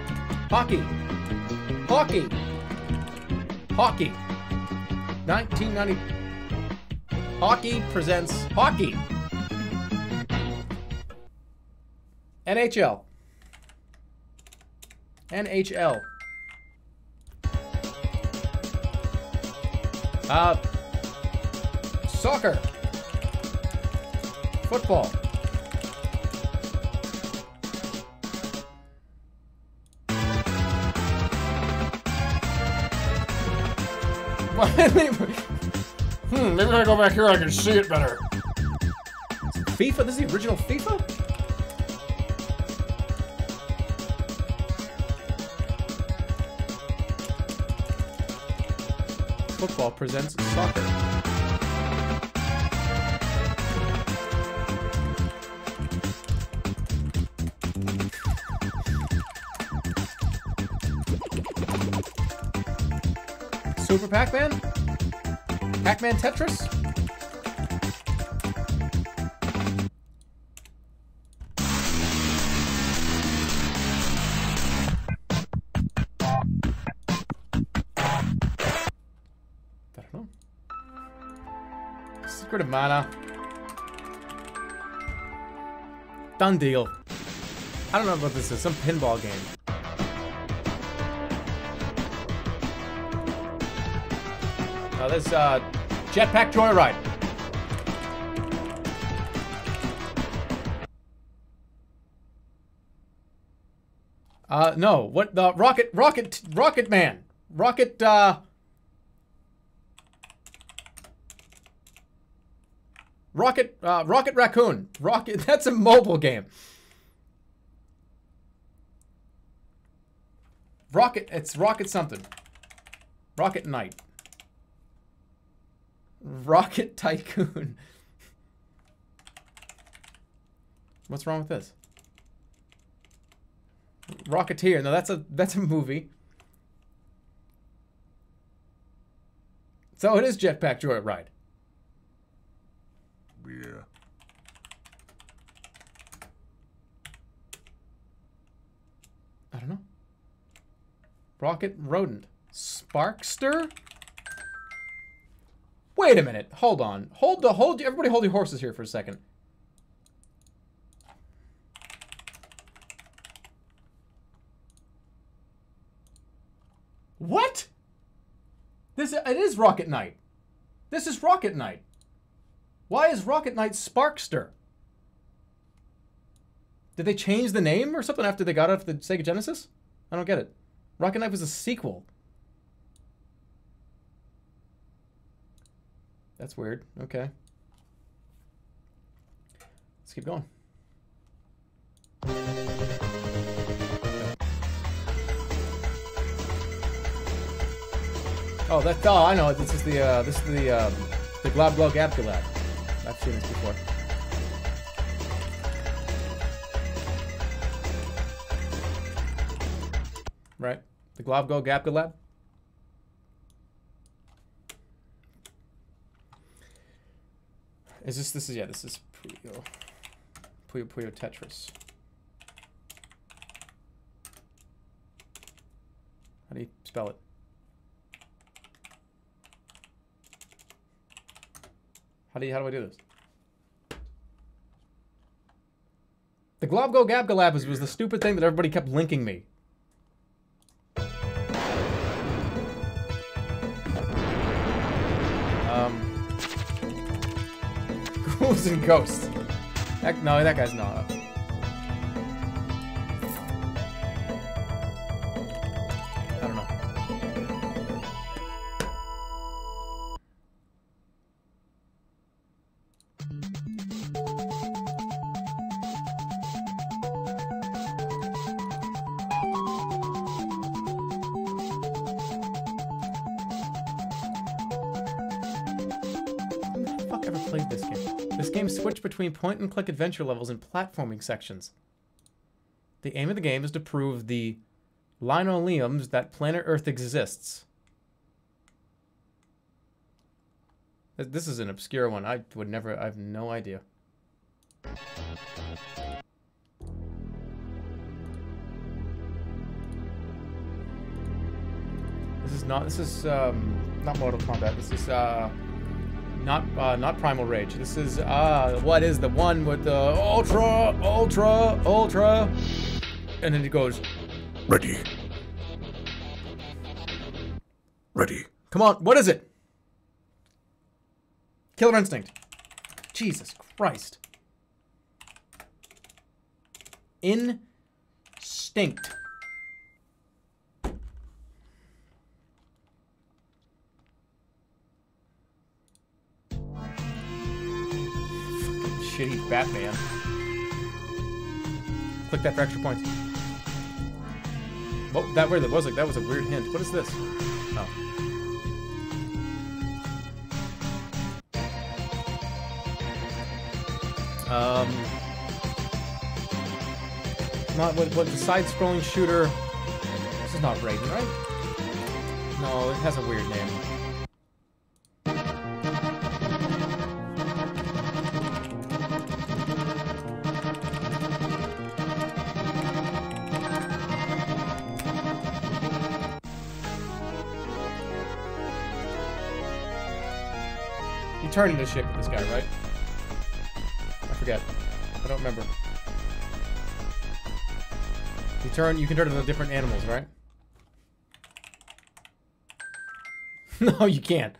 1990. Hockey presents hockey. NHL. Soccer. Football. Maybe if I go back here I can see it better. FIFA? This is the original FIFA? Football presents soccer. Super Pac-Man? Pac-Man Tetris? I don't know. Secret of Mana. Done deal. I don't know what this is. Some pinball game. Oh, this Jetpack Joyride. No. What the Rocket Man. Rocket Raccoon. Rocket, that's a mobile game. It's Rocket something. Rocket Knight. Rocket Tycoon. What's wrong with this? Rocketeer. No, that's a movie. So it is Jetpack Joyride. Yeah. I don't know. Rocket Rodent. Sparkster? Wait a minute. Hold on. Everybody hold your horses here for a second. What? It is Rocket Knight. This is Rocket Knight. Why is Rocket Knight Sparkster? Did they change the name or something after they got off the Sega Genesis? I don't get it. Rocket Knight was a sequel. That's weird. Okay. Let's keep going. Oh, I know. This is the Glob Glob Gab Galab. I've seen this before. Right? The Glob Glob Gab Galab. This is Puyo Tetris. How do you spell it? How do I do this? The Glob Go Gab Galab was the stupid thing that everybody kept linking me. Ghouls and Ghosts. Heck, no, that guy's not up. I don't know. Who the fuck ever played this game? This game switched between point-and-click adventure levels and platforming sections. The aim of the game is to prove the linoleums that planet Earth exists. This is an obscure one. I have no idea. This is not Mortal Kombat. This is not Primal Rage. This is what is the one with the ultra, and then it goes ready. Come on, what is it? Killer Instinct. Jesus Christ. Instinct. Shitty Batman. Click that for extra points. Oh, that was a weird hint. What is this? Oh. Not what the side-scrolling shooter. This is not Raiden, right? No, it has a weird name. You turn into shit with this guy, right? I forget. I don't remember. You can turn into different animals, right? No, you can't.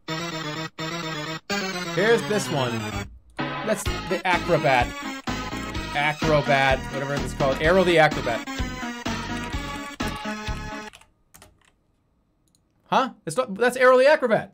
Here's this one. That's the Acrobat. Acrobat, whatever it's called. Arrow the Acrobat. Huh? It's not, that's Arrow the Acrobat.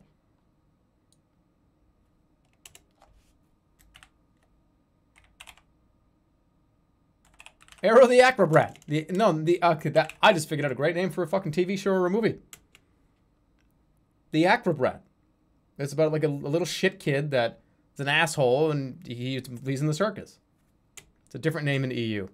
Arrow the Acrobat. Okay, that I just figured out a great name for a fucking TV show or a movie. The Acrobat. It's about like a little shit kid that is an asshole and he's in the circus. It's a different name in the EU.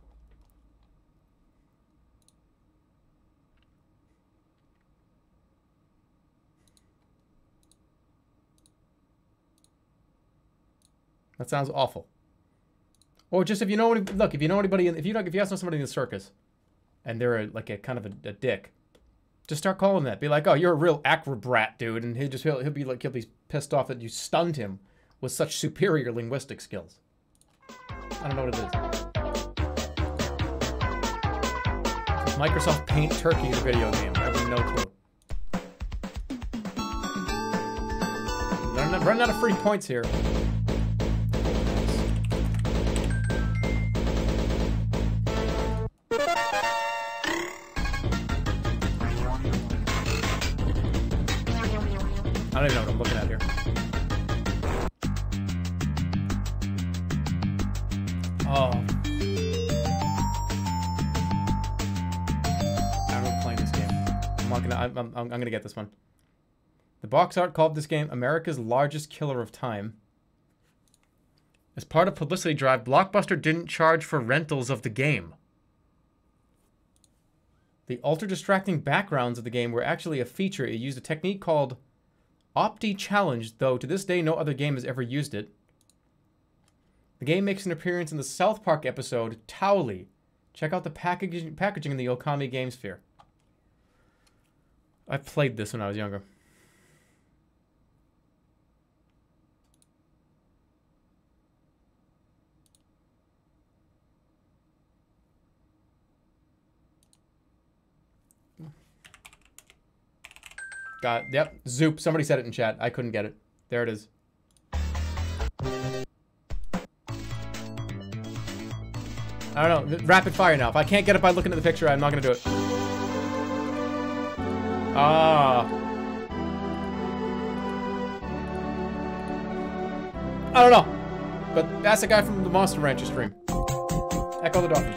That sounds awful. Or just if you know look, if you know anybody, if you ask somebody in the circus, and they're like a kind of a dick, just start calling that. Be like, oh, you're a real acrobrat, dude, and he'll be pissed off that you stunned him with such superior linguistic skills. I don't know what it is. Microsoft Paint Turkey is a video game. I have no clue. Running out of free points here. I don't even know what I'm looking at here. Oh. I'm not playing this game. I'm gonna get this one. The box art called this game America's Largest Killer of Time. As part of publicity drive, Blockbuster didn't charge for rentals of the game. The ultra-distracting backgrounds of the game were actually a feature. It used a technique called Opti Challenge, though to this day no other game has ever used it. The game makes an appearance in the South Park episode Towley. Check out the packaging in the Okami Game Sphere. I played this when I was younger. Yep, Zoop. Somebody said it in chat. I couldn't get it. There it is. I don't know. Rapid fire now. If I can't get it by looking at the picture, I'm not going to do it. Ah. I don't know. But that's the guy from the Monster Rancher stream. Echo the Dolphin.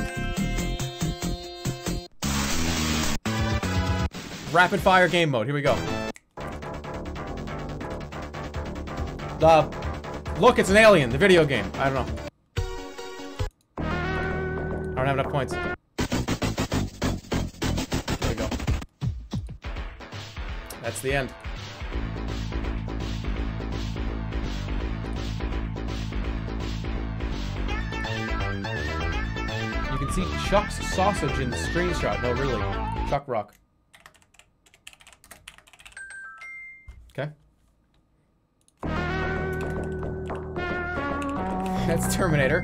Rapid fire game mode. Here we go. Look, it's an alien. The video game. I don't know. I don't have enough points. There we go. That's the end. You can see Chuck's sausage in the screenshot. No, really. Chuck Rock. Okay. That's Terminator.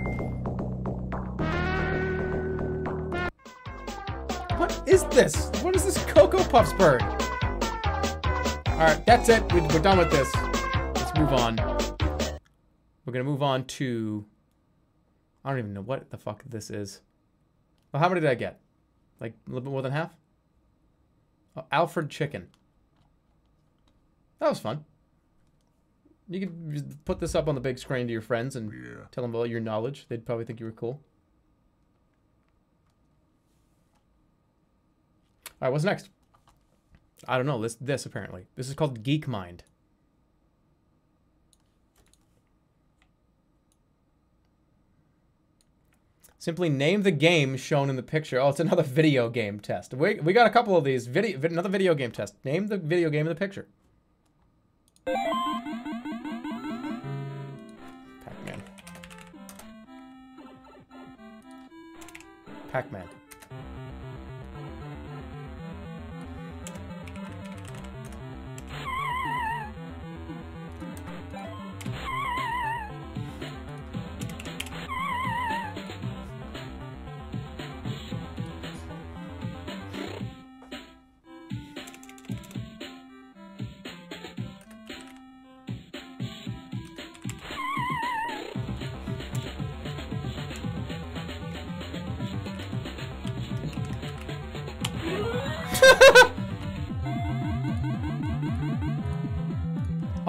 What is this? What is this Cocoa Puffs bird? Alright, that's it. We're done with this. Let's move on. We're gonna move on to... I don't even know what the fuck this is. Well, how many did I get? Like, a little bit more than half? Oh, Alfred Chicken. That was fun. You could put this up on the big screen to your friends and tell them about your knowledge. They'd probably think you were cool. All right, what's next? I don't know. This apparently. This is called Geek Mind. Simply name the game shown in the picture. Oh, it's another video game test. We got a couple of these. Another video game test. Name the video game in the picture. Pac-Man. Pac-Man.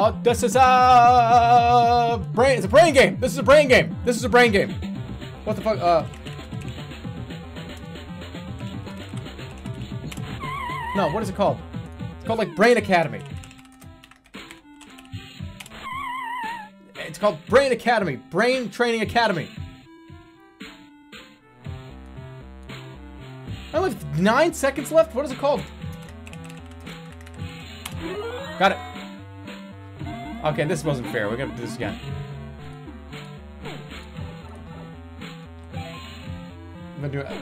Oh, this is a brain. It's a brain game. This is a brain game. This is a brain game. What the fuck? No, what is it called? It's called like Brain Academy. It's called Brain Academy. Brain Training Academy. I only have 9 seconds left. What is it called? Got it. Okay, this wasn't fair. We're gonna do this again. I'm gonna do it.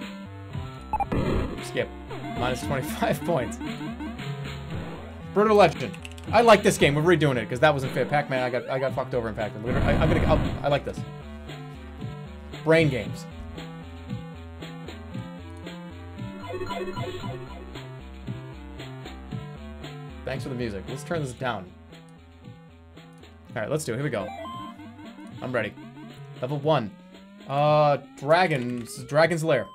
Skip. Minus 25 points. Brutal Legend. I like this game. We're redoing it because that wasn't fair. Pac-Man, I got fucked over in Pac-Man. I like this. Brain games. Thanks for the music. Let's turn this down. Alright, let's do it. Here we go. I'm ready. Level 1. Dragon's Lair.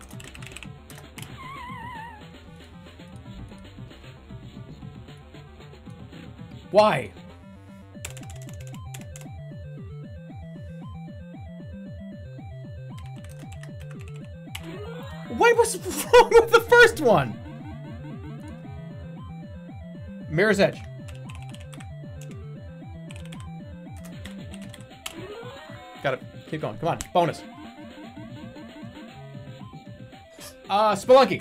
Why? What was wrong with the first one? Mirror's Edge. Got it. Keep going. Come on. Bonus. Spelunky.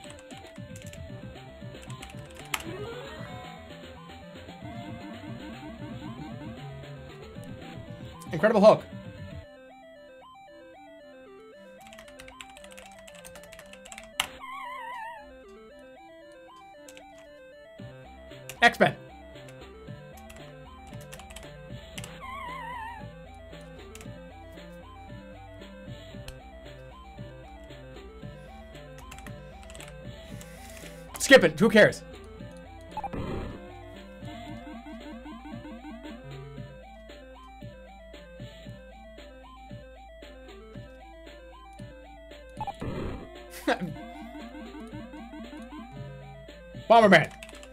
Incredible Hulk. X-Men. Skip it. Who cares? Bomberman.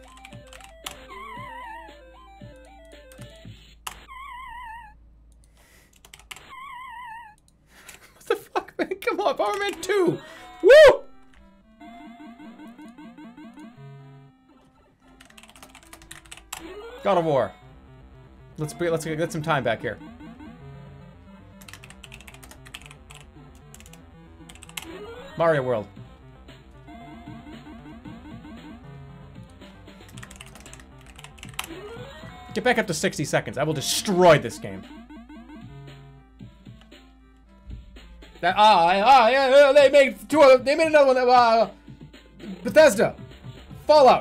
What the fuck, man? Come on, Bomberman 2. Woo! God of War. Let's get some time back here. Mario World. Get back up to 60 seconds. I will destroy this game. Yeah, they made two other. They made another one. Bethesda. Fallout.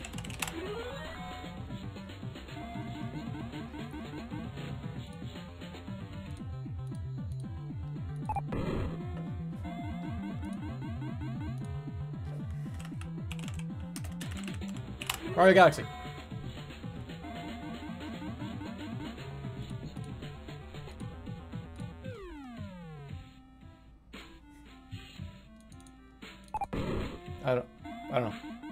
Mario Galaxy. I don't know.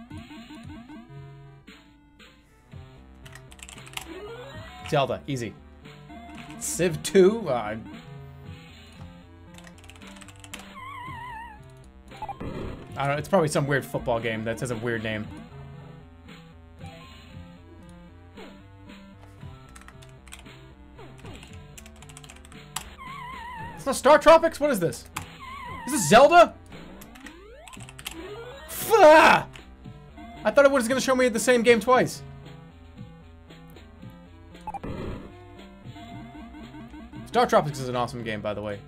Zelda, easy. Civ 2? I don't know, it's probably some weird football game that has a weird name. It's not Star Tropics? What is this? Is this Zelda? Ah! I thought it was going to show me the same game twice. Star Tropics is an awesome game, by the way.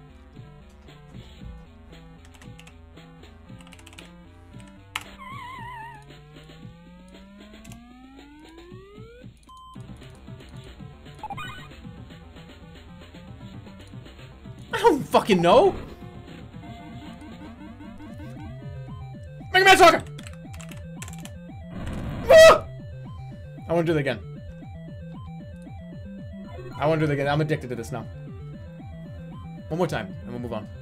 I don't fucking know. Mega Man Soccer! Ah! I want to do that again. I want to do that again. I'm addicted to this now. One more time, and we'll move on.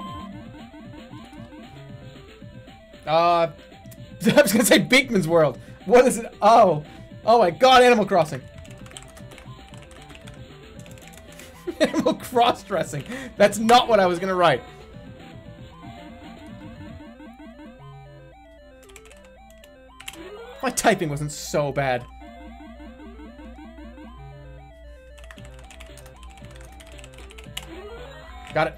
I was gonna say Beakman's World. What is it? Oh. Oh my god, Animal Crossing. Animal cross-dressing. That's not what I was gonna write. My typing wasn't so bad. Got it.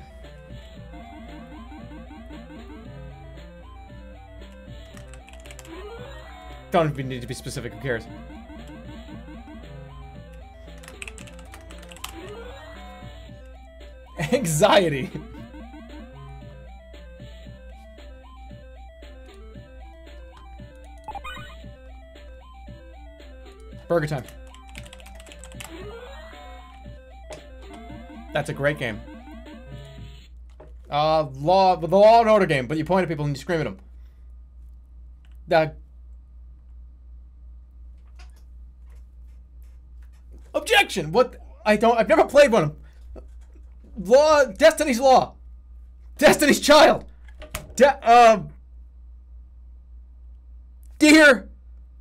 Don't even need to be specific, who cares? Anxiety. Burger Time. That's a great game. The Law and Order game, but you point at people and you scream at them. Objection! What? I've never played one. Destiny's Law. Destiny's Child. Dear.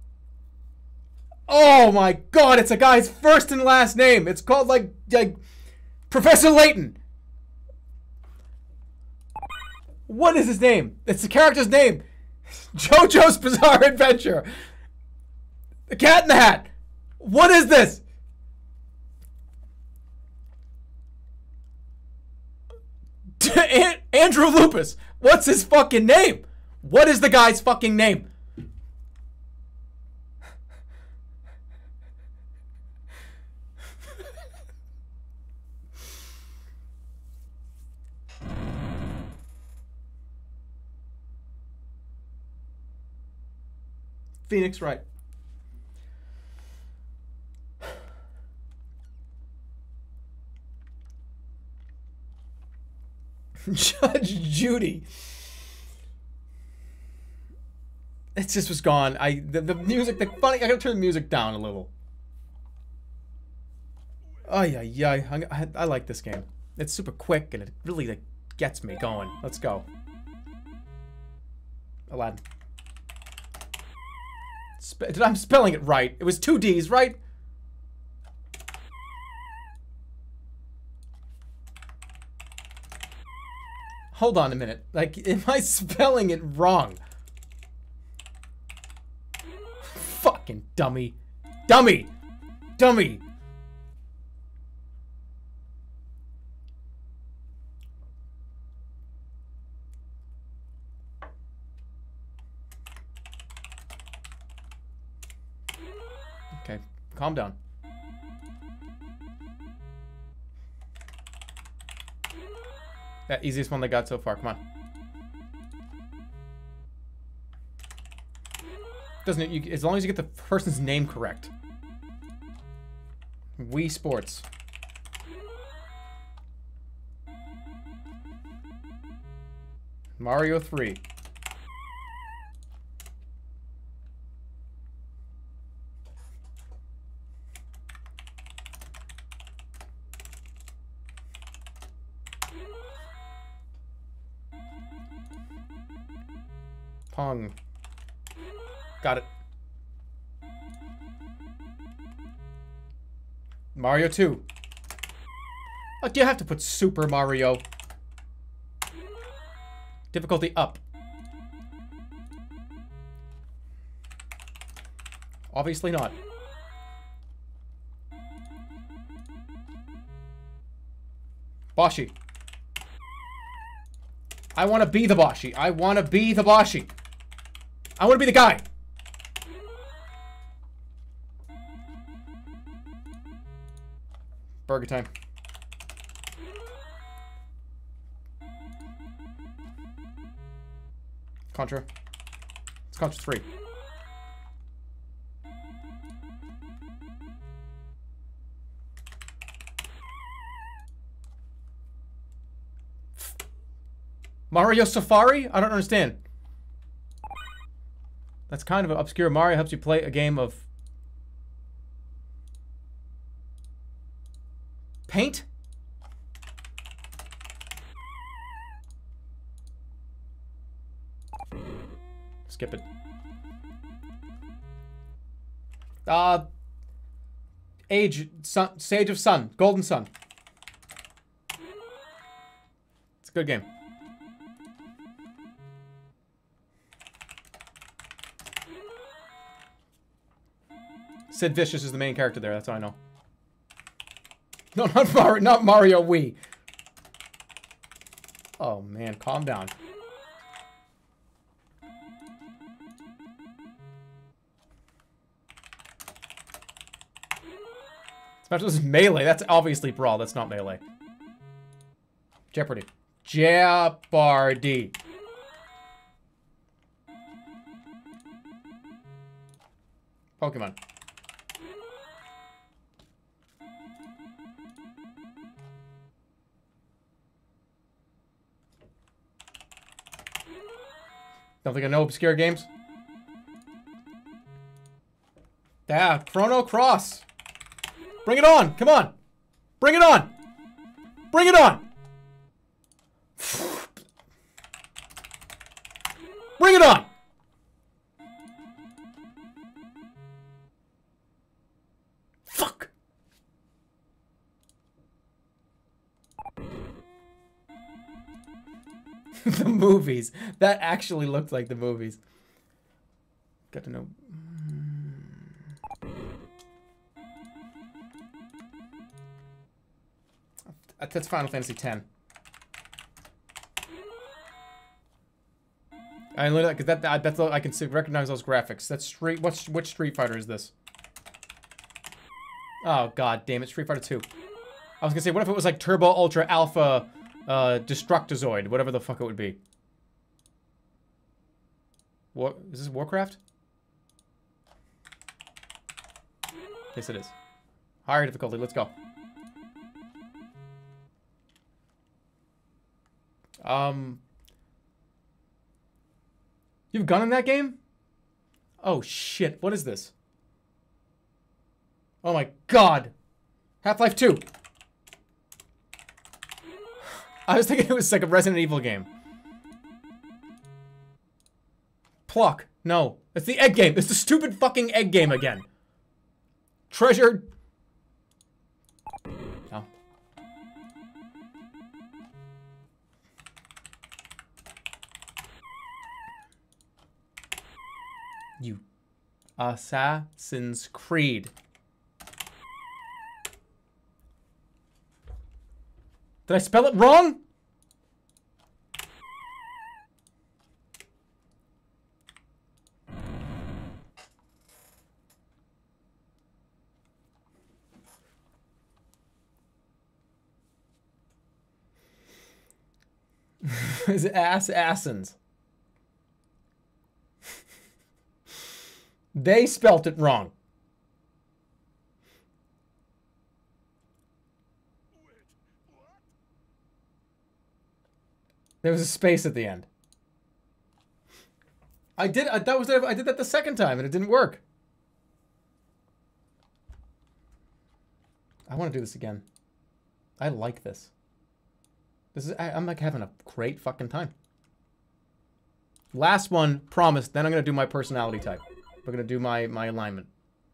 Oh my god, it's a guy's first and last name. It's called like Professor Layton. What is his name? It's the character's name. JoJo's Bizarre Adventure. The Cat in the Hat. What is this? Andrew Lupus. What's his fucking name? What is the guy's fucking name? Phoenix Wright. Judge Judy. It just was gone. The music, I gotta turn the music down a little. Oh yeah. I like this game. It's super quick and it really like gets me going. Let's go. Aladdin. I'm spelling it right. It was 2 D's, right? Hold on a minute. Like, am I spelling it wrong? Fucking dummy. Dummy! Dummy! Okay, calm down. That easiest one they got so far. Come on. Doesn't it? As long as you get the person's name correct. Wii Sports. Mario 3. Pong. Got it. Mario 2. Like, you have to put Super Mario. Difficulty up. Obviously not. Boshi. I want to be the Boshi. I want to be the Boshi. I want to be the guy. Burger Time. Contra. It's Contra 3. Mario Safari? I don't understand. That's kind of obscure. Mario helps you play a game of paint? Skip it. Sage of Sun. Golden Sun. It's a good game. Sid Vicious is the main character there, that's all I know. No, not Mario Wii. Oh man, calm down. Special is Melee. That's obviously Brawl. That's not Melee. Jeopardy. Jeopardy. Pokemon. Don't think I know obscure games. Yeah, Chrono Cross. Bring it on! Come on! Bring it on! Bring it on! Bring it on! Fuck! The movies. That actually looked like the movies. Got to know... That's Final Fantasy X. I literally, because that's I can recognize those graphics. That's which Street Fighter is this? Oh god damn it, Street Fighter 2. I was gonna say, what if it was like Turbo Ultra Alpha Destructozoid, whatever the fuck it would be. What is this, Warcraft? Yes it is. Higher difficulty, let's go. You've gun in that game? Oh shit, what is this? Oh my god! Half-Life 2! I was thinking it was like a Resident Evil game. Pluck. No. It's the egg game. It's the stupid fucking egg game again. Treasure. No. You. Assassin's Creed. Did I spell it wrong? Is it Assassins? They spelt it wrong. There was a space at the end. I did that the second time and it didn't work. I want to do this again. I like this. I'm like having a great fucking time. Last one, promise. Then I'm gonna do my personality type. We're gonna do my alignment.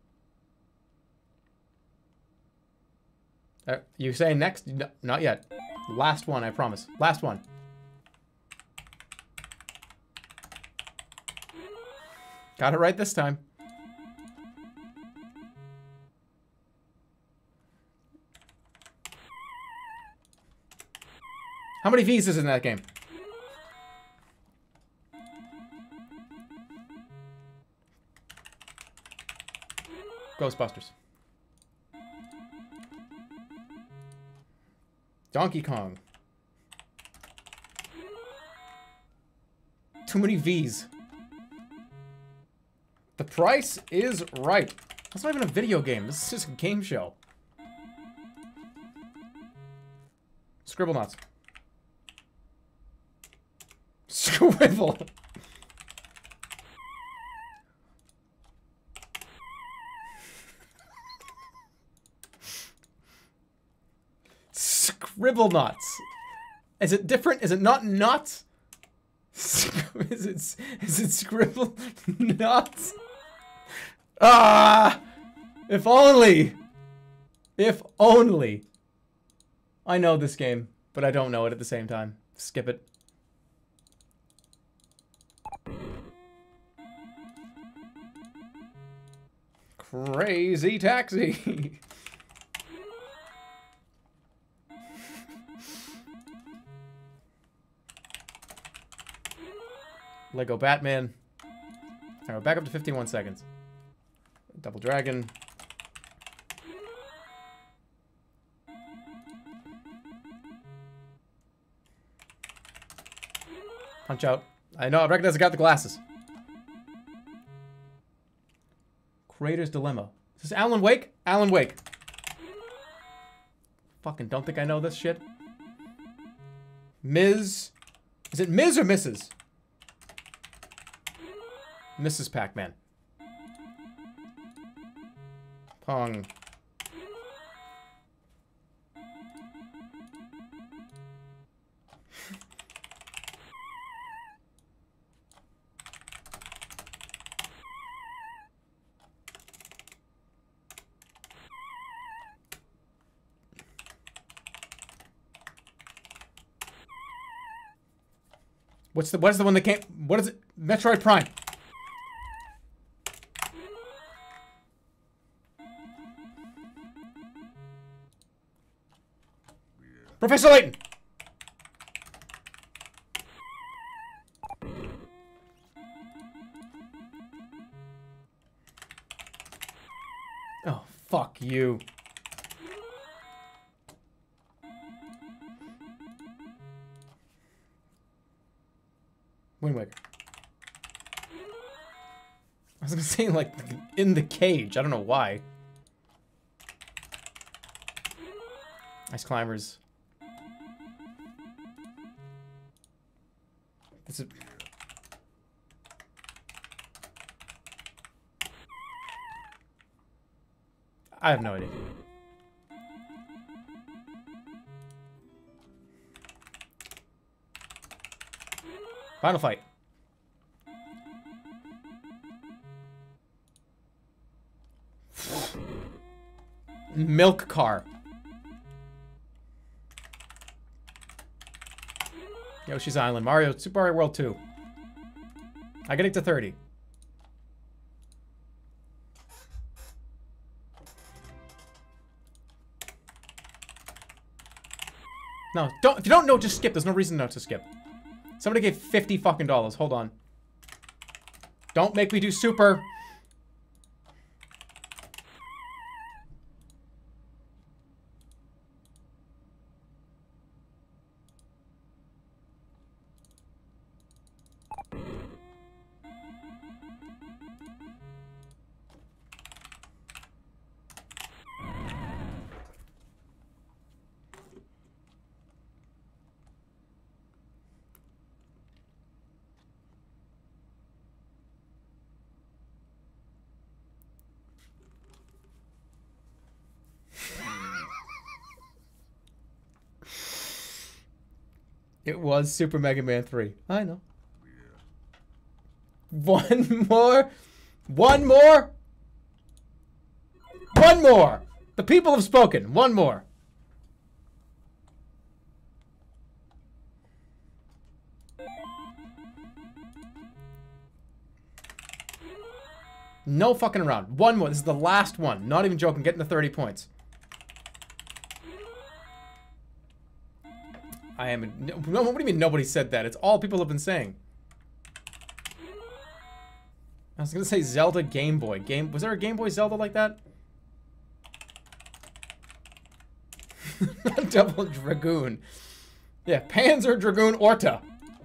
You saying next? No, not yet. Last one, I promise. Last one. Got it right this time. How many V's is in that game? Ghostbusters. Donkey Kong. Too many V's. The Price is Right. That's not even a video game. This is just a game show. Scribblenauts. Scribble. Scribblenauts. Is it different? Is it not nuts? Is it scribble nuts? Ah! If only. If only. I know this game, but I don't know it at the same time. Skip it. Crazy taxi. Lego Batman. Alright, back up to 51 seconds. Double Dragon. Punch Out. I know, I recognize I got the glasses. Creator's Dilemma. Is this Alan Wake? Alan Wake. Fucking don't think I know this shit. Ms. Is it Ms. or Mrs.? Mrs. Pac-Man. Pong. What is the one that came? What is it? Metroid Prime. Professor Layton. Oh, fuck you. Wind Waker. I was gonna say, like, in the cage. I don't know why. Ice Climbers. This is... I have no idea. Final Fight. Milk Car. Yoshi's Island. Mario, Super Mario World 2. I get it to 30. No, don't. If you don't know, just skip. There's no reason not to skip. Somebody gave $50 fucking dollars. Hold on. Don't make me do super. It was Super Mega Man 3. I know. One more. One more. One more. The people have spoken. One more. No fucking around. One more. This is the last one. Not even joking. Getting the 30 points. I am. No, what do you mean nobody said that? It's all people have been saying. I was gonna say Zelda Game Boy. Was there a Game Boy Zelda like that? Double Dragoon. Yeah, Panzer Dragoon Orta.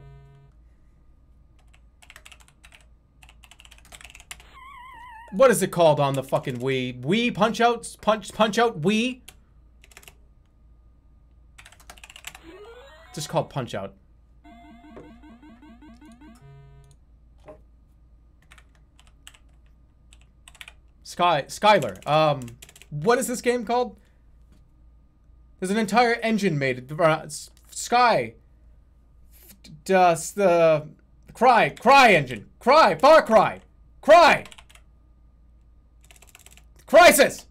What is it called on the fucking Wii? Wii Punch Out? Punch Out Wii? Just called Punch Out. Skylar. What is this game called? There's an entire engine made. Sky. The Cry engine. Far Cry. Cry. Crisis!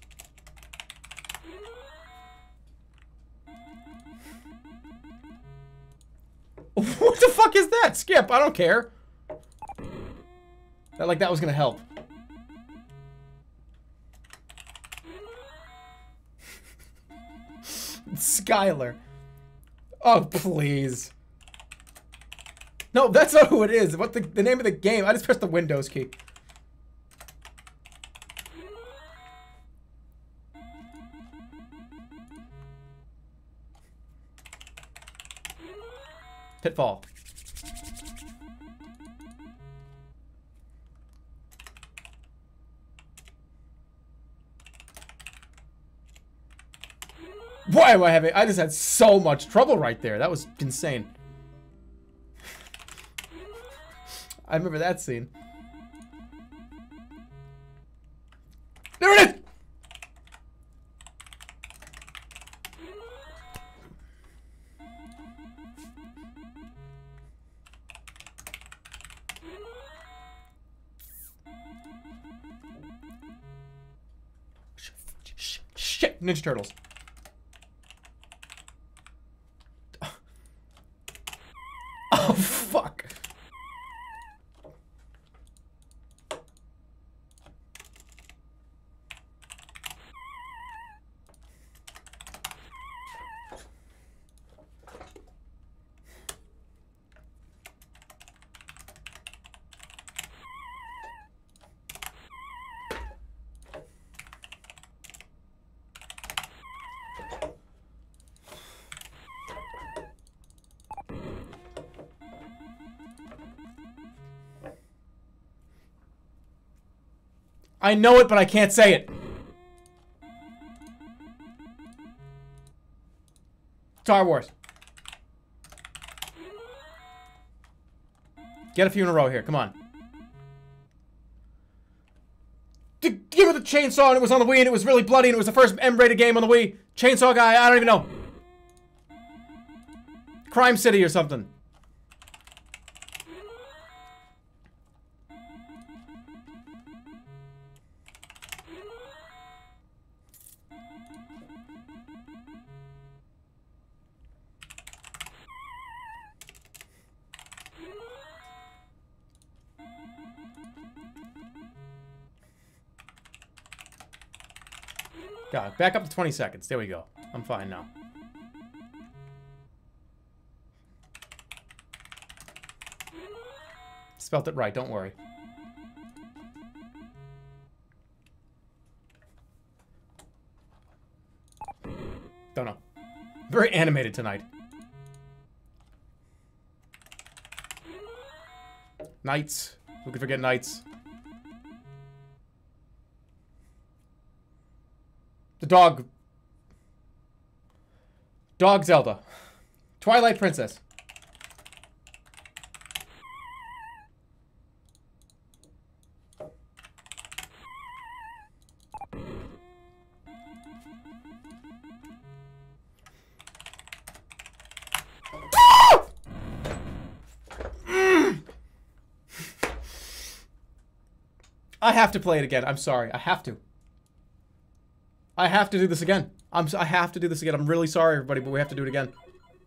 What the fuck is that? Skip, I don't care. That was gonna help. Skylar. Oh, please. No, that's not who it is. What the name of the game? I just pressed the Windows key. Pitfall. Why am I having... I just had so much trouble right there. That was insane. I remember that scene. There it is! Shit! Ninja Turtles. Oh, fuck. I know it, but I can't say it. Star Wars. Get a few in a row here. Come on. Give it the chainsaw, and it was on the Wii, and it was really bloody, and it was the first M-rated game on the Wii. Chainsaw guy, I don't even know. Crime City or something. God, back up to 20 seconds. There we go. I'm fine now. Spelt it right, don't worry. Don't know. Very animated tonight. Knights. Who could forget knights? The dog. Dog Zelda. Twilight Princess. I have to play it again. I'm sorry. I have to. I have to do this again. I have to do this again. I'm really sorry, everybody, but we have to do it again.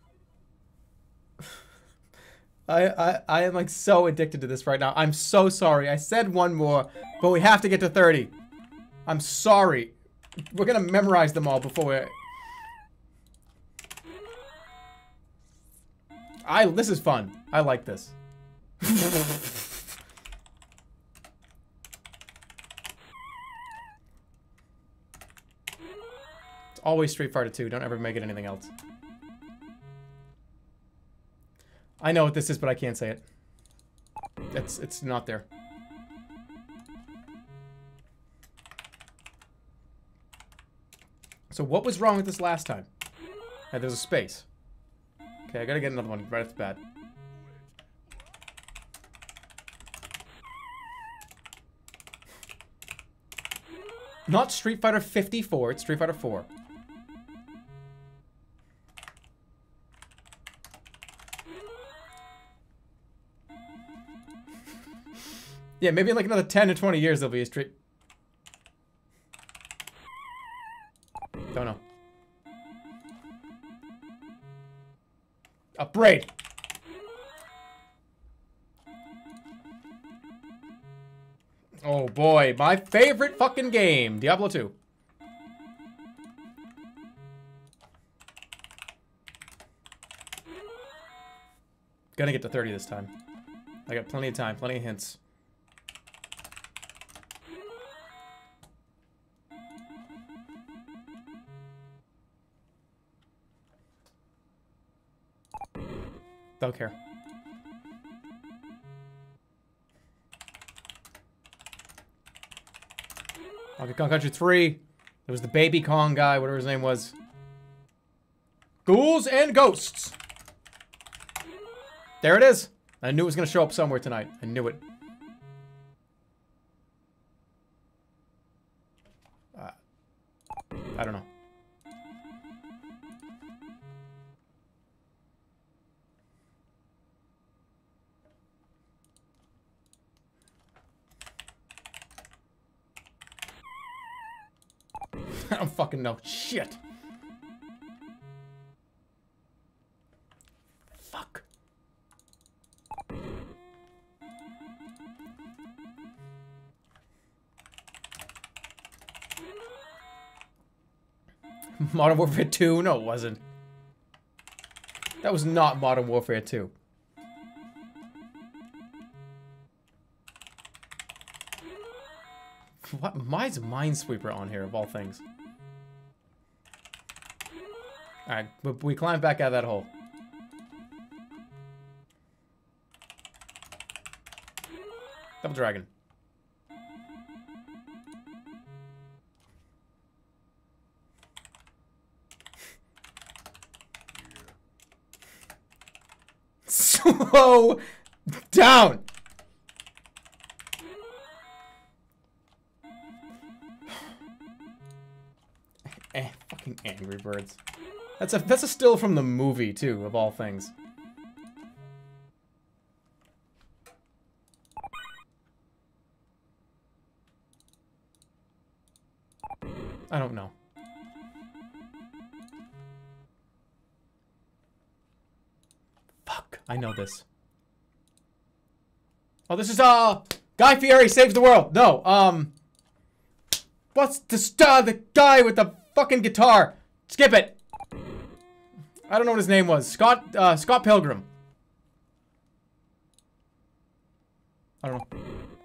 I am like so addicted to this right now. I'm so sorry. I said one more, but we have to get to 30. I'm sorry. We're gonna memorize them all before we... This is fun. I like this. Always Street Fighter 2. Don't ever make it anything else. I know what this is, but I can't say it. It's not there. So what was wrong with this last time? Hey, there's a space. Okay, I gotta get another one right off the bat. Not Street Fighter 54, it's Street Fighter 4. Yeah, maybe in like another 10 or 20 years there'll be a Street... upgrade. Oh boy, my favorite fucking game, Diablo 2. Gonna get to 30 this time. I got plenty of time, plenty of hints. Don't care. Donkey Kong Country 3. There was the Baby Kong guy, whatever his name was. Ghouls and Ghosts. There it is. I knew it was going to show up somewhere tonight. I knew it. I don't know. I don't fucking know. Shit. Fuck. Modern Warfare 2? No, it wasn't. That was not Modern Warfare 2. Why is Minesweeper on here, of all things? Alright, but we climbed back out of that hole. Double Dragon. Slow down! Fucking Angry Birds. That's a still from the movie too, of all things. I don't know. Fuck, I know this. Oh, this is Guy Fieri Saves the World. No, what's the guy with the fucking guitar? Skip it. I don't know what his name was. Scott Pilgrim. I don't know.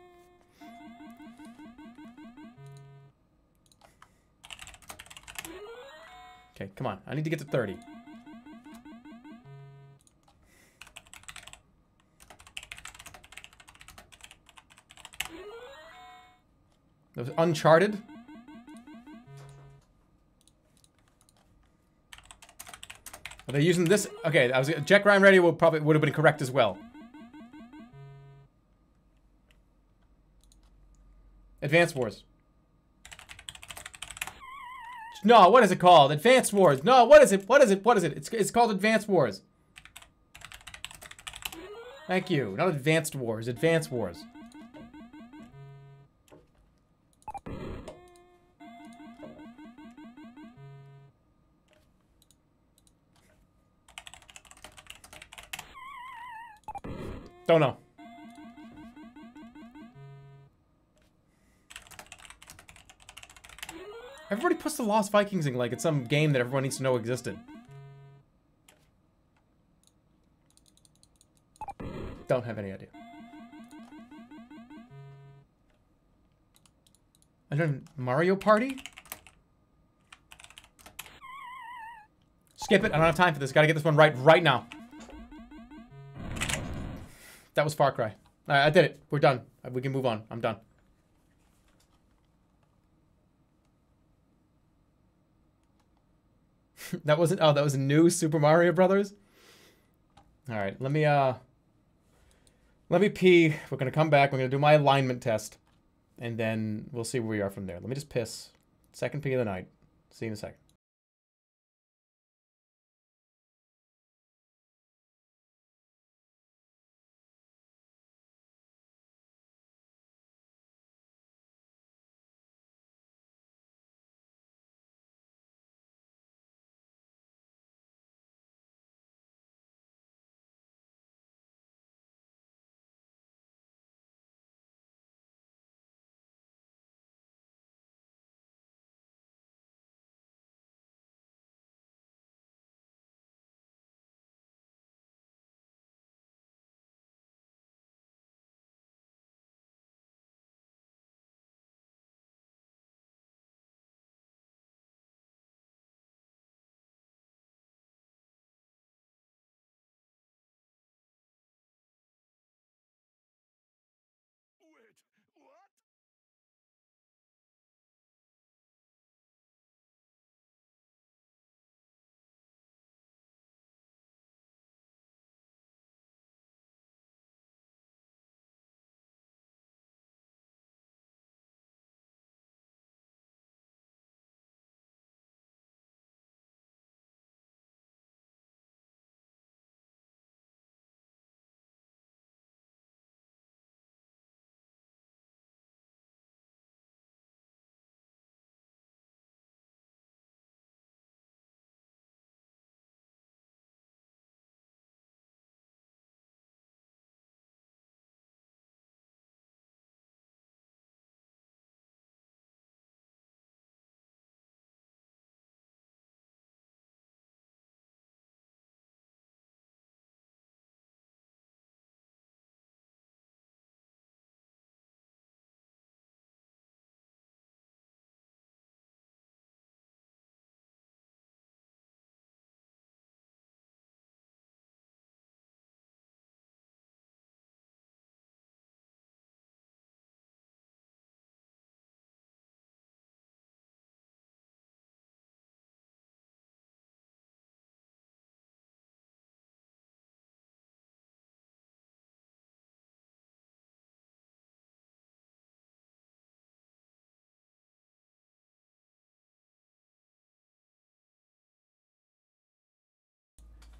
Okay, come on. I need to get to 30. That was Uncharted. Are they using this? Okay, Jack Ryan Radio would have been correct as well. Advance Wars. No, what is it called? Advance Wars. No, what is it? What is it? What is it? It's called Advance Wars. Thank you. Not Advanced Wars. Advance Wars. Don't know. Everybody puts the Lost Vikings in like it's some game that everyone needs to know existed. Don't have any idea. And then Mario Party? Skip it. I don't have time for this. Gotta get this one right now. That was Far Cry. I did it. We're done. We can move on. I'm done. That wasn't... Oh, that was new Super Mario Brothers? Alright, let me pee. We're gonna come back. We're gonna do my alignment test. And then we'll see where we are from there. Let me just piss. Second pee of the night. See you in a second.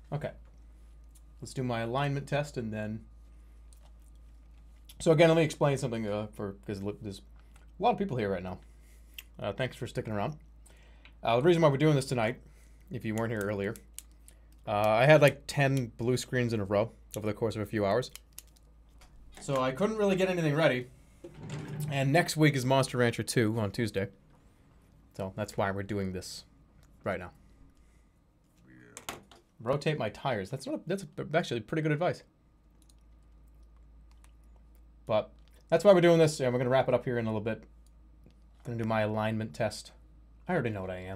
Okay. Let's do my alignment test and then... So again, let me explain something because there's a lot of people here right now. Thanks for sticking around. The reason why we're doing this tonight, if you weren't here earlier, I had like 10 blue screens in a row over the course of a few hours. So I couldn't really get anything ready. And next week is Monster Rancher 2 on Tuesday. So that's why we're doing this right now. Rotate my tires. That's actually pretty good advice. But that's why we're doing this. And we're going to wrap it up here in a little bit. I'm going to do my alignment test. I already know what I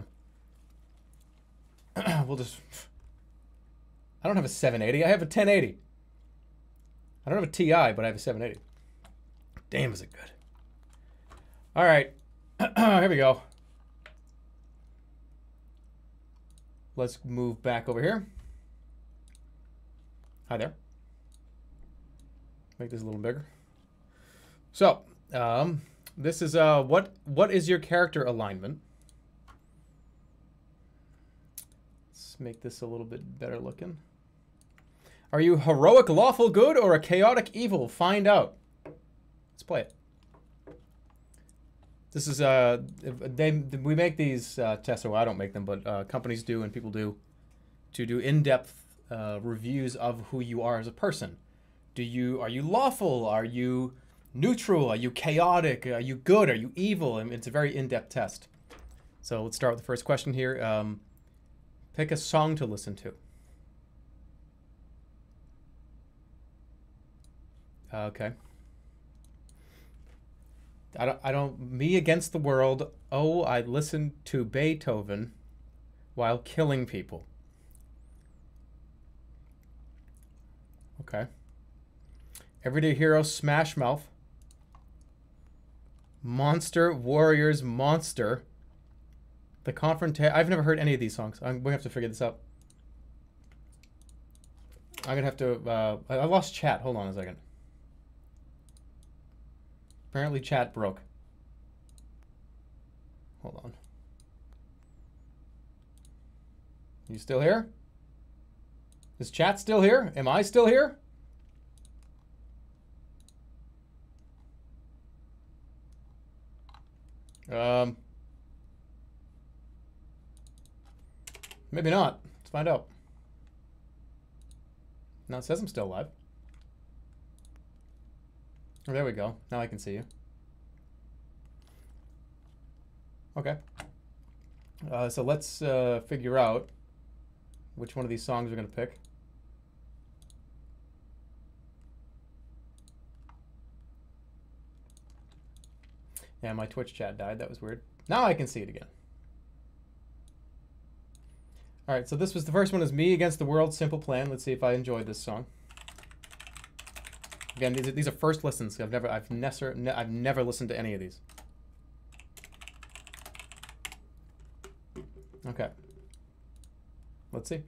am. We'll just... I don't have a 780. I have a 1080. I don't have a TI, but I have a 780. Damn, is it good. All right. Here we go. Let's move back over here. Hi there. Make this a little bigger. So, this is what is your character alignment? Let's make this a little bit better looking. Are you heroic lawful good or a chaotic evil? Find out. Let's play it. This is we make these tests, or well, I don't make them, but companies do and people do, to do in-depth reviews of who you are as a person. Are you lawful? Are you neutral? Are you chaotic? Are you good? Are you evil? I mean, it's a very in-depth test. So let's start with the first question here. Pick a song to listen to. Okay. Me Against the World. Oh, I listened to Beethoven while killing people. Okay. Everyday Hero, Smash Mouth. Monster Warriors Monster. The Confrontation. I've never heard any of these songs. We have to figure this out. I'm gonna have to. I lost chat. Hold on a second. Apparently chat broke. Hold on. You still here? Is chat still here? Am I still here? Maybe not. Let's find out. No, it says I'm still live. Oh, there we go. Now I can see you. Okay. So let's figure out which one of these songs we're going to pick. Yeah, my Twitch chat died. That was weird. Now I can see it again. All right, so this was the first one is Me Against the World, Simple Plan. Let's see if I enjoyed this song. Again, these are first listens. I've never listened to any of these. Okay. Let's see.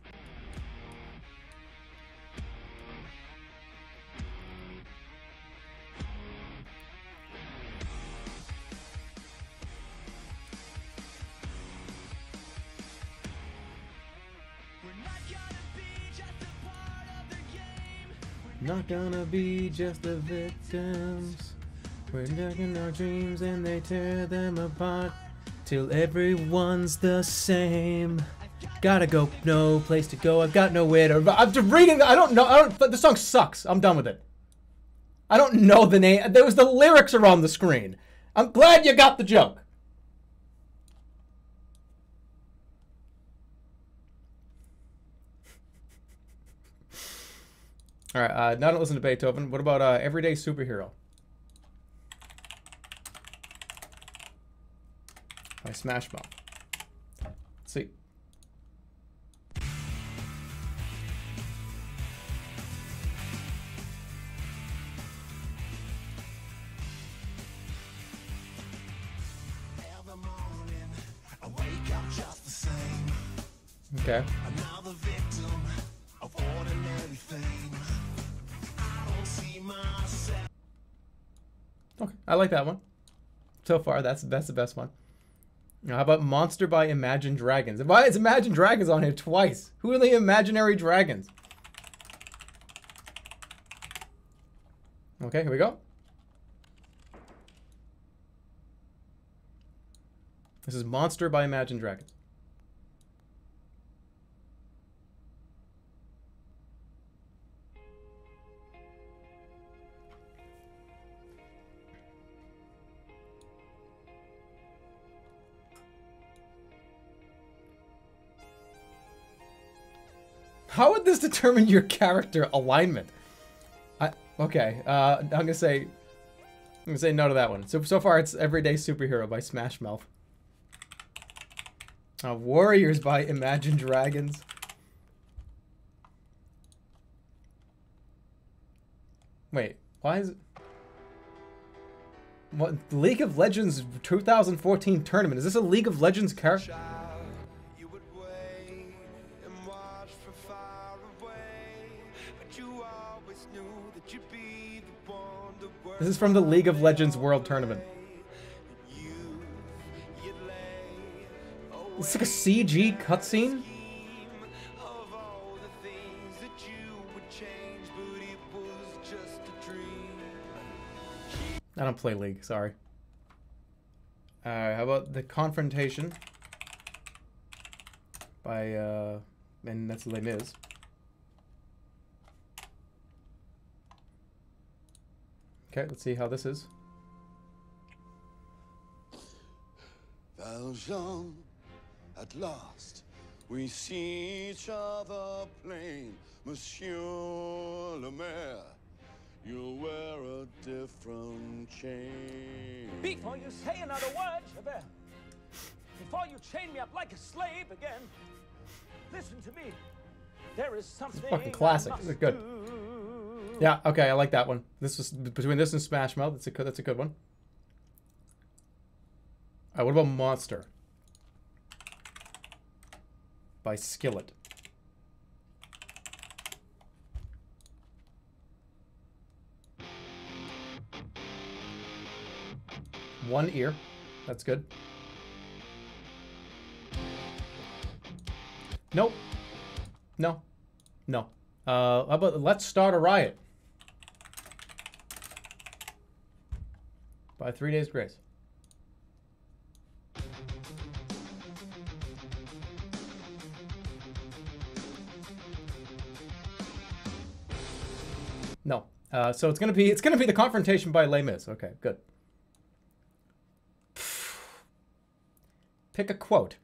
Not gonna be just the victims. We're taking our dreams and they tear them apart till everyone's the same. Gotta go, no place to go. I've got nowhere to. I'm just reading. I don't know. The song sucks. I'm done with it. I don't know the name. There was the lyrics are on the screen. I'm glad you got the joke. All right, now don't listen to Beethoven. What about Everyday Superhero? By Smash Mouth. Let's see. Okay. Okay, I like that one. So far, that's the best one. How about Monster by Imagine Dragons? Why is Imagine Dragons on here twice? Who are the imaginary dragons? Okay, here we go. This is Monster by Imagine Dragons. How would this determine your character alignment? Okay, I'm gonna say no to that one. So far it's Everyday Superhero by Smash Mouth. Warriors by Imagine Dragons. Wait, why is it? What, League of Legends 2014 tournament? Is this a League of Legends character? This is from the League of Legends World Tournament. It's like a CG cutscene? I don't play League, sorry. How about The Confrontation? By, and that's Les Mis. Okay, let's see how this is. Valjean, at last, we see each other plain. Monsieur le Maire, you'll wear a different chain. Before you say another word, Javert, before you chain me up like a slave again, listen to me. There is something Fucking classic. This is good. Yeah, okay, I like that one. This was between this and Smash Mouth. That's a good one. What about Monster by Skillet? One ear. That's good. Nope. No. No. How about Let's Start a Riot by 3 Days Grace. No. So it's gonna be The Confrontation by Les Mis. Okay, good. Pick a quote.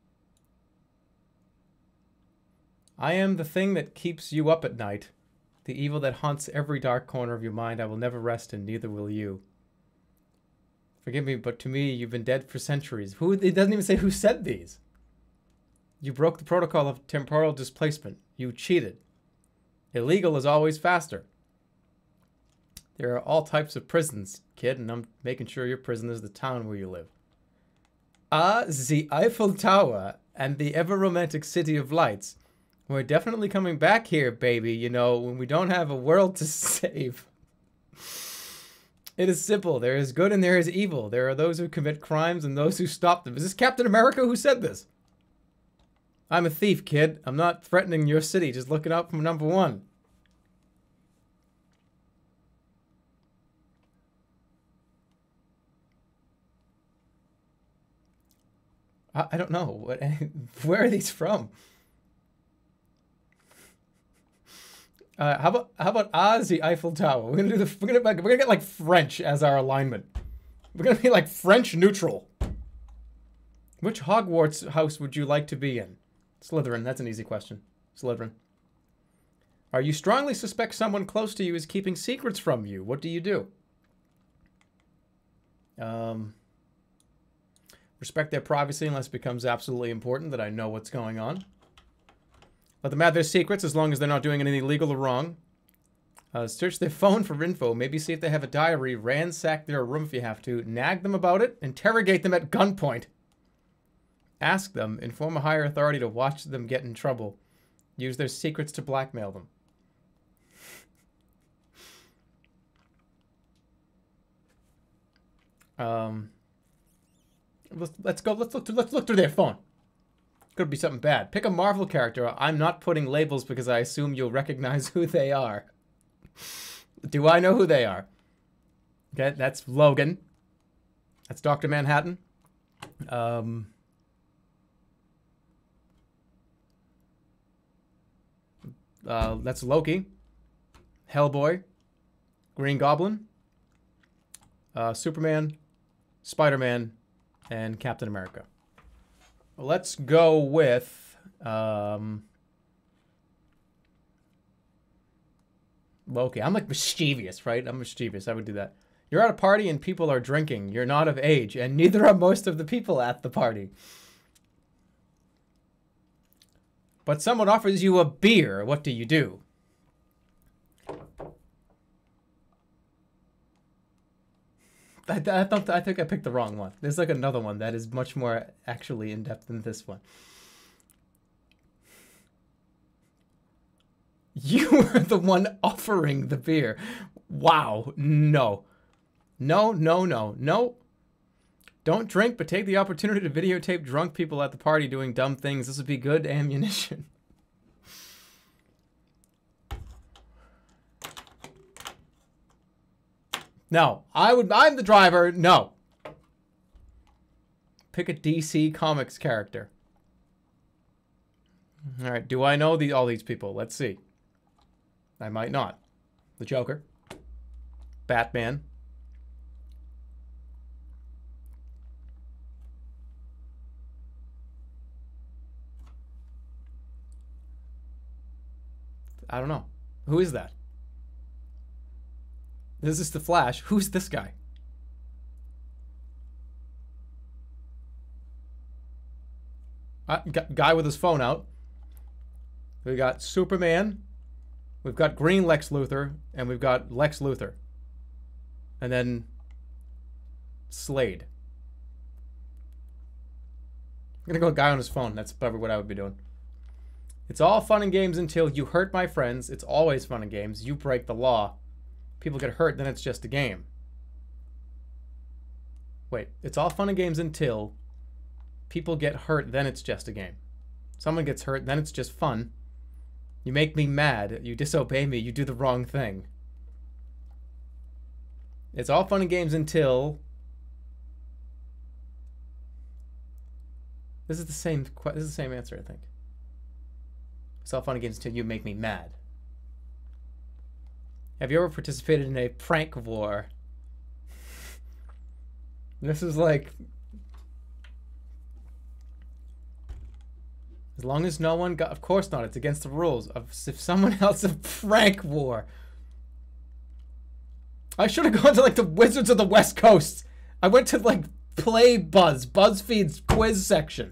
I am the thing that keeps you up at night, the evil that haunts every dark corner of your mind. I will never rest, and neither will you. Forgive me, but to me, you've been dead for centuries. It doesn't even say who said these. You broke the protocol of temporal displacement. You cheated. Illegal is always faster. There are all types of prisons, kid, and I'm making sure your prison is the town where you live. The Eiffel Tower and the ever-romantic City of Lights. We're definitely coming back here, baby, you know, when we don't have a world to save. It is simple. There is good and there is evil. There are those who commit crimes and those who stop them. Is this Captain America who said this? I'm a thief, kid. I'm not threatening your city. Just looking out for number one. I don't know. Where are these from? How about the Eiffel Tower? We're gonna get like French as our alignment. We're gonna be like French neutral. Which Hogwarts house would you like to be in? Slytherin. That's an easy question. Slytherin. Are you strongly suspect someone close to you is keeping secrets from you? What do you do? Respect their privacy unless it becomes absolutely important that I know what's going on. Let them have their secrets as long as they're not doing anything illegal or wrong. Search their phone for info. Maybe see if they have a diary. Ransack their room if you have to. Nag them about it. Interrogate them at gunpoint. Ask them. Inform a higher authority to watch them get in trouble. Use their secrets to blackmail them. Let's go. Let's look through their phone. Could be something bad. Pick a Marvel character. I'm not putting labels because I assume you'll recognize who they are. Do I know who they are? Okay, that's Logan. That's Dr. Manhattan. That's Loki. Hellboy. Green Goblin. Superman. Spider-Man. And Captain America. Let's go with Loki. I'm like mischievous, right? I'm mischievous. I would do that. You're at a party and people are drinking. You're not of age, and neither are most of the people at the party. But someone offers you a beer. What do you do? I think I picked the wrong one. There's like another one that is much more actually in-depth than this one. You were the one offering the beer. Wow. No. No, no, no, no. Don't drink, but take the opportunity to videotape drunk people at the party doing dumb things. This would be good ammunition. No, I'm the driver. No. Pick a DC Comics character. All right, do I know all these people? Let's see. I might not. The Joker. Batman. I don't know. Who is that? This is the Flash. Who's this guy? Guy with his phone out. We got Superman. We've got Green Lex Luthor. And we've got Lex Luthor. And then Slade. I'm gonna go guy on his phone. That's probably what I would be doing. It's all fun and games until you hurt my friends. It's always fun and games. You break the law. People get hurt, then it's just a game. Wait, it's all fun and games until people get hurt, then it's just a game. Someone gets hurt, then it's just fun. You make me mad. You disobey me. You do the wrong thing. It's all fun and games until... This is the same answer, I think. It's all fun and games until you make me mad. Have you ever participated in a prank war? This is like... As long as no one got... Of course not. It's against the rules. If someone else... A prank war. I should have gone to like the Wizards of the West Coast. I went to like Play Buzz. BuzzFeed's quiz section.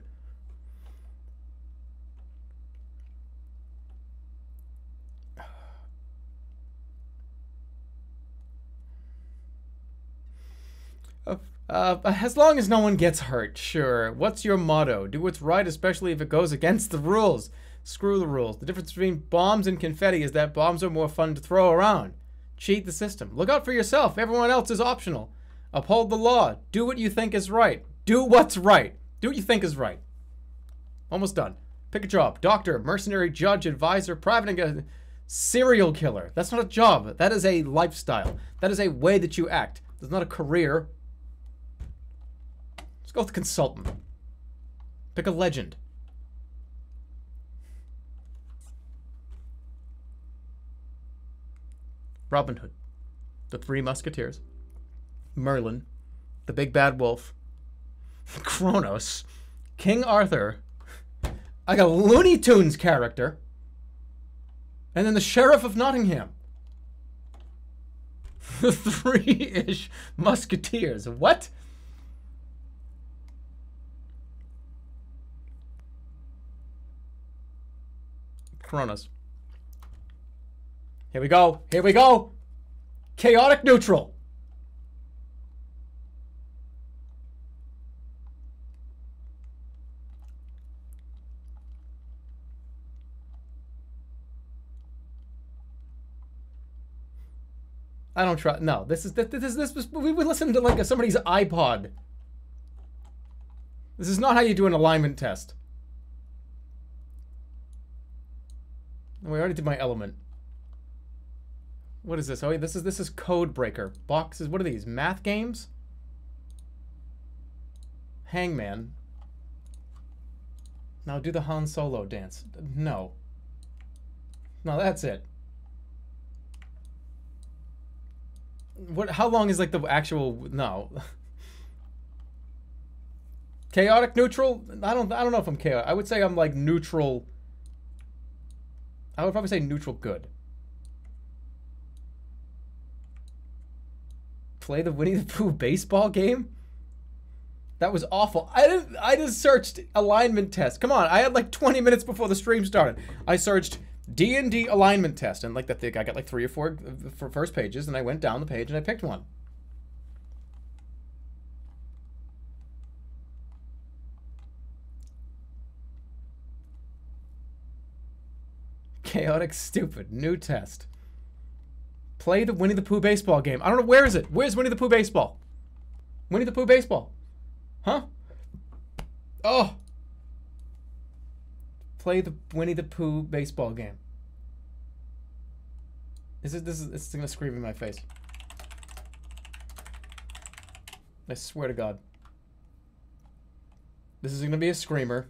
As long as no one gets hurt, sure. What's your motto? Do what's right, especially if it goes against the rules. Screw the rules. The difference between bombs and confetti is that bombs are more fun to throw around. Cheat the system. Look out for yourself. Everyone else is optional. Uphold the law. Do what you think is right. Do what's right. Do what you think is right. Almost done. Pick a job. Doctor, mercenary, judge, advisor, private, serial killer. That's not a job. That is a lifestyle. That is a way that you act. That's not a career. Let's go with consultant. Pick a legend. Robin Hood. The Three Musketeers. Merlin. The Big Bad Wolf. Kronos. King Arthur. I got a Looney Tunes character. And then the Sheriff of Nottingham. The Three-ish Musketeers. What? Kronos. Here we go. Here we go. Chaotic neutral. I don't try. No, this was we listened to like somebody's iPod. This is not how you do an alignment test. We already did my element. What is this? Oh, wait, this is Code Breaker. Boxes. What are these? Math games? Hangman. Now do the Han Solo dance. No. No, that's it. What? How long is like the actual? No. Chaotic neutral? I don't know if I'm chaotic. I would say I'm like neutral. I would probably say neutral good. Play the Winnie the Pooh baseball game? That was awful. I just searched alignment test. Come on, I had like 20 minutes before the stream started. I searched D&D alignment test, and like that thing, I got like 3 or 4 for first pages, and I went down the page and I picked one. Chaotic stupid. New test. Play the Winnie the Pooh baseball game. I don't know, where is it? Where's Winnie the Pooh baseball? Winnie the Pooh baseball. Huh? Oh. Play the Winnie the Pooh baseball game. It's gonna scream in my face. I swear to God. This is gonna be a screamer.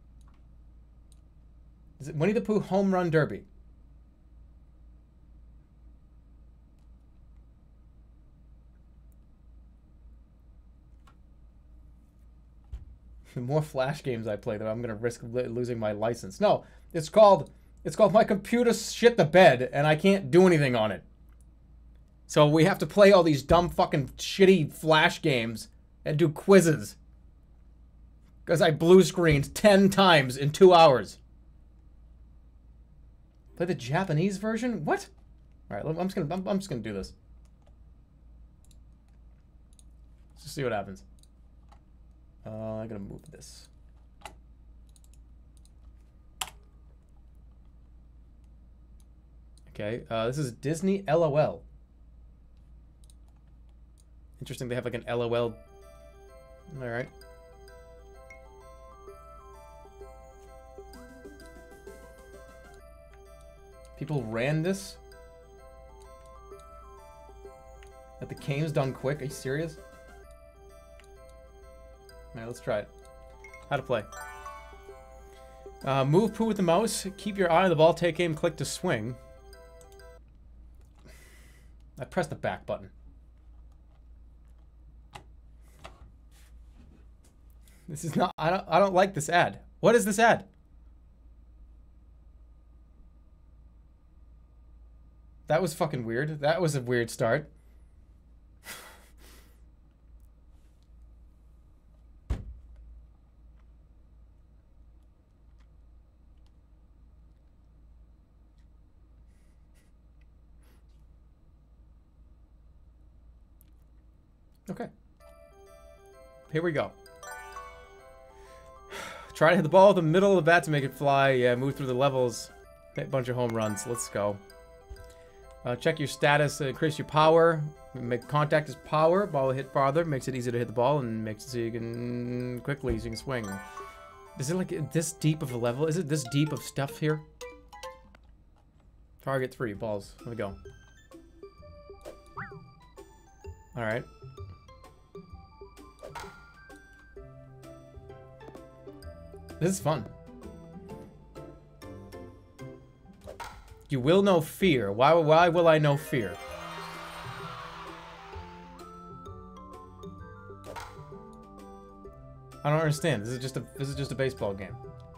Is it Winnie the Pooh Home Run Derby? The more Flash games I play, though, I'm gonna risk losing my license. No, it's called My Computer Shit the Bed, and I can't do anything on it. So we have to play all these dumb fucking shitty Flash games and do quizzes. Because I blue screened 10 times in 2 hours. Play the Japanese version? What? All right, I'm just gonna do this. Let's just see what happens. I'm gonna move this. Okay, this is Disney LOL. Interesting, they have like an LOL. All right. People ran this? That the game's done quick? Are you serious? Alright, let's try it. How to play. Move Pooh with the mouse. Keep your eye on the ball. Take aim. Click to swing. I pressed the back button. This is not... I don't like this ad. What is this ad? That was fucking weird. That was a weird start. Okay. Here we go. Try to hit the ball in the middle of the bat to make it fly. Yeah, move through the levels. Hit a bunch of home runs. Let's go. Check your status, increase your power, make contact as power, ball will hit farther, makes it easier to hit the ball, and makes it so you can quickly, so you can swing. Is it like this deep of a level? Is it this deep of stuff here? Target 3, balls. Let me go. Alright. This is fun. You will know fear. Why will I know fear? I don't understand. This is just a baseball game.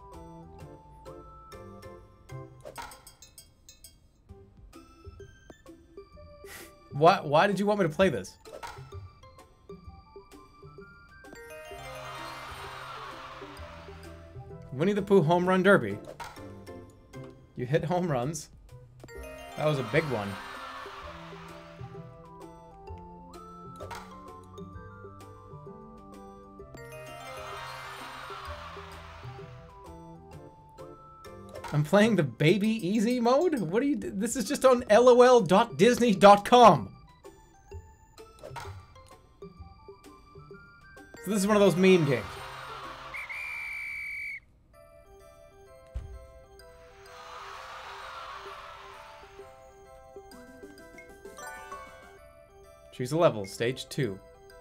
Why did you want me to play this? Winnie the Pooh Home Run Derby. You hit home runs. That was a big one. I'm playing the baby easy mode? What do you... This is just on lol.disney.com. So this is one of those meme games. Choose a level. Stage 2.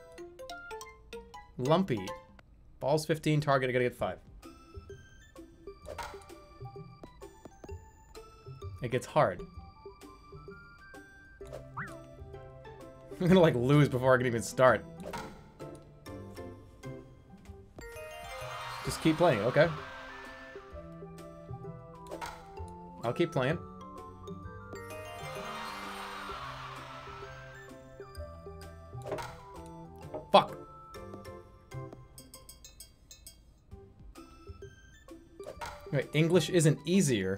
Lumpy. Balls 15, target, I gotta get 5. It gets hard. I'm gonna, like, lose before I can even start. Just keep playing, okay? I'll keep playing. Fuck. Wait, English isn't easier.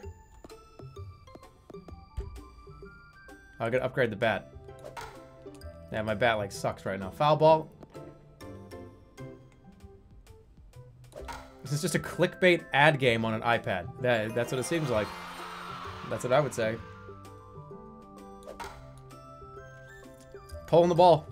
I gotta upgrade the bat. Yeah, my bat, like, sucks right now. Foul ball. This is just a clickbait ad game on an iPad. That's what it seems like. That's what I would say. Pulling the ball.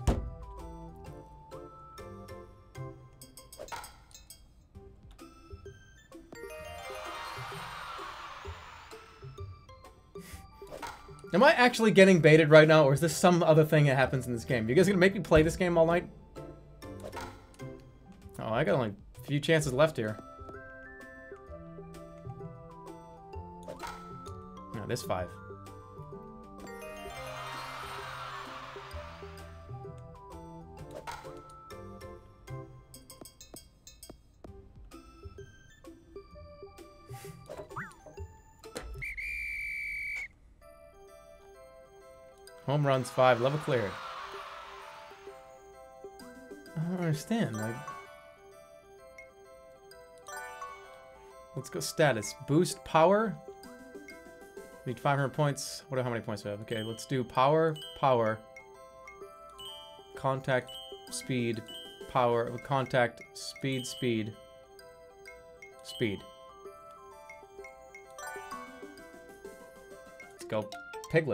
Am I actually getting baited right now, or is this some other thing that happens in this game? You guys gonna make me play this game all night? Oh, I got only a few chances left here. No, there's 5. Home runs 5, level cleared. I don't understand, like... Let's go status. Boost power. Need 500 points. How many points do I have? Okay, let's do power, power. Contact, speed, power, contact, speed, speed. Speed. Let's go Piglet.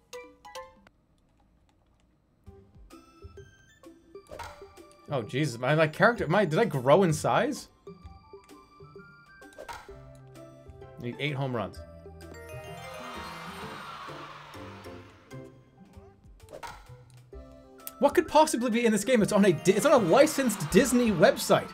Oh Jesus, my character, did I grow in size? Need 8 home runs. What could possibly be in this game? It's on a licensed Disney website.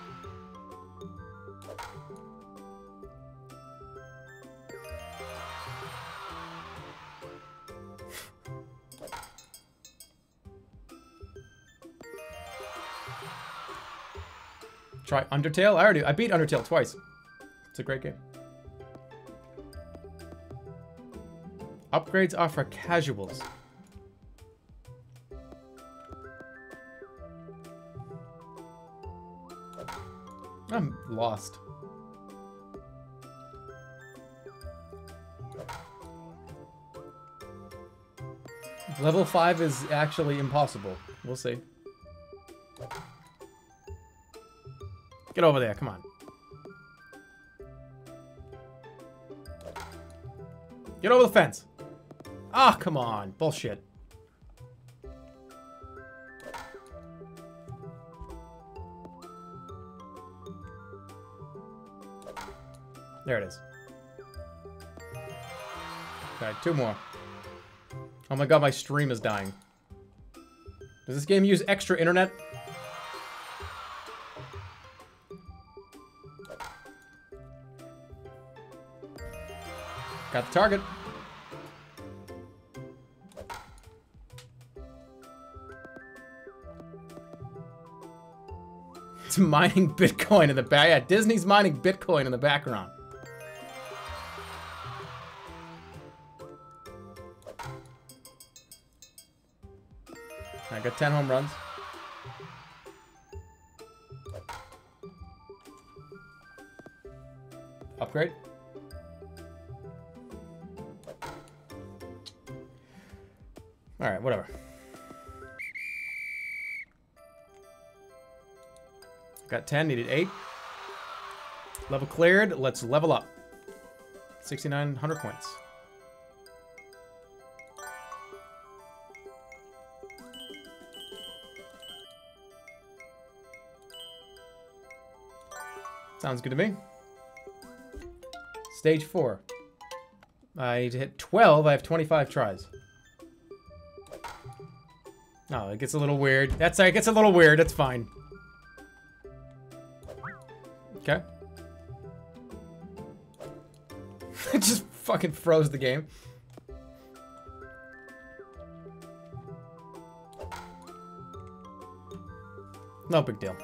Try Undertale? I beat Undertale twice. It's a great game. Upgrades are for casuals. I'm lost. Level 5 is actually impossible. We'll see. Get over there, come on. Get over the fence. Ah, come on. Bullshit. There it is. Okay, 2 more. Oh my god, my stream is dying. Does this game use extra internet? Got the target. It's mining Bitcoin in the back. Yeah, Disney's mining Bitcoin in the background. I got 10 home runs. Upgrade. Alright, whatever. Got 10, needed 8. Level cleared, let's level up. 6,900 points. Sounds good to me. Stage 4. I hit 12, I have 25 tries. Oh, it gets a little weird. That's it gets a little weird. That's fine. Okay. It just fucking froze the game. No big deal.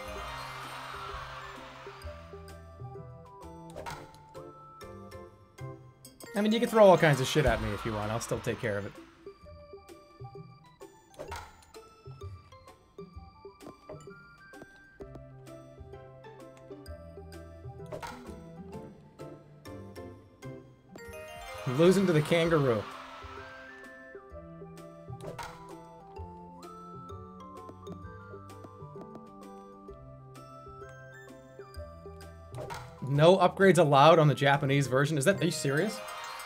I mean, you can throw all kinds of shit at me if you want. I'll still take care of it. I'm losing to the kangaroo. No upgrades allowed on the Japanese version. Are you serious?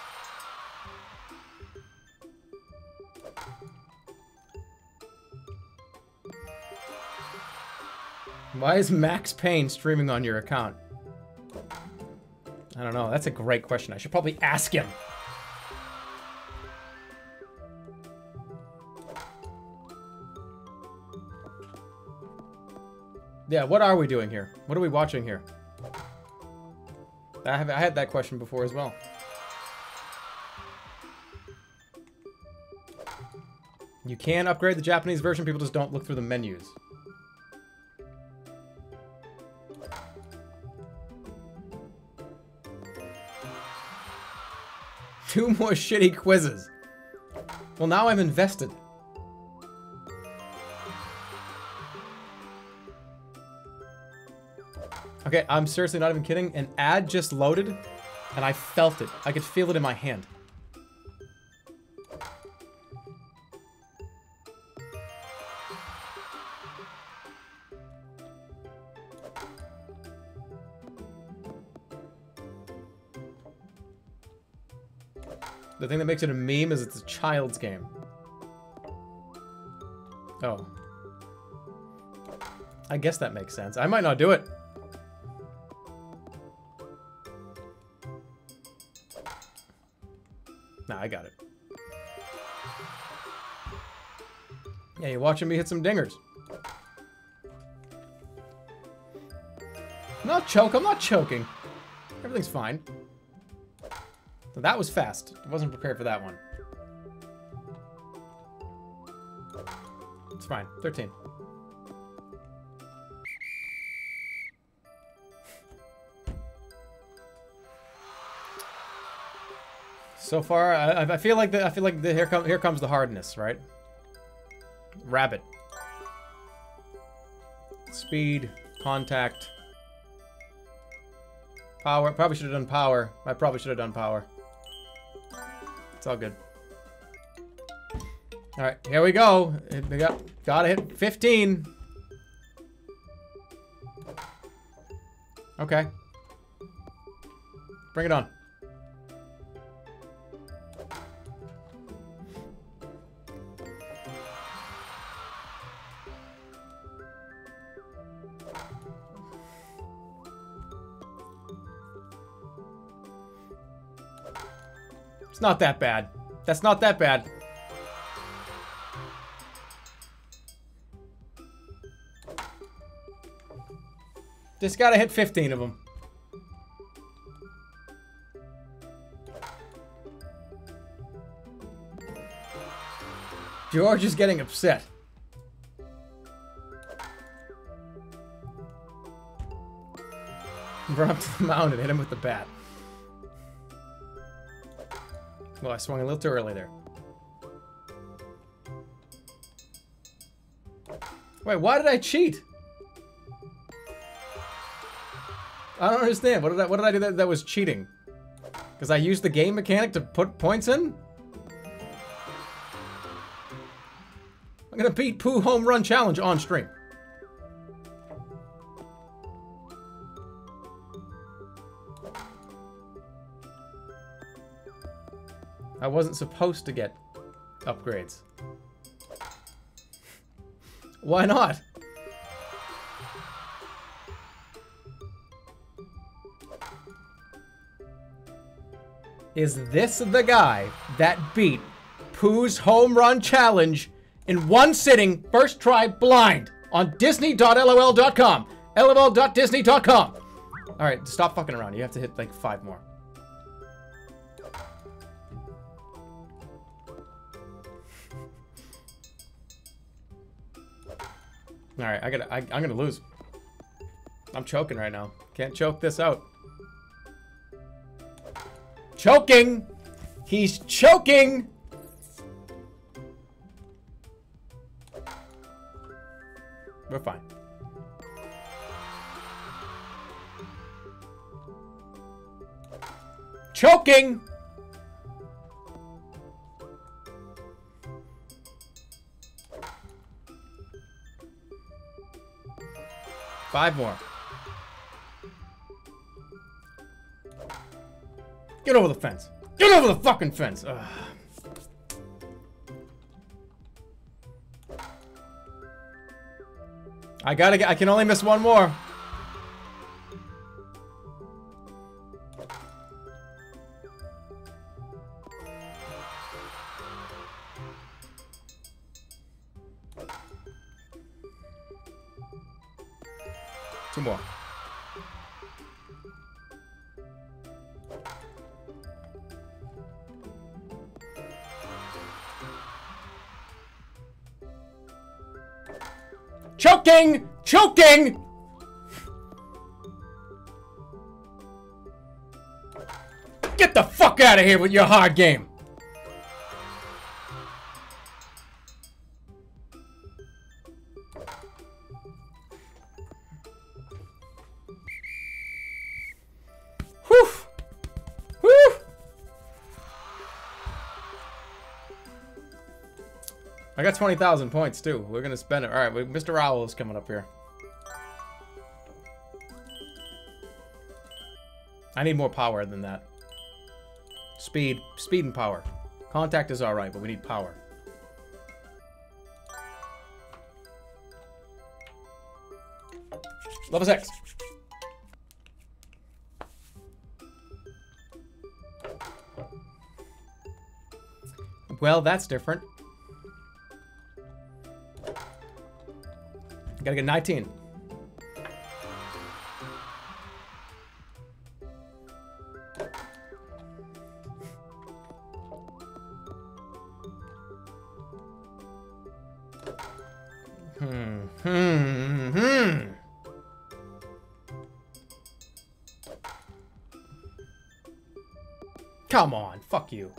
Why is Max Payne streaming on your account? I don't know. That's a great question. I should probably ask him. Yeah, what are we doing here? What are we watching here? I had that question before as well. You can upgrade the Japanese version, people just don't look through the menus. Two more shitty quizzes. Well, now I'm invested. Okay, I'm seriously not even kidding. An ad just loaded, and I felt it. I could feel it in my hand. The thing that makes it a meme is it's a child's game. Oh. I guess that makes sense. I might not do it. Nah, I got it. Yeah, you're watching me hit some dingers. Not choke, I'm not choking. Everything's fine. So that was fast. I wasn't prepared for that one. It's fine. 13. So far, I feel like here comes the hardness, right? Rabbit. Speed, contact, power. Probably should have done power. I probably should have done power. It's all good. All right, here we go. We gotta hit 15. Okay. Bring it on. It's not that bad. That's not that bad. Just gotta hit 15 of them. George is getting upset. Run up to the mound and hit him with the bat. Well, I swung a little too early there. Wait, why did I cheat? I don't understand. What did I do that was cheating? Because I used the game mechanic to put points in? I'm gonna beat Pooh Home Run Challenge on stream. I wasn't supposed to get upgrades. Why not? Is this the guy that beat Pooh's Home Run Challenge in one sitting, first try, blind, on disney.lol.com. lol.disney.com. Alright, stop fucking around. You have to hit like 5 more. Alright, I'm gonna lose. I'm choking right now. Can't choke this out. Choking! He's choking! We're fine. Choking! Five more. Get over the fence. Get over the fucking fence. Ugh. I can only miss one more. Two more. Choking! Choking! Get the fuck out of here with your hard game. Whew. Whew. I got 20,000 points too. We're gonna spend it. All right, Mr. Owl is coming up here. I need more power than that. Speed and power. Contact is all right, but we need power. Level 6. Well, that's different. Gotta get 19. Come on, fuck you.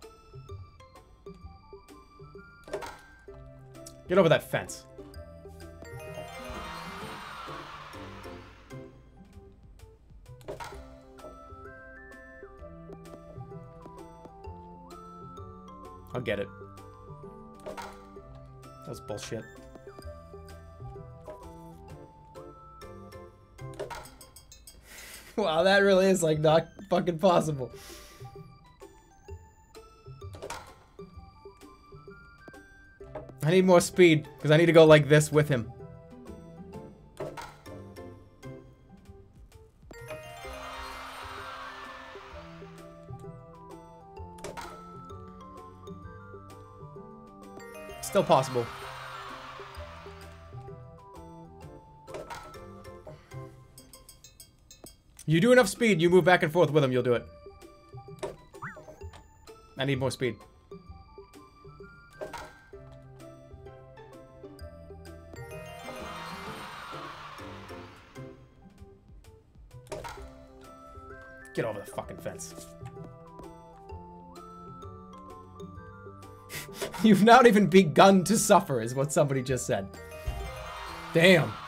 Get over that fence. I'll get it. That was bullshit. Wow, that really is like not fucking possible. I need more speed because I need to go like this with him. Still possible. You do enough speed, you move back and forth with him, you'll do it. I need more speed. Get over the fucking fence. You've not even begun to suffer, is what somebody just said. Damn.